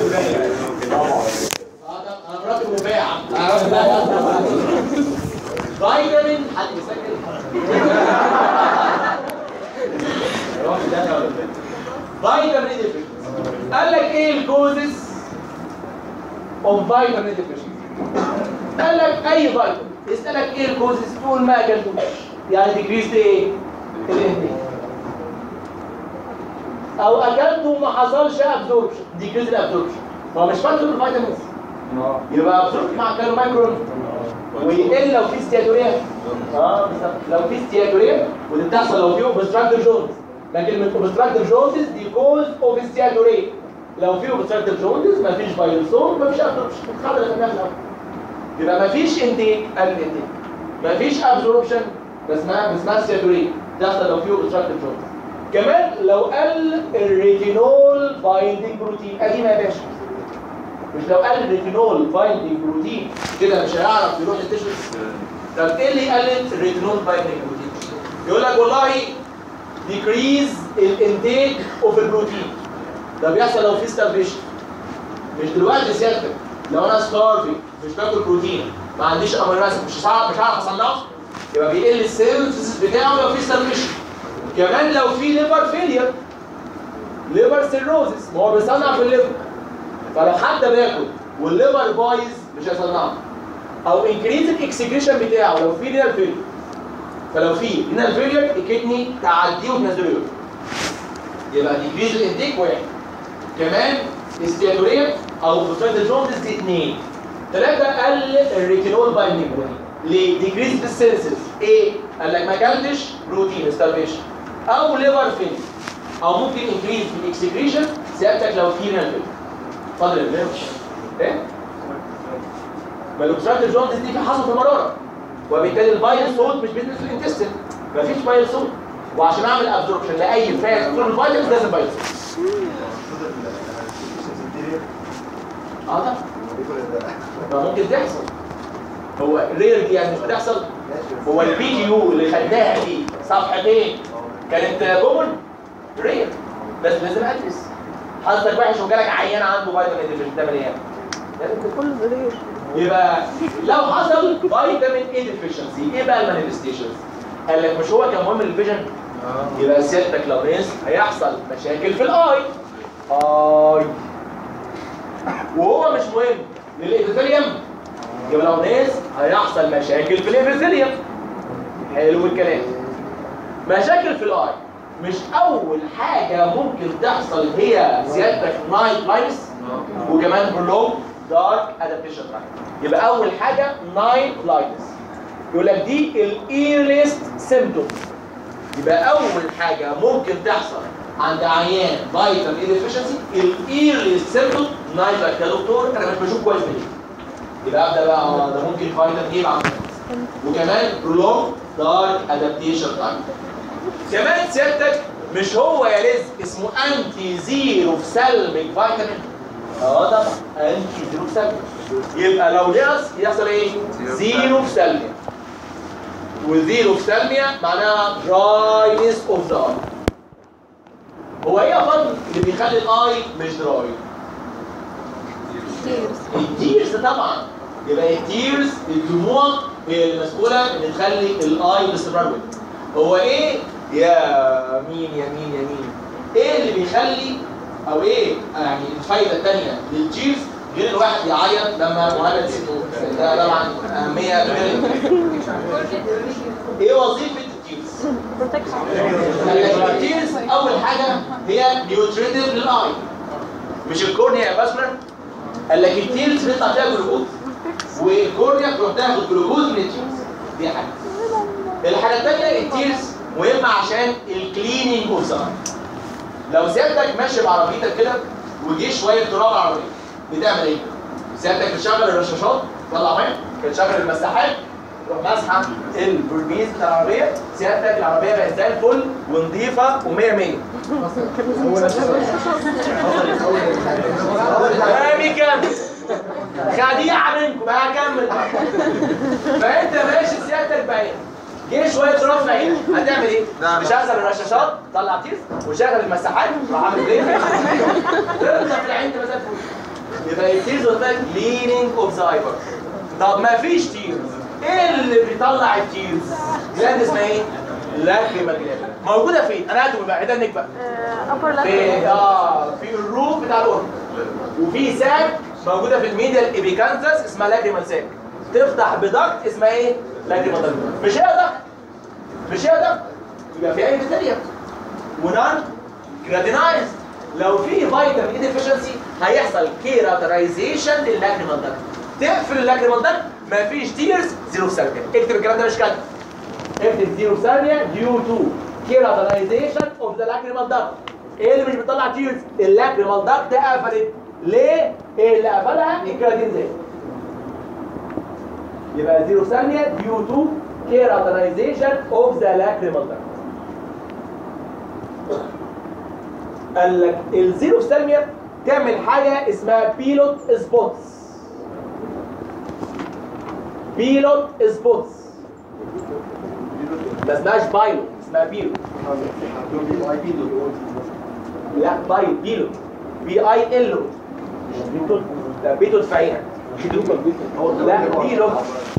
انا مراتب وفاء يا عم. فيتامين حد يسجل؟ فيتامين ديفيشنسي. قال لك ايه الكوزز اوف فيتامين ديفيشنسي؟ قال لك اي فيتامين يسالك ايه الكوزز تقول ما اكلتوش، يعني ديكريست ايه؟ الانتاج. او اكلته وما حصلش ابزوربشن، ديكريز الابزوربشن. هو مش فاكر الفيتامينز يبقى ابزورب مع كالو مايكرون ويقل لو في ستياتوريا. لو في ستياتوريا ودي بتحصل لو في اوبستراكتيف جوندس. لكن من اوبستراكتيف جوندس دي كوز اوف ستياتوريا. لو في اوبستراكتيف جوندس مفيش بايلسون مفيش ابزوربشن. اتخضر في الناس الاول. يبقى مفيش انتيك، قل انتيك. مفيش ابزوربشن اسمها ستياتوريا بتحصل لو في اوبستراكتيف جوندس. كمان لو قل الريتينول بايندينج بروتين، ادي ما يا باشا. مش لو قل الريتينول بايندينج بروتين كده مش هيعرف يروح للتشخيص. طب ايه اللي يقلل الريتينول بايندينج بروتين؟ يقول لك والله ديكريز الانتيك اوف البروتين. ده بيحصل لو في ستارفيشن. مش دلوقتي سيادتك لو انا ستارفي مش باكل بروتين ما عنديش امينو اسيد مش هعرف اصنعه، يبقى بيقل السينثيسيس بتاعه لو في ستارفيشن. كمان لو في ليفر فيلير، ليفر سيروزس، ما هو بيصنع في الليفر. فلو حد باكل والليفر بايظ مش هيصنعه. او انكريز الاكسكريشن بتاعه لو في رينال فيلير. فلو في رينال فيلير الكدني تعديه وتنزله يبقى ديكريز الانتيك واحد. كمان استياتوريا او بوستراكتيف جوندس دي 2. 3 قل الريتينول بايندينج بروتين. ليه؟ ديكريز في السينسز. ايه؟ قال لك ما اكلتش بروتين ستارفيشن او ليفر فيلير. او ممكن انكريز في الاكسكريشن سيادتك لو في رينال فيلير. اتفضل يا باشا. ايه؟ ما الاوبستراكتيف جوندس دي في حصوه المراره وبالتالي الفايل صوت مش بينزل في الانتستين. مفيش فايل صوت وعشان اعمل ابزوربشن لاي فات طول الفايتامينز لازم فايل صوت. طبعا ما ممكن تحصل. هو رير دي يعني مش بتحصل. هو البي جي يو اللي خدناها دي صفحتين كانت كومن رير بس لازم ادرس. حظك وحش وجالك عيان عنده فيتامين ديفيشنسي تعمل ايه؟ كله رير. يبقى لو حصل فيتامين اي ديفيشنسي ايه بقى المانيفستيشنز؟ قال لك مش هو كان مهم الفيجن؟ يبقى سيادتك لو نقص هيحصل مشاكل في الاي. وهو مش مهم للإبيثيليوم يبقى لو نقص هيحصل مشاكل في الإبيثيليوم. حلو الكلام. مشاكل في الاي مش اول حاجه ممكن تحصل هي سيادتك نايت بلايندنس وكمان برولونج دارك ادابتيشن. يبقى اول حاجه نايت بلايندنس يقول لك دي الايرليست سيمبتوم. يبقى اول حاجه ممكن تحصل عند عيان فيتامين اي ديفيشنسي الايرلي سيمبتوم نايت لايك يا دكتور انا مش بشوف كويس بالليل. يبقى ابدا بقى ده ممكن فيتامين ايه بعد وكمان برولونج دارك ادابتيشن تايم. كمان سيادتك مش هو يا رزق اسمه انتي زيرو سلمك فيتامين؟ طبعا انتي زيرو سلمك. يبقى لو نقص يحصل ايه؟ زيرو سلمك. وزيرو سلمية معناها دراينس اوف ذا اي. هو ايه يا فندم اللي بيخلي الاي مش دراي؟ التيرز طبعا. يبقى التيرز الدموع هي المسؤوله ان تخلي الاي باستمرار ويت. هو ايه يا مين يا مين يا مين؟ ايه اللي بيخلي او ايه يعني الفايده الثانيه للتيرز غير الواحد يعيط لما مهند يموت؟ ده طبعا اهميه كبيره. ايه وظيفه التيرز؟ التيرز اول حاجه هي نيوتريتيف للاي. مش الكورنيا يا باشمهندس؟ قال لك التيرز بيطلع فيها جلوكوز والكورنيا بتروح تاخد جلوكوز من التيرز. دي حاجه. الحاجه الثانيه التيرز مهمه عشان الكليننج اوف ذا. لو سيادتك ماشي بعربيتك كده وجي شويه تراب على العربيه بتعمل ايه؟ سيادتك بتشغل الرشاشات تطلع ميه، بتشغل المساحات تروح ماسحه البربيز بتاع العربيه، سيادتك العربيه بقت زي الفل ونظيفه و100 100. كمل خديعه منكم بقى هكمل. فانت ماشي سيادتك بقى جه شويه تراب في عينك هتعمل ايه؟ مشغل الرشاشات طلع تيرز وشغل المساحات راح عامل ايه؟ ترجع في العين تبقى زي الفل. يبقى التيرز قلت لك كليننج اوف ذا ايبر. طب ما فيش تيرز، ايه اللي بيطلع التيرز؟ جلاند اسمها ايه؟ لاكريمال جلاند. موجوده فين؟ انا هاتوا بقى هدنك بقى. في الروف بتاع الاورب. وفي ساك موجوده في الميديال ايبيكانثس اسمها لاكريمال ساك. تفتح بدكت اسمها ايه؟ لاكريمال دكت. مش هي دكت. مش هي دكت. يبقى في اي بكتيريا. ونان كراتينايز. لو في فيتامين اي ديفيشنسي هيحصل كيراترايزيشن للاكريمال دكت. تقفل اللاكريمال دكت مفيش تيرز زيرو ثانيه. اكتب الكلام ده مش كاتب. اكتب زيرو ثانيه ديو تو كيراترايزيشن اوف ذا لاكريمال دكت. ايه اللي مش بيطلع تيرز؟ اللاكريمال دكت قفلت. ليه؟ ايه اللي قفلها؟ الكراتين زي. يبقى زيرو ثانيه ديو تو كيراترايزيشن اوف ذا لاكريمال دكت. قال لك الزيرو ثانيه تعمل حاجه اسمها بيلوت سبوتس. بيلوت سبوتس. ما اسمهاش بايلوت اسمها بيلوت. لا بيلوت بي اي ال او. ده بيتوت في عينك. لا بيلوت.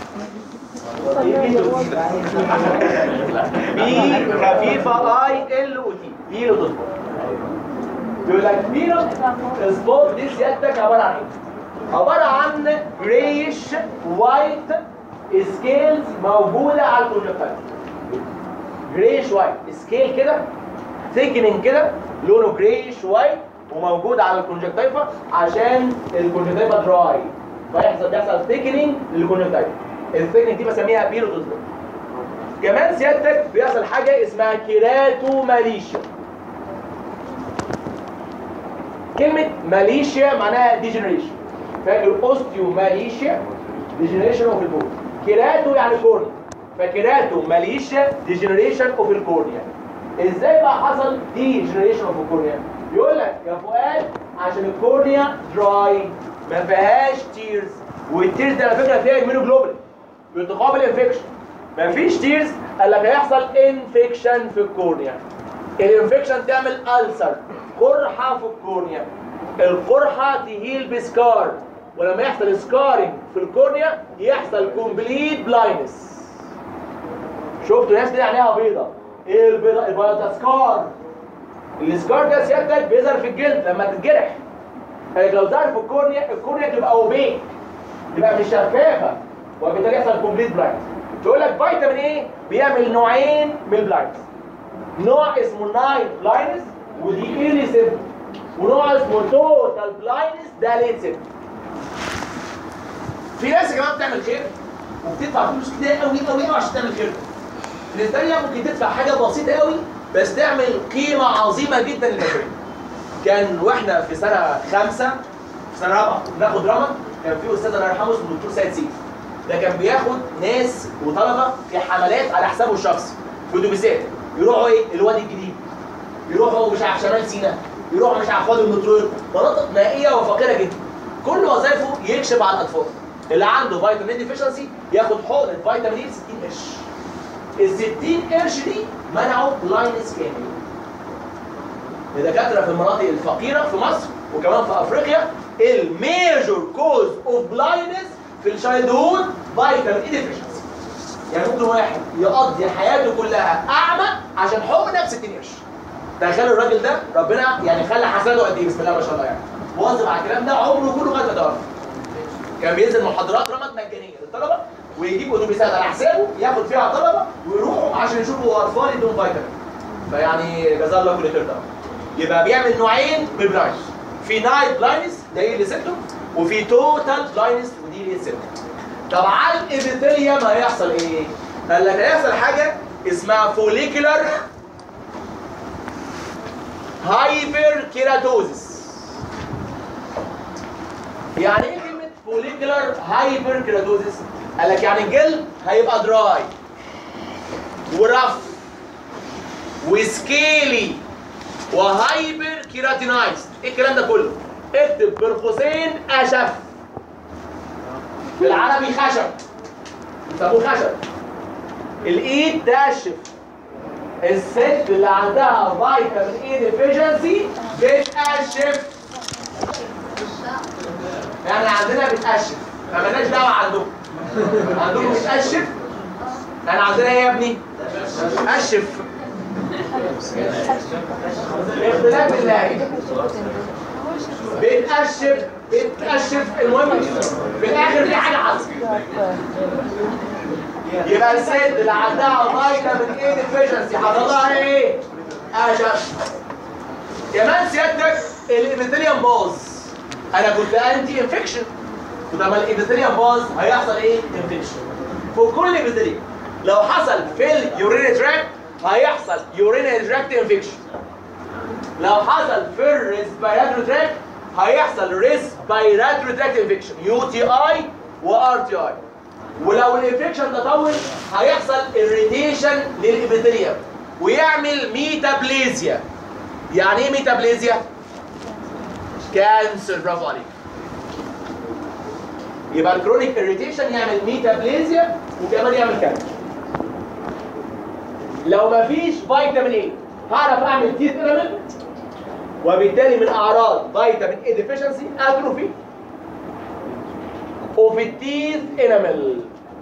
بي خفيفه اي ال او تي. بيلوت. يقول لك بيلوت سبوت دي سيادتك عباره عن ايه؟ عباره عن جريش وايت سكيلز موجوده على الكونجكتيفا. جريش وايت سكيل كده ثيكننج كده لونه جريش وايت وموجود على الكونجكتيفا عشان الكونجكتيفا دراي بيحصل ثيكننج للكونجكتيفا. الثيكننج دي بسميها بيلوت. كمان سيادتك بيحصل حاجه اسمها كيراتوماليشيا. كلمه ماليشيا معناها ديجنريشن. فاكر اوستيوماليشيا ديجنريشن اوف البون. كيراتو يعني كورنيا. فكيراتو ماليشيا ديجنريشن اوف الكورنيا. ازاي بقى حصل ديجنريشن اوف الكورنيا؟ يقول لك يا فؤاد عشان الكورنيا دراي ما فيهاش تيرز، والتيرز دي على فكره فيها immunoglobulin بتقابل انفكشن. ما فيش تيرز قال لك هيحصل انفكشن في الكورنيا. الانفكشن تعمل ألسر قرحه في الكورنيا. القرحه تهيل بسكار، ولما يحصل سكارنج في الكورنيا يحصل كومبليت بلايندنس. شفتوا ناس كده عينيها بيضه. ايه البيضه؟ البيضه ده سكار. السكار ده سيادتك بيظهر في الجلد لما تتجرح. لو ظهر في الكورنيا، الكورنيا تبقى اوبيك، تبقى مش شفافه، وبالتالي يحصل كومبليت بلايند. تقول لك فيتامين ايه بيعمل نوعين من البلايندز. نوع اسمه نايت بلايندز ودي ايرلي سيمبتوم، ونوع اسمه توتال بلايندز ده ليت سيمبتوم. في ناس يا جماعه بتعمل خير وبتدفع فلوس كتير قوي قوي قوي عشان تعمل خير. الناس الثانيه ممكن تدفع حاجه بسيطه قوي بس تعمل قيمه عظيمه جدا للبشريه. كان واحنا في سنه 5 في سنه 4 بناخد رمض، كان في استاذ الله يرحمه اسمه الدكتور سيد سيف. ده كان بياخد ناس وطلبه في حملات على حسابه الشخصي في اتوبيسات، يروحوا ايه؟ الوادي الجديد، يروحوا مش عارف شمال سيناء، يروحوا مش عارف وادي النطرون، مناطق نائيه وفقيره جدا. كل وظائفه يكشف على الاطفال اللي عنده فيتامين ديفيشنسي، ياخد حقنه فيتامين اي 60 قرش. ال 60 قرش دي منعوا بلايندنس كامل. الدكاتره في المناطق الفقيره في مصر وكمان في افريقيا الميجور كوز اوف بلايندنس في الشايلد هود فيتامين اي ديفيشنسي. يعني ممكن واحد يقضي حياته كلها اعمى عشان حقنه ب 60 قرش. تخيلوا الراجل ده ربنا يعني خلى حسناته قد ايه، بسم الله ما شاء الله، يعني واظب على الكلام ده عمره كله لغايه ما توفى. كان بينزل محاضرات رمض مجانيه للطلبه، ويجيب اتوبيسات على حسابه ياخد فيها طلبه ويروحوا عشان يشوفوا اطفال يدوهم فيتامين. فيعني جزاه الله كل خير طبعا. يبقى بيعمل نوعين من البلايندنس، في نايت بلايندنس ده ايه اللي سيمتوم، وفي توتال بلايندنس ودي اللي سيمتوم. طب على الابيثيليوم هيحصل ايه؟ قال لك هيحصل حاجه اسمها فوليكولار هايبر كيراتوزيس. يعني ايه كلمه فوليكولار هايبر كيراتوزيس؟ قال لك يعني الجلد هيبقى دراي ورف وسكيلي وهايبر كيراتينايز. ايه الكلام ده كله؟ اكتب بين قوسين اشف. بالعربي خشب، بيسموه خشب. الايد تاشف. الست اللي عندها فيتامين اي ديفيشنسي بتقشف. يعني عندنا بتقشف، ما مالناش دعوه عندكم. عندكم بتقشف، احنا عندنا ايه يا ابني؟ قشف. اختلاف اللهجه. بتقشف المهم في الاخر في حاجه حصلت. يبقى الست اللي عندها فيتامين اي ديفيشنسي حصل لها ايه؟ قشف. كمان سيادتك الابيثيليوم باظ. انا كنت انتي انفكشن، لما الابيثيليوم باظ هيحصل ايه؟ انفكشن. في كل ابيثيليوم لو حصل في اليورينري تراكت هيحصل يورينري تراكت انفكشن. لو حصل في الريسبيراتوري تراكت هيحصل ريسبيراتوري تراكت انفكشن، يو تي اي وار تي اي. ولو الانفكشن ده طول هيحصل اريتيشن للابيثيليوم ويعمل ميتابليزيا. يعني ايه ميتابليزيا؟ كانسر. برافو عليك. يبقى الكرونيك اريتيشن يعمل ميتابليزيا وكمان يعمل كانسر. لو مفيش فيتامين اي هعرف اعمل تيث انامل، وبالتالي من اعراض فيتامين اي ديفيشنسي اتروفي وفي التيث انامل.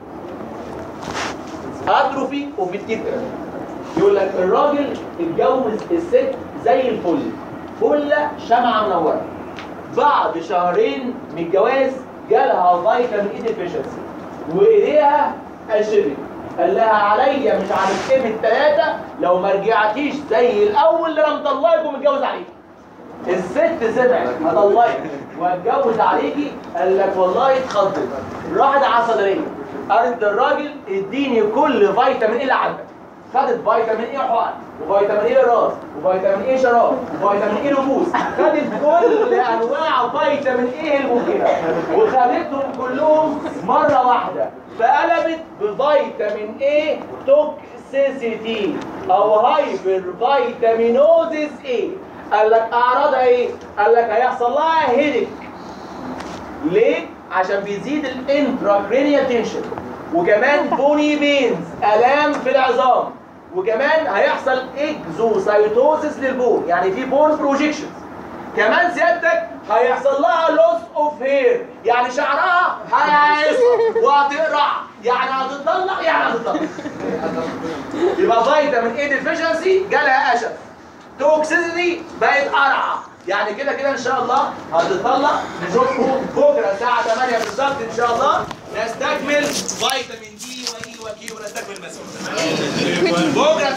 اتروفي وفي التيث انامل. يقول لك الراجل اتجوز الست زي الفل، فله شمعه منوره. بعد شهرين من الجواز جالها فيتامين اي ديفيشنسي وايديها قشرت. قال لها عليا مش عارف ايه بالثلاثه لو ما رجعتيش زي الاول اللي انا مطلقك ومتجوز عليك. الست سمعت هطلقك واتجوز عليكي، قال لك والله اتخضت. راحت على الصيدليه قالت للراجل اديني كل فيتامين ايه اللي عندك. خدت فيتامين ايه حقن وفيتامين ايه راس وفيتامين ايه شراب وفيتامين ايه نفوس. خدت كل انواع فيتامين ايه الممكنه وخدتهم كلهم مره واحده، فقلبت بفيتامين ايه توكسيسيتي او هايبر فيتامينوزيس ايه. قال لك اعراضها ايه؟ قال لك هيحصل لها هيدك. ليه؟ عشان بيزيد الانتراكرينيال تنشن، وكمان بوني بينز الام في العظام، وكمان هيحصل اكزوسايتوزيس للبون، يعني في بون بروجيكشنز. كمان سيادتك هيحصل لها لوس اوف هير، يعني شعرها هيقصر وهتقرع، يعني هتطلق يعني هتطلق. يبقى فيتامين اي ديفيشنسي جالها قشف، توكسيسيتي بقت قرعه، يعني كده كده ان شاء الله هتطلق. نشوفكم بكره الساعه 8 بالظبط ان شاء الله نستكمل فيتامين دي واي وكي ونستكمل مسؤول. بكره